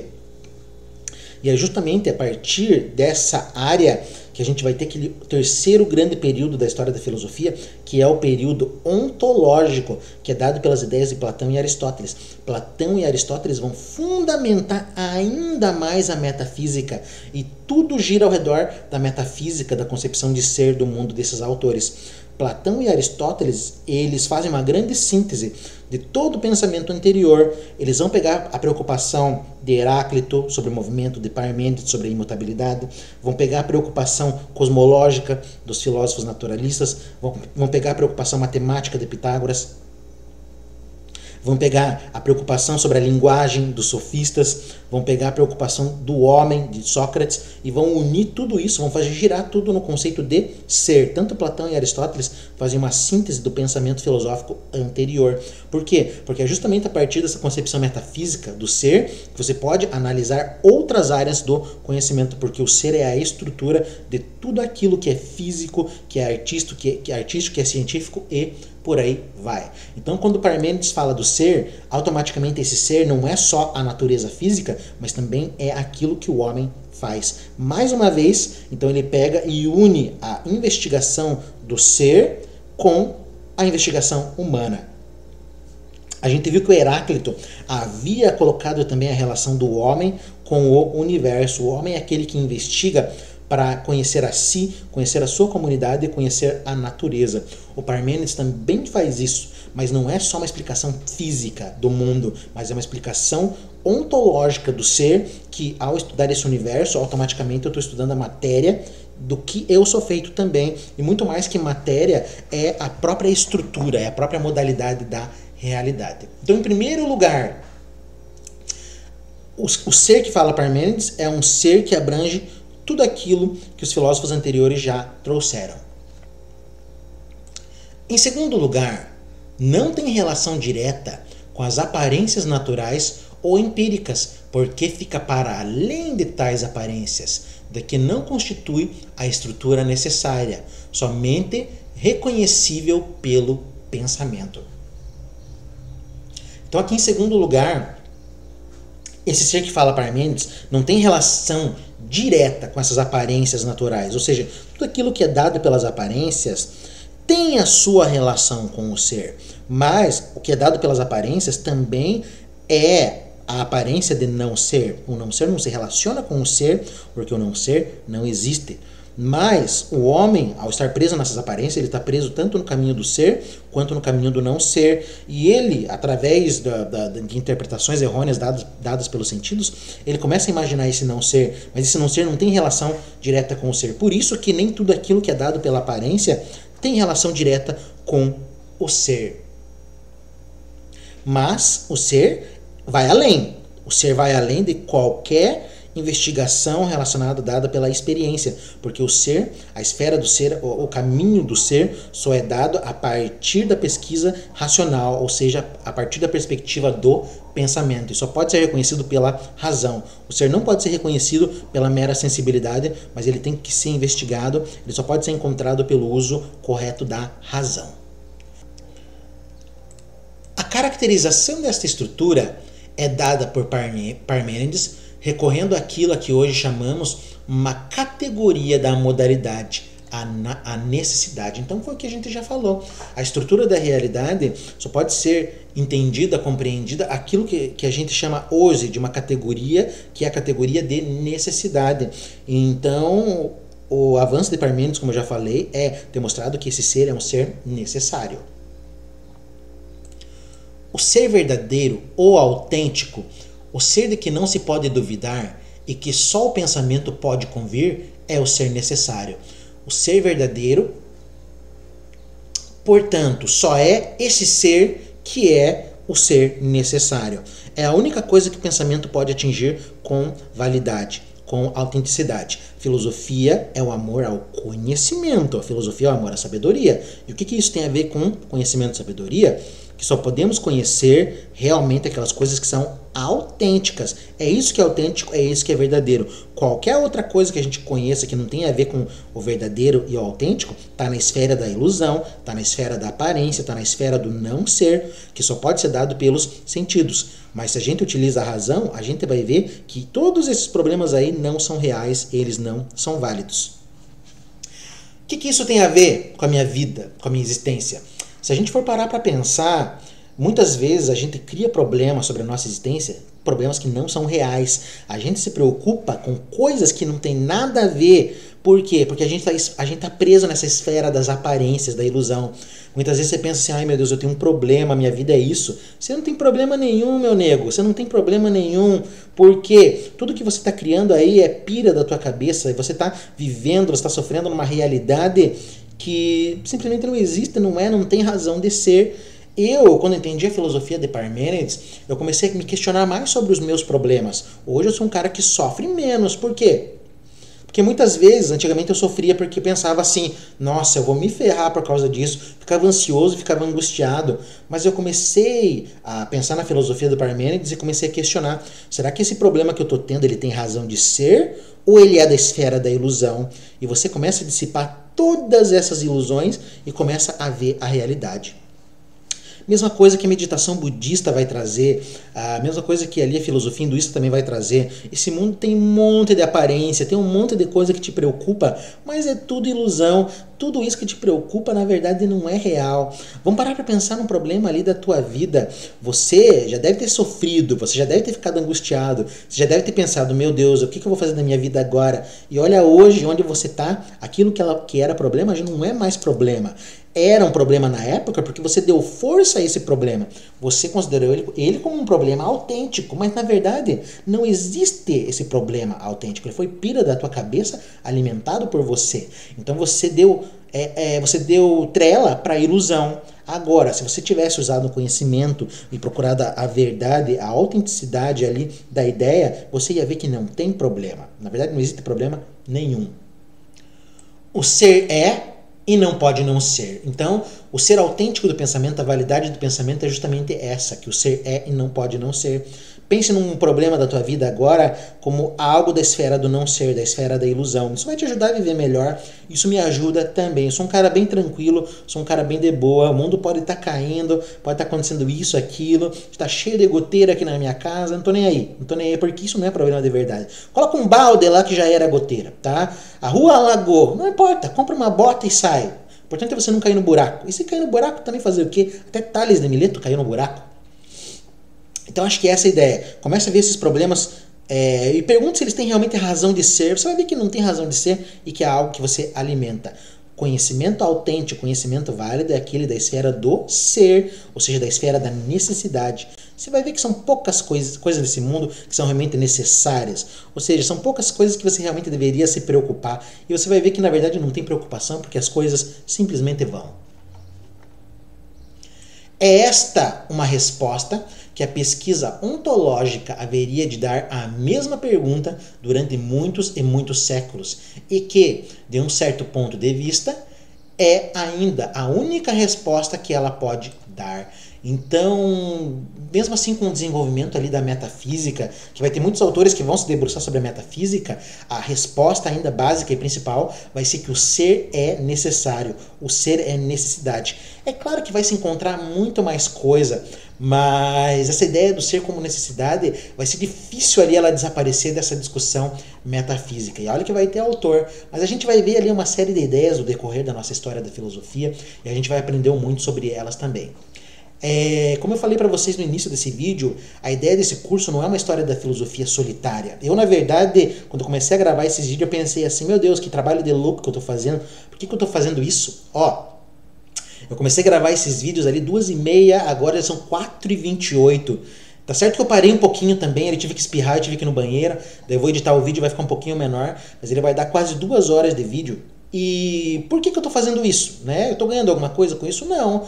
E é justamente a partir dessa área que a gente vai ter aquele terceiro grande período da história da filosofia, que é o período ontológico, que é dado pelas ideias de Platão e Aristóteles. Platão e Aristóteles vão fundamentar ainda mais a metafísica, e tudo gira ao redor da metafísica, da concepção de ser do mundo desses autores. Platão e Aristóteles, eles fazem uma grande síntese de todo o pensamento anterior. Eles vão pegar a preocupação de Heráclito sobre o movimento, de Parmênides sobre a imutabilidade, vão pegar a preocupação cosmológica dos filósofos naturalistas, vão, vão pegar a preocupação matemática de Pitágoras, vão pegar a preocupação sobre a linguagem dos sofistas, vão pegar a preocupação do homem, de Sócrates, e vão unir tudo isso, vão fazer girar tudo no conceito de ser. Tanto Platão e Aristóteles fazem uma síntese do pensamento filosófico anterior. Por quê? Porque é justamente a partir dessa concepção metafísica do ser que você pode analisar outras áreas do conhecimento, porque o ser é a estrutura de tudo aquilo que é físico, que é artístico, que é, que é, artístico, que é científico e por aí vai. Então, quando Parmênides fala do ser, automaticamente esse ser não é só a natureza física, mas também é aquilo que o homem faz. Mais uma vez, então ele pega e une a investigação do ser com a investigação humana. A gente viu que o Heráclito havia colocado também a relação do homem com o universo. O homem é aquele que investiga para conhecer a si, conhecer a sua comunidade e conhecer a natureza. O Parmênides também faz isso, mas não é só uma explicação física do mundo, mas é uma explicação ontológica do ser, que ao estudar esse universo, automaticamente eu estou estudando a matéria do que eu sou feito também, e muito mais que matéria, é a própria estrutura, é a própria modalidade da realidade. Então, em primeiro lugar, o, o ser que fala Parmênides é um ser que abrange tudo aquilo que os filósofos anteriores já trouxeram. Em segundo lugar, não tem relação direta com as aparências naturais ou empíricas, porque fica para além de tais aparências, de que não constitui a estrutura necessária, somente reconhecível pelo pensamento. Então aqui em segundo lugar, esse ser que fala Parmênides não tem relação direta com essas aparências naturais, ou seja, tudo aquilo que é dado pelas aparências tem a sua relação com o ser, mas o que é dado pelas aparências também é a aparência de não ser. O não ser não se relaciona com o ser, porque o não ser não existe. Mas o homem, ao estar preso nessas aparências, ele está preso tanto no caminho do ser, quanto no caminho do não ser. E ele, através da, da, de interpretações errôneas dadas, dadas pelos sentidos, ele começa a imaginar esse não ser, mas esse não ser não tem relação direta com o ser. Por isso que nem tudo aquilo que é dado pela aparência tem relação direta com o ser. Mas o ser vai além. O ser vai além de qualquer investigação relacionada dada pela experiência, porque o ser, a esfera do ser, o, o caminho do ser só é dado a partir da pesquisa racional, ou seja, a partir da perspectiva do pensamento. E só pode ser reconhecido pela razão. O ser não pode ser reconhecido pela mera sensibilidade, mas ele tem que ser investigado, ele só pode ser encontrado pelo uso correto da razão. A caracterização desta estrutura é dada por Parmênides, recorrendo àquilo a que hoje chamamos uma categoria da modalidade, a, a necessidade. Então foi o que a gente já falou. A estrutura da realidade só pode ser entendida, compreendida, aquilo que, que a gente chama hoje de uma categoria, que é a categoria de necessidade. Então, o avanço de Parmênides, como eu já falei, é demonstrado que esse ser é um ser necessário. O ser verdadeiro ou autêntico, o ser de que não se pode duvidar e que só o pensamento pode convir, é o ser necessário. O ser verdadeiro, portanto, só é esse ser que é o ser necessário. É a única coisa que o pensamento pode atingir com validade, com autenticidade. Filosofia é o amor ao conhecimento. A filosofia é o amor à sabedoria. E o que, que isso tem a ver com conhecimento e sabedoria? Que só podemos conhecer realmente aquelas coisas que são autênticas. É isso que é autêntico, é isso que é verdadeiro. Qualquer outra coisa que a gente conheça que não tem a ver com o verdadeiro e o autêntico, está na esfera da ilusão, está na esfera da aparência, está na esfera do não ser, que só pode ser dado pelos sentidos. Mas se a gente utiliza a razão, a gente vai ver que todos esses problemas aí não são reais, eles não são válidos. O que, que isso tem a ver com a minha vida, com a minha existência? Se a gente for parar para pensar, muitas vezes a gente cria problemas sobre a nossa existência, problemas que não são reais. A gente se preocupa com coisas que não tem nada a ver. Por quê? Porque a gente está a gente tá preso nessa esfera das aparências, da ilusão. Muitas vezes você pensa assim, ai meu Deus, eu tenho um problema, minha vida é isso. Você não tem problema nenhum, meu nego. Você não tem problema nenhum. Porque tudo que você está criando aí é pira da tua cabeça. E você está vivendo, você está sofrendo numa realidade que simplesmente não existe, não é, não tem razão de ser. Eu, quando entendi a filosofia de Parmênides, eu comecei a me questionar mais sobre os meus problemas. Hoje eu sou um cara que sofre menos. Por quê? Porque muitas vezes, antigamente eu sofria porque pensava assim, nossa, eu vou me ferrar por causa disso, ficava ansioso, ficava angustiado. Mas eu comecei a pensar na filosofia do Parmênides e comecei a questionar, será que esse problema que eu estou tendo, ele tem razão de ser? Ou ele é da esfera da ilusão? E você começa a dissipar todas essas ilusões e começa a ver a realidade. Mesma coisa que a meditação budista vai trazer, a mesma coisa que ali a filosofia hinduísta também vai trazer. Esse mundo tem um monte de aparência, tem um monte de coisa que te preocupa, mas é tudo ilusão. Tudo isso que te preocupa, na verdade, não é real. Vamos parar para pensar num problema ali da tua vida. Você já deve ter sofrido, você já deve ter ficado angustiado, você já deve ter pensado, meu Deus, o que eu vou fazer da minha vida agora? E olha hoje, onde você está, aquilo que, ela, que era problema já não é mais problema. Era um problema na época porque você deu força a esse problema. Você considerou ele, ele como um problema autêntico, mas na verdade não existe esse problema autêntico. Ele foi pira da tua cabeça, alimentado por você. Então você deu, é, é, você deu trela para a ilusão. Agora, se você tivesse usado o conhecimento e procurado a verdade, a autenticidade ali da ideia, você ia ver que não tem problema. Na verdade não existe problema nenhum. O ser é e não pode não ser. Então, o ser autêntico do pensamento, a validade do pensamento é justamente essa, que o ser é e não pode não ser. Pense num problema da tua vida agora como algo da esfera do não ser, da esfera da ilusão. Isso vai te ajudar a viver melhor. Isso me ajuda também. Eu sou um cara bem tranquilo, sou um cara bem de boa. O mundo pode estar caindo, pode estar acontecendo isso, aquilo. Está cheio de goteira aqui na minha casa. Não tô nem aí. Não tô nem aí porque isso não é problema de verdade. Coloca um balde lá que já era goteira, tá? A rua alagou. Não importa. Compra uma bota e sai. O importante é você não cair no buraco. E se cair no buraco, também fazer o quê? Até Tales de Mileto caiu no buraco. Então acho que essa é a ideia. Começa a ver esses problemas é, e pergunta se eles têm realmente razão de ser. Você vai ver que não tem razão de ser e que é algo que você alimenta. Conhecimento autêntico, conhecimento válido é aquele da esfera do ser, ou seja, da esfera da necessidade. Você vai ver que são poucas coisas, coisas nesse mundo que são realmente necessárias. Ou seja, são poucas coisas que você realmente deveria se preocupar. E você vai ver que na verdade não tem preocupação porque as coisas simplesmente vão. É esta uma resposta que a pesquisa ontológica haveria de dar à mesma pergunta durante muitos e muitos séculos e que, de um certo ponto de vista, é ainda a única resposta que ela pode dar. Então, mesmo assim com o desenvolvimento ali da metafísica, que vai ter muitos autores que vão se debruçar sobre a metafísica, a resposta ainda básica e principal vai ser que o ser é necessário, o ser é necessidade. É claro que vai se encontrar muito mais coisa, mas essa ideia do ser como necessidade vai ser difícil ali ela desaparecer dessa discussão metafísica. E olha que vai ter autor, mas a gente vai ver ali uma série de ideias no decorrer da nossa história da filosofia e a gente vai aprender muito sobre elas também. É, como eu falei para vocês no início desse vídeo, a ideia desse curso não é uma história da filosofia solitária. Eu, na verdade, quando comecei a gravar esses vídeos, eu pensei assim, meu Deus, que trabalho de louco que eu tô fazendo. Por que, que eu tô fazendo isso? Ó, eu comecei a gravar esses vídeos ali duas e meia, agora são quatro e vinte e oito. Tá certo que eu parei um pouquinho também, ele tive que espirrar, eu tive que ir no banheiro, daí eu vou editar o vídeo, vai ficar um pouquinho menor, mas ele vai dar quase duas horas de vídeo. E por que, que eu estou fazendo isso? Né? Eu estou ganhando alguma coisa com isso? Não.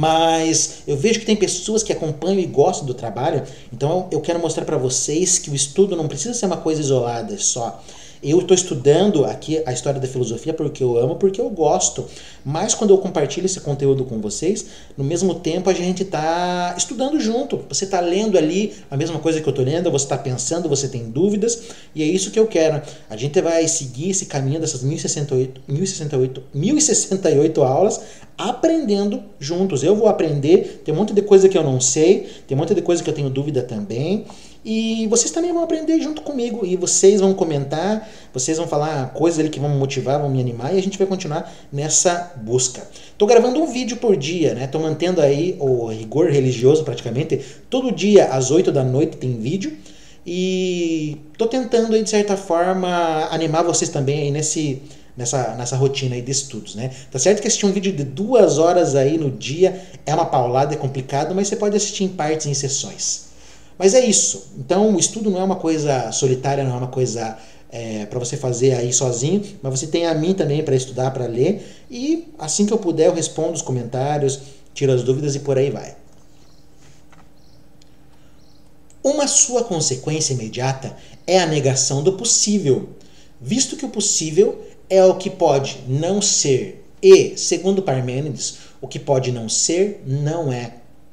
Mas eu vejo que tem pessoas que acompanham e gostam do trabalho, então eu quero mostrar para vocês que o estudo não precisa ser uma coisa isolada só. Eu estou estudando aqui a história da filosofia porque eu amo, porque eu gosto. Mas quando eu compartilho esse conteúdo com vocês, no mesmo tempo a gente está estudando junto. Você está lendo ali a mesma coisa que eu estou lendo, você está pensando, você tem dúvidas, e é isso que eu quero. A gente vai seguir esse caminho dessas mil e sessenta e oito, mil e sessenta e oito, mil e sessenta e oito aulas, aprendendo juntos. Eu vou aprender, tem um monte de coisa que eu não sei, tem um monte de coisa que eu tenho dúvida também. E vocês também vão aprender junto comigo, e vocês vão comentar, vocês vão falar coisas ali que vão me motivar, vão me animar, e a gente vai continuar nessa busca. Estou gravando um vídeo por dia, né? Estou mantendo aí o rigor religioso praticamente. Todo dia às oito da noite tem vídeo, e estou tentando aí, de certa forma, animar vocês também aí nesse, nessa, nessa rotina aí de estudos, né? Tá certo que assistir um vídeo de duas horas aí no dia é uma paulada, é complicado, mas você pode assistir em partes, em sessões. Mas é isso. Então o estudo não é uma coisa solitária, não é uma coisa é, para você fazer aí sozinho, mas você tem a mim também para estudar, para ler, e assim que eu puder eu respondo os comentários, tiro as dúvidas e por aí vai. Uma sua consequência imediata é a negação do possível, visto que o possível é o que pode não ser e, segundo Parmênides, o que pode não ser não é.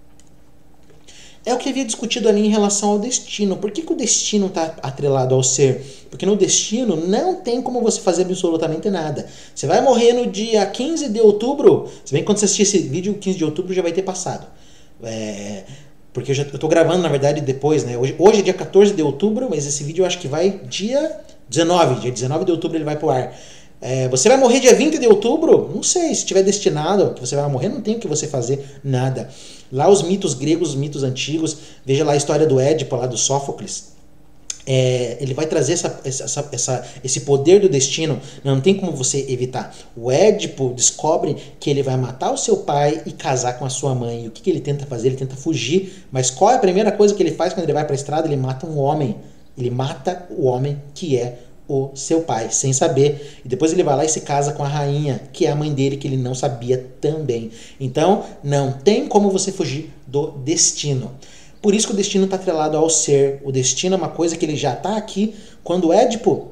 É o que havia discutido ali em relação ao destino. Por que, que o destino está atrelado ao ser? Porque no destino não tem como você fazer absolutamente nada. Você vai morrer no dia quinze de outubro, se bem que quando você assistir esse vídeo, quinze de outubro já vai ter passado. É, porque eu estou gravando, na verdade, depois, né? Hoje, hoje é dia quatorze de outubro, mas esse vídeo eu acho que vai dia dezenove. Dia dezenove de outubro ele vai pro ar. É, você vai morrer dia vinte de outubro? Não sei, se estiver destinado que você vai morrer, não tem o que você fazer, nada. Lá os mitos gregos, os mitos antigos, veja lá a história do Édipo, lá do Sófocles, é, ele vai trazer essa, essa, essa, esse poder do destino, não tem como você evitar. O Édipo descobre que ele vai matar o seu pai e casar com a sua mãe. E o que, que ele tenta fazer? Ele tenta fugir, mas qual é a primeira coisa que ele faz quando ele vai para a estrada? Ele mata um homem, ele mata o homem que é o seu pai, sem saber, e depois ele vai lá e se casa com a rainha, que é a mãe dele, que ele não sabia também. Então, não tem como você fugir do destino. Por isso que o destino está atrelado ao ser. O destino é uma coisa que ele já está aqui. Quando Édipo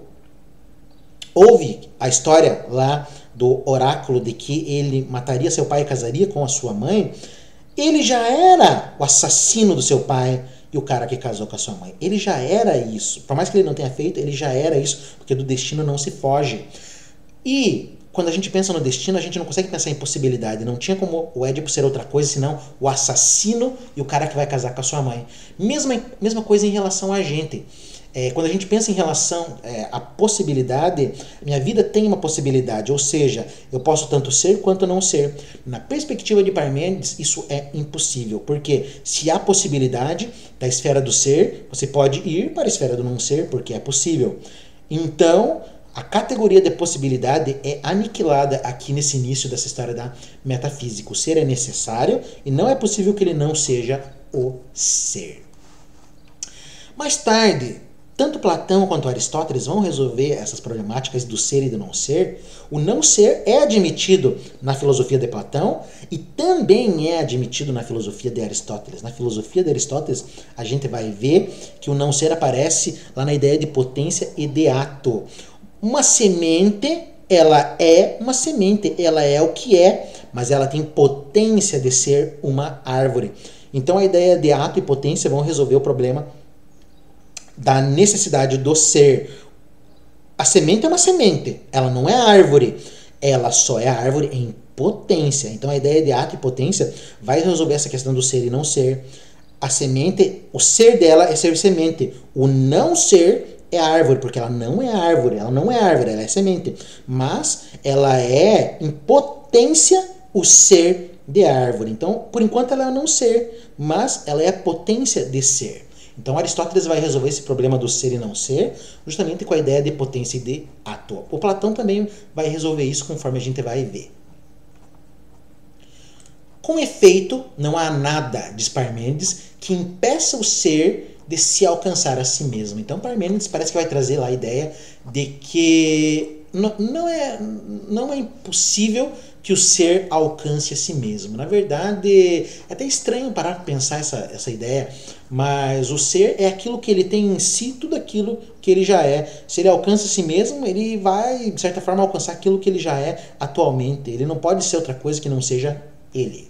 ouve a história lá do oráculo de que ele mataria seu pai e casaria com a sua mãe, ele já era o assassino do seu pai e o cara que casou com a sua mãe. Ele já era isso. Por mais que ele não tenha feito, ele já era isso, porque do destino não se foge. E quando a gente pensa no destino, a gente não consegue pensar em possibilidade. Não tinha como o Édipo ser outra coisa, senão o assassino e o cara que vai casar com a sua mãe. Mesma, mesma coisa em relação a gente. É, quando a gente pensa em relação é, à possibilidade, minha vida tem uma possibilidade, ou seja, eu posso tanto ser quanto não ser. Na perspectiva de Parmênides, isso é impossível, porque se há possibilidade da esfera do ser, você pode ir para a esfera do não ser, porque é possível. Então, a categoria de possibilidade é aniquilada aqui nesse início dessa história da metafísica. O ser é necessário e não é possível que ele não seja o ser. Mais tarde, tanto Platão quanto Aristóteles vão resolver essas problemáticas do ser e do não ser. O não ser é admitido na filosofia de Platão e também é admitido na filosofia de Aristóteles. Na filosofia de Aristóteles, a gente vai ver que o não ser aparece lá na ideia de potência e de ato. Uma semente, ela é uma semente, ela é o que é, mas ela tem potência de ser uma árvore. Então a ideia de ato e potência vão resolver o problema da necessidade do ser. A semente é uma semente, ela não é árvore, ela só é árvore em potência. Então a ideia de ato e potência vai resolver essa questão do ser e não ser. A semente, o ser dela é ser semente, o não ser é árvore, porque ela não é árvore, ela não é árvore, ela é semente, mas ela é em potência o ser de árvore. Então, por enquanto ela é não ser, mas ela é a potência de ser. Então Aristóteles vai resolver esse problema do ser e não ser justamente com a ideia de potência e de ato. O Platão também vai resolver isso conforme a gente vai ver. Com efeito, não há nada, diz Parmênides, que impeça o ser de se alcançar a si mesmo. Então Parmênides parece que vai trazer lá a ideia de que não, não, é, não é impossível que o ser alcance a si mesmo. Na verdade, é até estranho parar para pensar essa, essa ideia, mas o ser é aquilo que ele tem em si, tudo aquilo que ele já é. Se ele alcança a si mesmo, ele vai, de certa forma, alcançar aquilo que ele já é atualmente. Ele não pode ser outra coisa que não seja ele.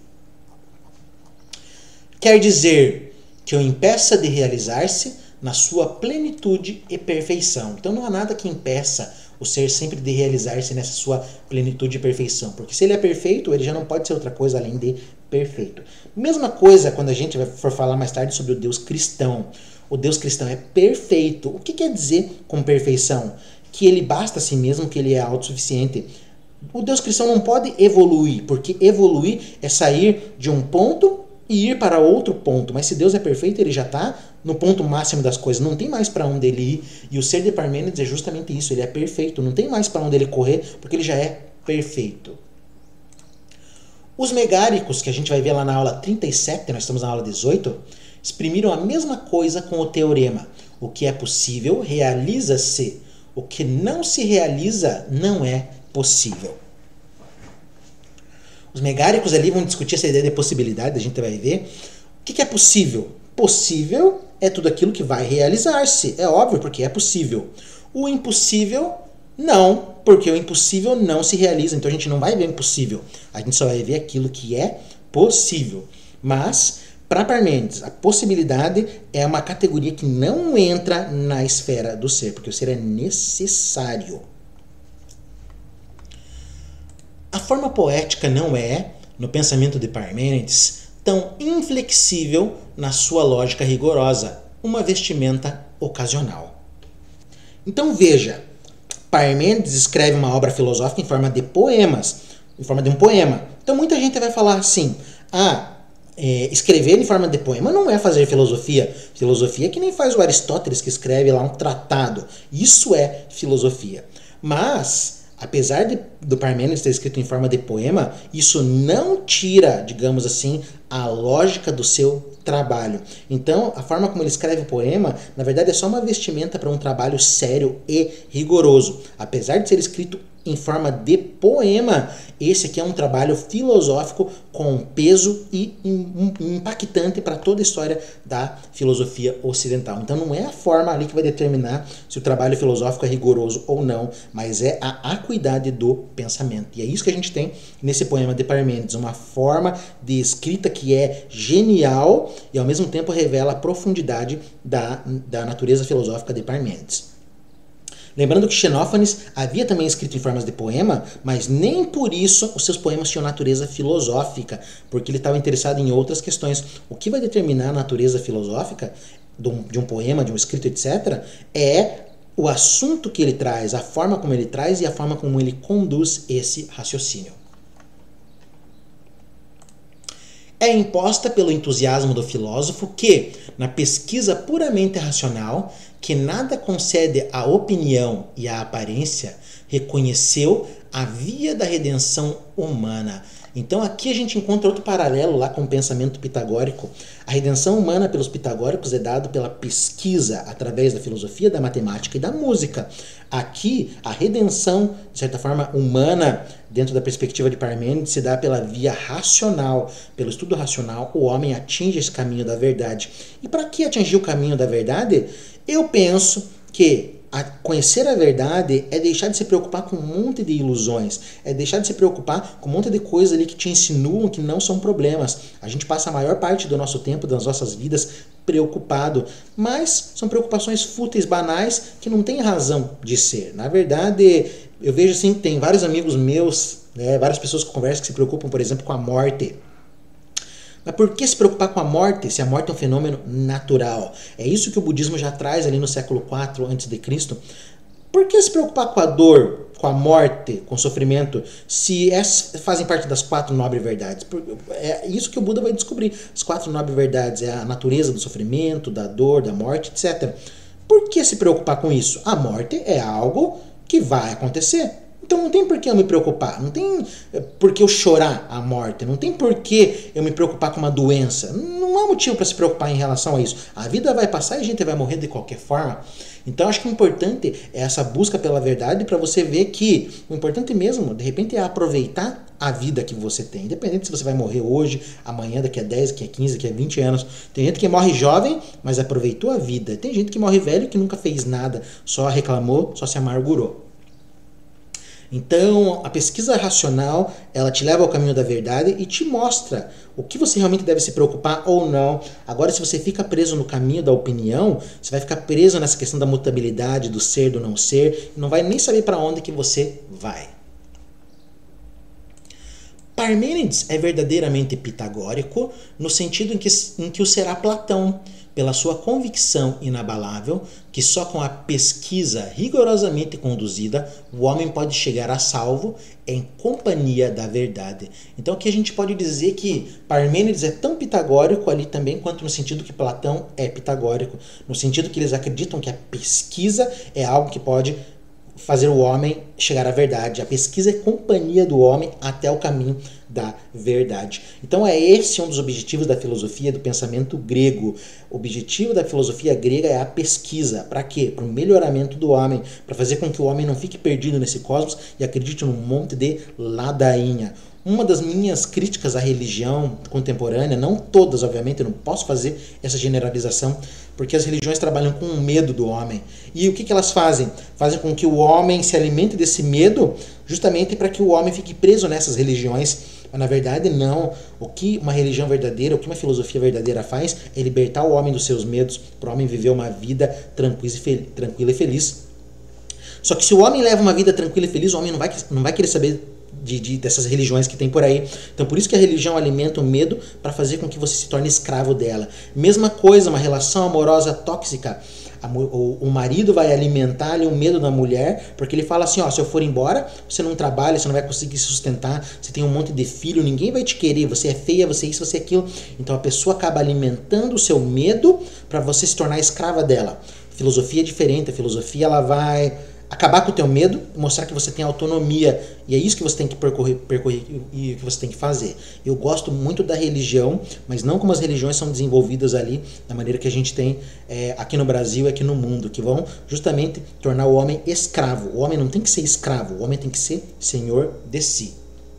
Quer dizer que o impeça de realizar-se na sua plenitude e perfeição. Então não há nada que impeça o ser sempre de realizar-se nessa sua plenitude e perfeição. Porque se ele é perfeito, ele já não pode ser outra coisa além de perfeito. Mesma coisa quando a gente for falar mais tarde sobre o Deus cristão. O Deus cristão é perfeito. O que quer dizer com perfeição? Que ele basta a si mesmo, que ele é autossuficiente. O Deus cristão não pode evoluir, porque evoluir é sair de um ponto e ir para outro ponto. Mas se Deus é perfeito, ele já está no ponto máximo das coisas, não tem mais para onde ele ir. E o ser de Parmênides é justamente isso, ele é perfeito, não tem mais para onde ele correr, porque ele já é perfeito. Os megáricos, que a gente vai ver lá na aula trinta e sete, nós estamos na aula dezoito, exprimiram a mesma coisa com o teorema. O que é possível realiza-se, o que não se realiza não é possível. Os megáricos ali vão discutir essa ideia de possibilidade, a gente vai ver. O que é possível? Possível é tudo aquilo que vai realizar-se. É óbvio, porque é possível. O impossível, não, porque o impossível não se realiza. Então a gente não vai ver o impossível. A gente só vai ver aquilo que é possível. Mas, para Parmênides, a possibilidade é uma categoria que não entra na esfera do ser, porque o ser é necessário. A forma poética não é, no pensamento de Parmênides, tão inflexível na sua lógica rigorosa, uma vestimenta ocasional. Então veja, Parmênides escreve uma obra filosófica em forma de poemas, em forma de um poema. Então muita gente vai falar assim, ah, é, escrever em forma de poema não é fazer filosofia. Filosofia é que nem faz o Aristóteles, que escreve lá um tratado. Isso é filosofia. Mas apesar de, do Parmênides ter escrito em forma de poema, isso não tira, digamos assim, a lógica do seu trabalho. Então, a forma como ele escreve o poema, na verdade, é só uma vestimenta para um trabalho sério e rigoroso. Apesar de ser escrito em forma de poema, esse aqui é um trabalho filosófico com peso e impactante para toda a história da filosofia ocidental. Então não é a forma ali que vai determinar se o trabalho filosófico é rigoroso ou não, mas é a acuidade do pensamento. E é isso que a gente tem nesse poema de Parmênides, uma forma de escrita que é genial e ao mesmo tempo revela a profundidade da, da natureza filosófica de Parmênides. Lembrando que Xenófanes havia também escrito em formas de poema, mas nem por isso os seus poemas tinham natureza filosófica, porque ele estava interessado em outras questões. O que vai determinar a natureza filosófica de um poema, de um escrito, etcétera, é o assunto que ele traz, a forma como ele traz e a forma como ele conduz esse raciocínio. É imposta pelo entusiasmo do filósofo que, na pesquisa puramente racional, que nada concede à opinião e à aparência, reconheceu a via da redenção humana. Então aqui a gente encontra outro paralelo lá com o pensamento pitagórico. A redenção humana pelos pitagóricos é dado pela pesquisa através da filosofia, da matemática e da música. Aqui a redenção, de certa forma, humana, dentro da perspectiva de Parmênides, se dá pela via racional. Pelo estudo racional, o homem atinge esse caminho da verdade. E para que atingir o caminho da verdade? Eu penso que a conhecer a verdade é deixar de se preocupar com um monte de ilusões, é deixar de se preocupar com um monte de coisas ali que te insinuam que não são problemas. A gente passa a maior parte do nosso tempo, das nossas vidas, preocupado, mas são preocupações fúteis, banais, que não têm razão de ser. Na verdade, eu vejo assim, tem vários amigos meus, né, várias pessoas que conversam que se preocupam, por exemplo, com a morte. Mas por que se preocupar com a morte, se a morte é um fenômeno natural? É isso que o budismo já traz ali no século quatro antes de Cristo. Por que se preocupar com a dor, com a morte, com o sofrimento, se essas fazem parte das quatro nobres verdades? É isso que o Buda vai descobrir. As quatro nobres verdades é a natureza do sofrimento, da dor, da morte, etcétera. Por que se preocupar com isso? A morte é algo que vai acontecer. Então não tem por que eu me preocupar, não tem por que eu chorar a morte, não tem por que eu me preocupar com uma doença. Não há motivo para se preocupar em relação a isso. A vida vai passar e a gente vai morrer de qualquer forma. Então acho que o importante é essa busca pela verdade para você ver que o importante mesmo, de repente, é aproveitar a vida que você tem. Independente se você vai morrer hoje, amanhã, daqui a dez, daqui a quinze, daqui a vinte anos. Tem gente que morre jovem, mas aproveitou a vida. Tem gente que morre velho que nunca fez nada, só reclamou, só se amargurou. Então, a pesquisa racional, ela te leva ao caminho da verdade e te mostra o que você realmente deve se preocupar ou não. Agora, se você fica preso no caminho da opinião, você vai ficar preso nessa questão da mutabilidade, do ser, do não ser, e não vai nem saber para onde que você vai. Parmênides é verdadeiramente pitagórico no sentido em que, em que o será Platão, pela sua convicção inabalável que só com a pesquisa rigorosamente conduzida o homem pode chegar a salvo em companhia da verdade. Então aqui a gente pode dizer que Parmênides é tão pitagórico ali também quanto no sentido que Platão é pitagórico, no sentido que eles acreditam que a pesquisa é algo que pode fazer o homem chegar à verdade. A pesquisa é companhia do homem até o caminho da verdade. Então é esse um dos objetivos da filosofia, do pensamento grego. O objetivo da filosofia grega é a pesquisa. Para quê? Para o melhoramento do homem, para fazer com que o homem não fique perdido nesse cosmos e acredite num monte de ladainha. Uma das minhas críticas à religião contemporânea, não todas, obviamente, eu não posso fazer essa generalização, porque as religiões trabalham com o medo do homem. E o que, que elas fazem? Fazem com que o homem se alimente desse medo, justamente para que o homem fique preso nessas religiões. Mas na verdade não. O que uma religião verdadeira, o que uma filosofia verdadeira faz é libertar o homem dos seus medos, para o homem viver uma vida tranquila e feliz. Só que se o homem leva uma vida tranquila e feliz, o homem não vai, não vai querer saber De, de, dessas religiões que tem por aí. Então por isso que a religião alimenta o medo para fazer com que você se torne escravo dela. Mesma coisa, uma relação amorosa tóxica. A, o, o marido vai alimentar ali, o medo da mulher, porque ele fala assim, ó, se eu for embora, você não trabalha, você não vai conseguir se sustentar, você tem um monte de filho, ninguém vai te querer, você é feia, você é isso, você é aquilo. Então a pessoa acaba alimentando o seu medo para você se tornar escrava dela. A filosofia é diferente, a filosofia ela vai acabar com o teu medo, mostrar que você tem autonomia, e é isso que você tem que percorrer, percorrer e que você tem que fazer. Eu gosto muito da religião, mas não como as religiões são desenvolvidas ali, da maneira que a gente tem é, aqui no Brasil e aqui no mundo, que vão justamente tornar o homem escravo. O homem não tem que ser escravo, o homem tem que ser senhor de si.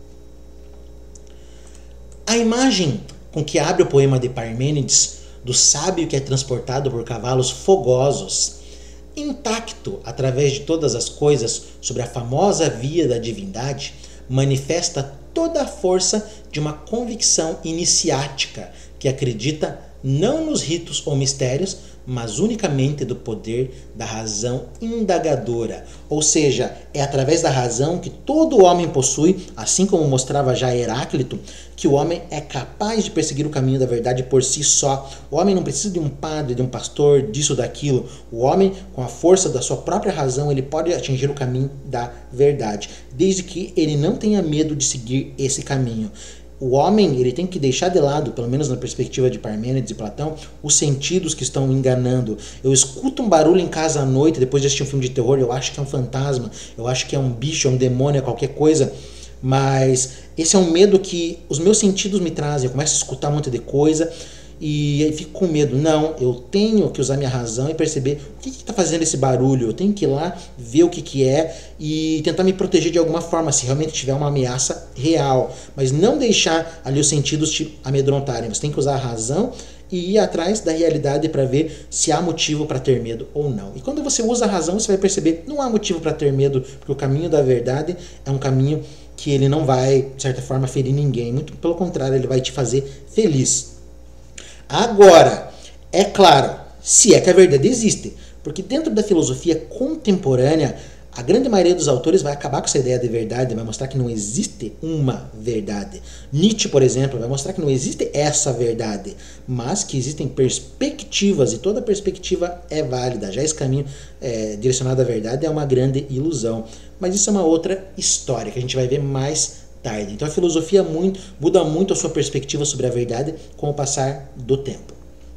A imagem com que abre o poema de Parmênides, do sábio que é transportado por cavalos fogosos, intacto através de todas as coisas sobre a famosa via da divindade, manifesta toda a força de uma convicção iniciática que acredita não nos ritos ou mistérios, mas unicamente do poder da razão indagadora. Ou seja, é através da razão que todo homem possui, assim como mostrava já Heráclito, que o homem é capaz de perseguir o caminho da verdade por si só. O homem não precisa de um padre, de um pastor, disso, daquilo. O homem, com a força da sua própria razão, ele pode atingir o caminho da verdade, desde que ele não tenha medo de seguir esse caminho. O homem ele tem que deixar de lado, pelo menos na perspectiva de Parmênides e Platão, os sentidos que estão enganando. Eu escuto um barulho em casa à noite, depois de assistir um filme de terror, eu acho que é um fantasma, eu acho que é um bicho, é um demônio, é qualquer coisa. Mas esse é um medo que os meus sentidos me trazem. Eu começo a escutar um monte de coisa e aí fico com medo. Não, eu tenho que usar minha razão e perceber o que está fazendo esse barulho. Eu tenho que ir lá ver o que, que é e tentar me proteger de alguma forma, se realmente tiver uma ameaça real. Mas não deixar ali os sentidos te amedrontarem. Você tem que usar a razão e ir atrás da realidade para ver se há motivo para ter medo ou não. E quando você usa a razão, você vai perceber que não há motivo para ter medo, porque o caminho da verdade é um caminho que ele não vai, de certa forma, ferir ninguém. Muito pelo contrário, ele vai te fazer feliz. Agora, é claro, se é que a verdade existe, porque dentro da filosofia contemporânea, a grande maioria dos autores vai acabar com essa ideia de verdade, vai mostrar que não existe uma verdade. Nietzsche, por exemplo, vai mostrar que não existe essa verdade, mas que existem perspectivas, e toda perspectiva é válida. Já esse caminho é, direcionado à verdade é uma grande ilusão. Mas isso é uma outra história, que a gente vai ver mais tarde. Então a filosofia muito, muda muito a sua perspectiva sobre a verdade com o passar do tempo.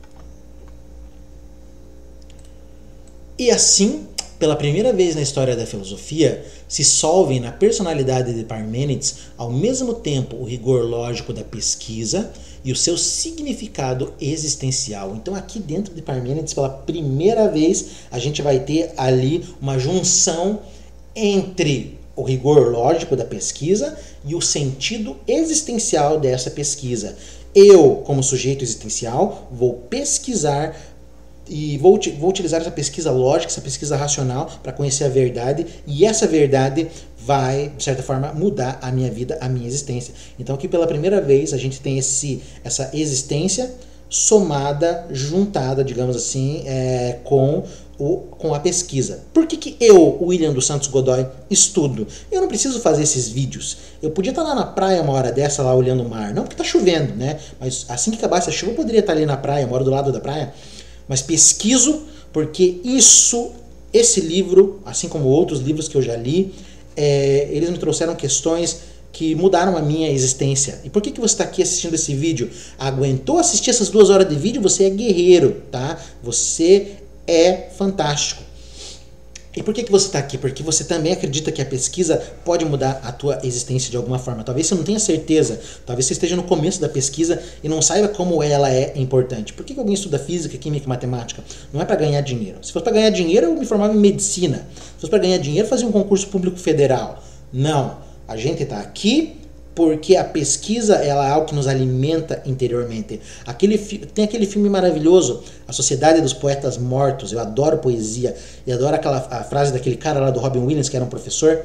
E assim, pela primeira vez na história da filosofia, se solvem na personalidade de Parmênides ao mesmo tempo o rigor lógico da pesquisa e o seu significado existencial. Então aqui dentro de Parmênides, pela primeira vez, a gente vai ter ali uma junção entre o rigor lógico da pesquisa e o sentido existencial dessa pesquisa. Eu, como sujeito existencial, vou pesquisar e vou, vou utilizar essa pesquisa lógica, essa pesquisa racional para conhecer a verdade, e essa verdade vai, de certa forma, mudar a minha vida, a minha existência. Então aqui pela primeira vez a gente tem esse, essa existência somada, juntada, digamos assim, é, com, o, com a pesquisa. Por que que eu, William dos Santos Godoy, estudo? Eu não preciso fazer esses vídeos. Eu podia estar lá na praia uma hora dessa, lá olhando o mar. Não porque está chovendo, né? Mas assim que acabasse a chuva eu poderia estar ali na praia, eu moro do lado da praia. Mas pesquiso porque isso, esse livro, assim como outros livros que eu já li, é, eles me trouxeram questões que mudaram a minha existência. E por que que você está aqui assistindo esse vídeo? Aguentou assistir essas duas horas de vídeo? Você é guerreiro, tá? Você é fantástico. E por que que você está aqui? Porque você também acredita que a pesquisa pode mudar a tua existência de alguma forma. Talvez você não tenha certeza, talvez você esteja no começo da pesquisa e não saiba como ela é importante. Por que que alguém estuda física, química e matemática? Não é para ganhar dinheiro. Se fosse para ganhar dinheiro, eu me formava em medicina. Se fosse para ganhar dinheiro, eu fazia um concurso público federal. Não. A gente está aqui porque a pesquisa ela é algo que nos alimenta interiormente. Aquele, tem aquele filme maravilhoso, A Sociedade dos Poetas Mortos. Eu adoro poesia e adoro aquela a frase daquele cara lá do Robin Williams, que era um professor.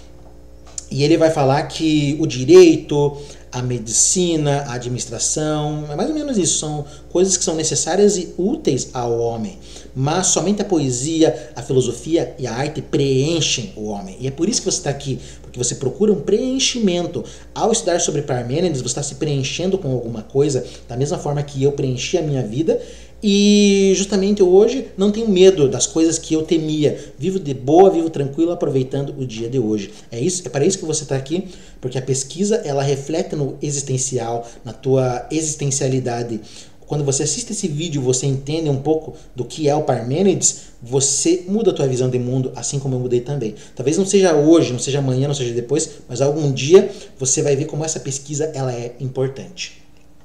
E ele vai falar que o direito, a medicina, a administração, é mais ou menos isso, são coisas que são necessárias e úteis ao homem. Mas somente a poesia, a filosofia e a arte preenchem o homem. E é por isso que você está aqui, porque você procura um preenchimento. Ao estudar sobre Parmênides, você está se preenchendo com alguma coisa, da mesma forma que eu preenchi a minha vida. E justamente hoje não tenho medo das coisas que eu temia. Vivo de boa, vivo tranquilo, aproveitando o dia de hoje. É isso, é para isso que você está aqui, porque a pesquisa ela reflete no existencial, na tua existencialidade. Quando você assiste esse vídeo, você entende um pouco do que é o Parmênides, você muda a tua visão de mundo, assim como eu mudei também. Talvez não seja hoje, não seja amanhã, não seja depois, mas algum dia você vai ver como essa pesquisa ela é importante.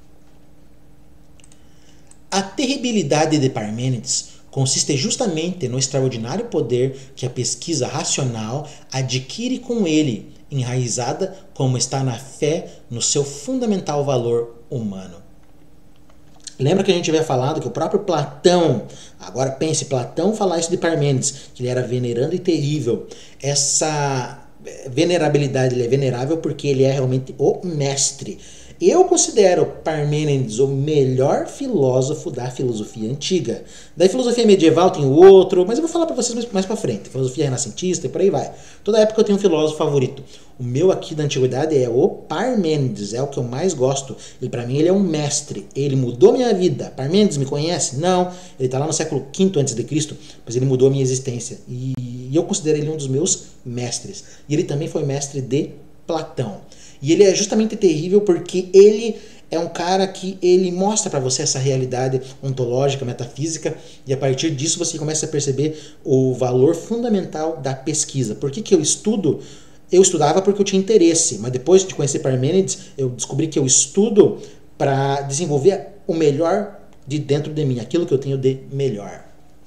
A terribilidade de Parmênides consiste justamente no extraordinário poder que a pesquisa racional adquire com ele, enraizada como está na fé no seu fundamental valor humano. Lembra que a gente havia falado que o próprio Platão, agora pense, Platão falar isso de Parmênides, que ele era venerando e terrível. Essa venerabilidade, ele é venerável porque ele é realmente o mestre. Eu considero Parmênides o melhor filósofo da filosofia antiga. Da filosofia medieval tem outro, mas eu vou falar para vocês mais, mais para frente. Filosofia renascentista e por aí vai. Toda época eu tenho um filósofo favorito. O meu aqui da antiguidade é o Parmênides, é o que eu mais gosto. E para mim ele é um mestre. Ele mudou minha vida. Parmênides me conhece? Não. Ele está lá no século quinto antes de Cristo, mas ele mudou a minha existência. E eu considero ele um dos meus mestres. E ele também foi mestre de Platão. E ele é justamente terrível porque ele é um cara que ele mostra para você essa realidade ontológica, metafísica, e a partir disso você começa a perceber o valor fundamental da pesquisa. Por que que eu estudo eu estudava porque eu tinha interesse, mas depois de conhecer Parmênides, eu descobri que eu estudo para desenvolver o melhor de dentro de mim, aquilo que eu tenho de melhor.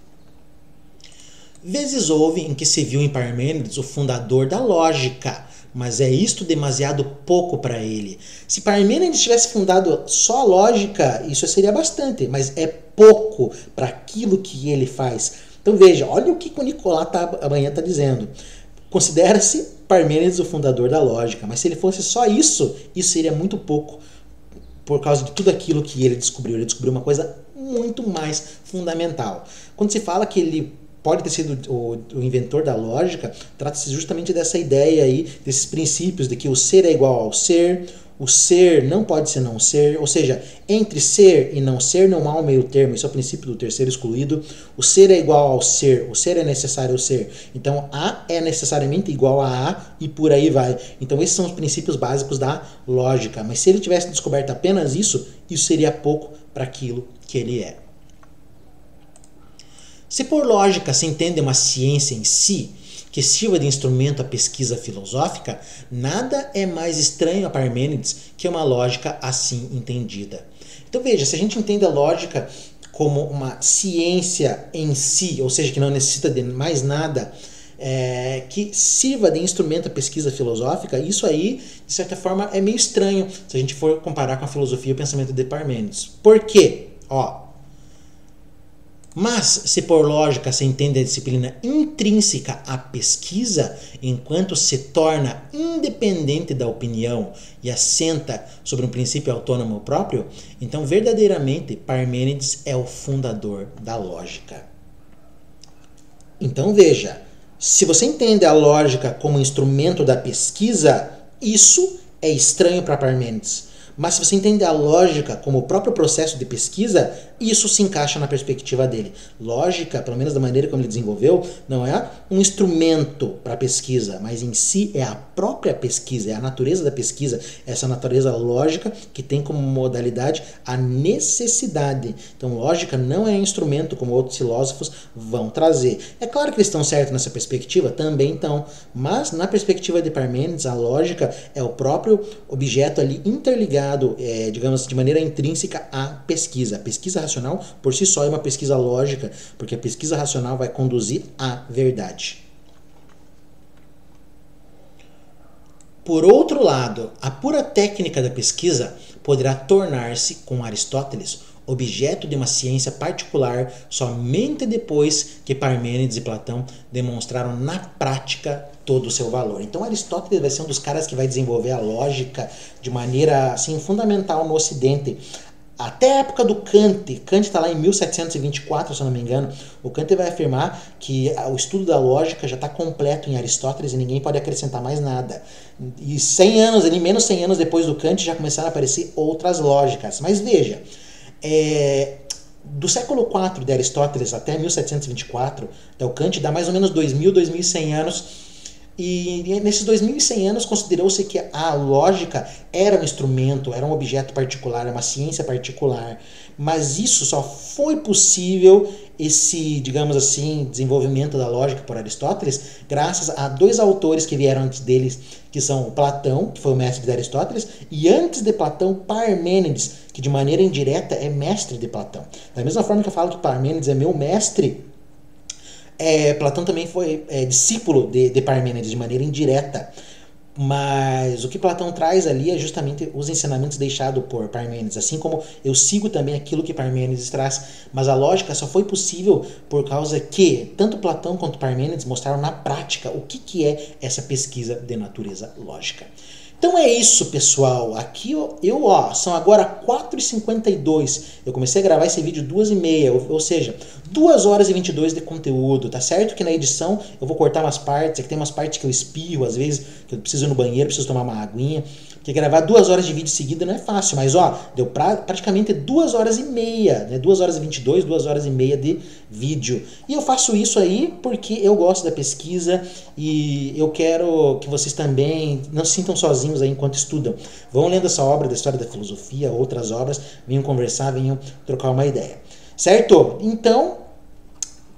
Vezes houve em que se viu em Parmênides o fundador da lógica, mas é isto demasiado pouco para ele. Se Parmênides tivesse fundado só a lógica, isso seria bastante, mas é pouco para aquilo que ele faz. Então veja, olha o que o Nicolas tá, amanhã está dizendo. Considera-se Parmênides o fundador da lógica, mas se ele fosse só isso, isso seria muito pouco por causa de tudo aquilo que ele descobriu. Ele descobriu uma coisa muito mais fundamental. Quando se fala que ele pode ter sido o, o inventor da lógica, trata-se justamente dessa ideia aí, desses princípios de que o ser é igual ao ser, o ser não pode ser não ser, ou seja, entre ser e não ser não há um meio termo, esse é o princípio do terceiro excluído. O ser é igual ao ser, o ser é necessário ao ser, então A é necessariamente igual a A e por aí vai. Então esses são os princípios básicos da lógica, mas se ele tivesse descoberto apenas isso, isso seria pouco para aquilo que ele é. Se por lógica se entende uma ciência em si, que sirva de instrumento à pesquisa filosófica, nada é mais estranho a Parmênides que uma lógica assim entendida. Então veja, se a gente entende a lógica como uma ciência em si, ou seja, que não necessita de mais nada, é, que sirva de instrumento à pesquisa filosófica, isso aí, de certa forma, é meio estranho se a gente for comparar com a filosofia e o pensamento de Parmênides. Por quê? Ó, mas, se por lógica se entende a disciplina intrínseca à pesquisa, enquanto se torna independente da opinião e assenta sobre um princípio autônomo próprio, então verdadeiramente Parmênides é o fundador da lógica. Então veja, se você entende a lógica como instrumento da pesquisa, isso é estranho para Parmênides. Mas se você entende a lógica como o próprio processo de pesquisa, isso se encaixa na perspectiva dele. Lógica, pelo menos da maneira como ele desenvolveu, não é um instrumento para a pesquisa, mas em si é a própria pesquisa, é a natureza da pesquisa, essa natureza lógica que tem como modalidade a necessidade. Então lógica não é instrumento como outros filósofos vão trazer. É claro que eles estão certos nessa perspectiva, também estão, mas na perspectiva de Parmênides, a lógica é o próprio objeto ali interligado, É, digamos, de maneira intrínseca à pesquisa. A pesquisa racional, por si só, é uma pesquisa lógica, porque a pesquisa racional vai conduzir à verdade. Por outro lado, a pura técnica da pesquisa poderá tornar-se, com Aristóteles, objeto de uma ciência particular somente depois que Parmênides e Platão demonstraram na prática todo o seu valor. Então Aristóteles vai ser um dos caras que vai desenvolver a lógica de maneira assim fundamental no Ocidente. Até a época do Kant, Kant está lá em mil setecentos e vinte e quatro, se eu não me engano, o Kant vai afirmar que o estudo da lógica já está completo em Aristóteles e ninguém pode acrescentar mais nada. E cem anos, ali menos cem anos depois do Kant, já começaram a aparecer outras lógicas. Mas veja, é, do século quatro de Aristóteles até mil setecentos e vinte e quatro, então o Kant dá mais ou menos dois mil, dois mil e cem anos. E nesses dois mil e cem anos considerou-se que a lógica era um instrumento, era um objeto particular, uma ciência particular. Mas isso só foi possível, esse, digamos assim, desenvolvimento da lógica por Aristóteles, graças a dois autores que vieram antes deles, que são Platão, que foi o mestre de Aristóteles, e antes de Platão, Parmênides, que de maneira indireta é mestre de Platão. Da mesma forma que eu falo que Parmênides é meu mestre, É, Platão também foi é, discípulo de, de Parmênides de maneira indireta, mas o que Platão traz ali é justamente os ensinamentos deixados por Parmênides, assim como eu sigo também aquilo que Parmênides traz, mas a lógica só foi possível por causa que tanto Platão quanto Parmênides mostraram na prática o que, que é essa pesquisa de natureza lógica. Então é isso, pessoal. Aqui eu, eu ó, são agora quatro e cinquenta e dois. Eu comecei a gravar esse vídeo duas e meia, ou, ou seja, duas horas e vinte e dois de conteúdo. Tá certo que na edição eu vou cortar umas partes, aqui tem umas partes que eu espirro, às vezes que eu preciso ir no banheiro, preciso tomar uma aguinha. Porque gravar duas horas de vídeo seguida não é fácil, mas ó, deu pra, praticamente duas horas e meia, né? duas horas e vinte e dois, duas horas e meia de vídeo. E eu faço isso aí porque eu gosto da pesquisa e eu quero que vocês também não se sintam sozinhos aí enquanto estudam. Vão lendo essa obra da história da filosofia, outras obras, venham conversar, venham trocar uma ideia. Certo? Então,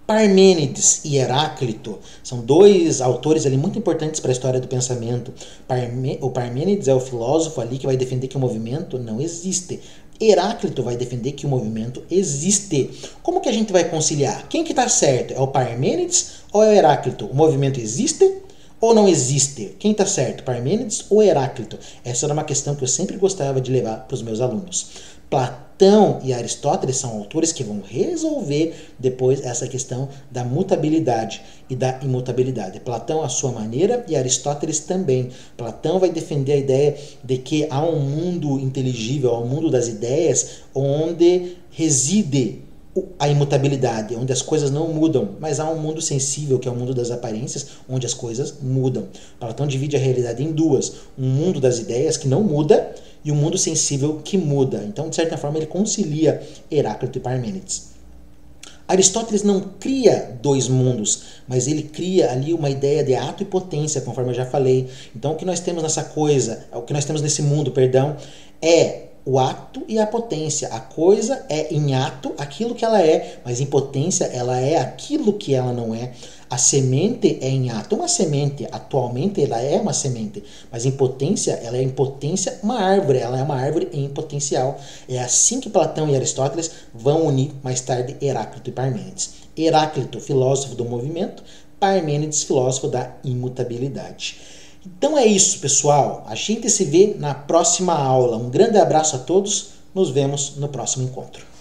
Parmênides e Heráclito são dois autores ali muito importantes para a história do pensamento. Parme- o Parmênides é o filósofo ali que vai defender que o movimento não existe. Heráclito vai defender que o movimento existe. Como que a gente vai conciliar? Quem que está certo? É o Parmênides ou é o Heráclito? O movimento existe ou não existe? Quem está certo? Parmênides ou Heráclito? Essa era uma questão que eu sempre gostava de levar para os meus alunos. Platão e Aristóteles são autores que vão resolver depois essa questão da mutabilidade e da imutabilidade. Platão à sua maneira e Aristóteles também. Platão vai defender a ideia de que há um mundo inteligível, há um mundo das ideias, onde reside a imutabilidade, onde as coisas não mudam, mas há um mundo sensível, que é o mundo das aparências, onde as coisas mudam. Platão divide a realidade em duas: um mundo das ideias que não muda e um mundo sensível que muda. Então, de certa forma, ele concilia Heráclito e Parmênides. Aristóteles não cria dois mundos, mas ele cria ali uma ideia de ato e potência, conforme eu já falei. Então, o que nós temos nessa coisa, o que nós temos nesse mundo, perdão, é o ato e a potência. A coisa é em ato aquilo que ela é, mas em potência ela é aquilo que ela não é. A semente é em ato uma semente, atualmente ela é uma semente, mas em potência ela é em potência uma árvore, ela é uma árvore em potencial. É assim que Platão e Aristóteles vão unir mais tarde Heráclito e Parmênides. Heráclito, filósofo do movimento, Parmênides, filósofo da imutabilidade. Então é isso, pessoal. A gente se vê na próxima aula. Um grande abraço a todos. Nos vemos no próximo encontro.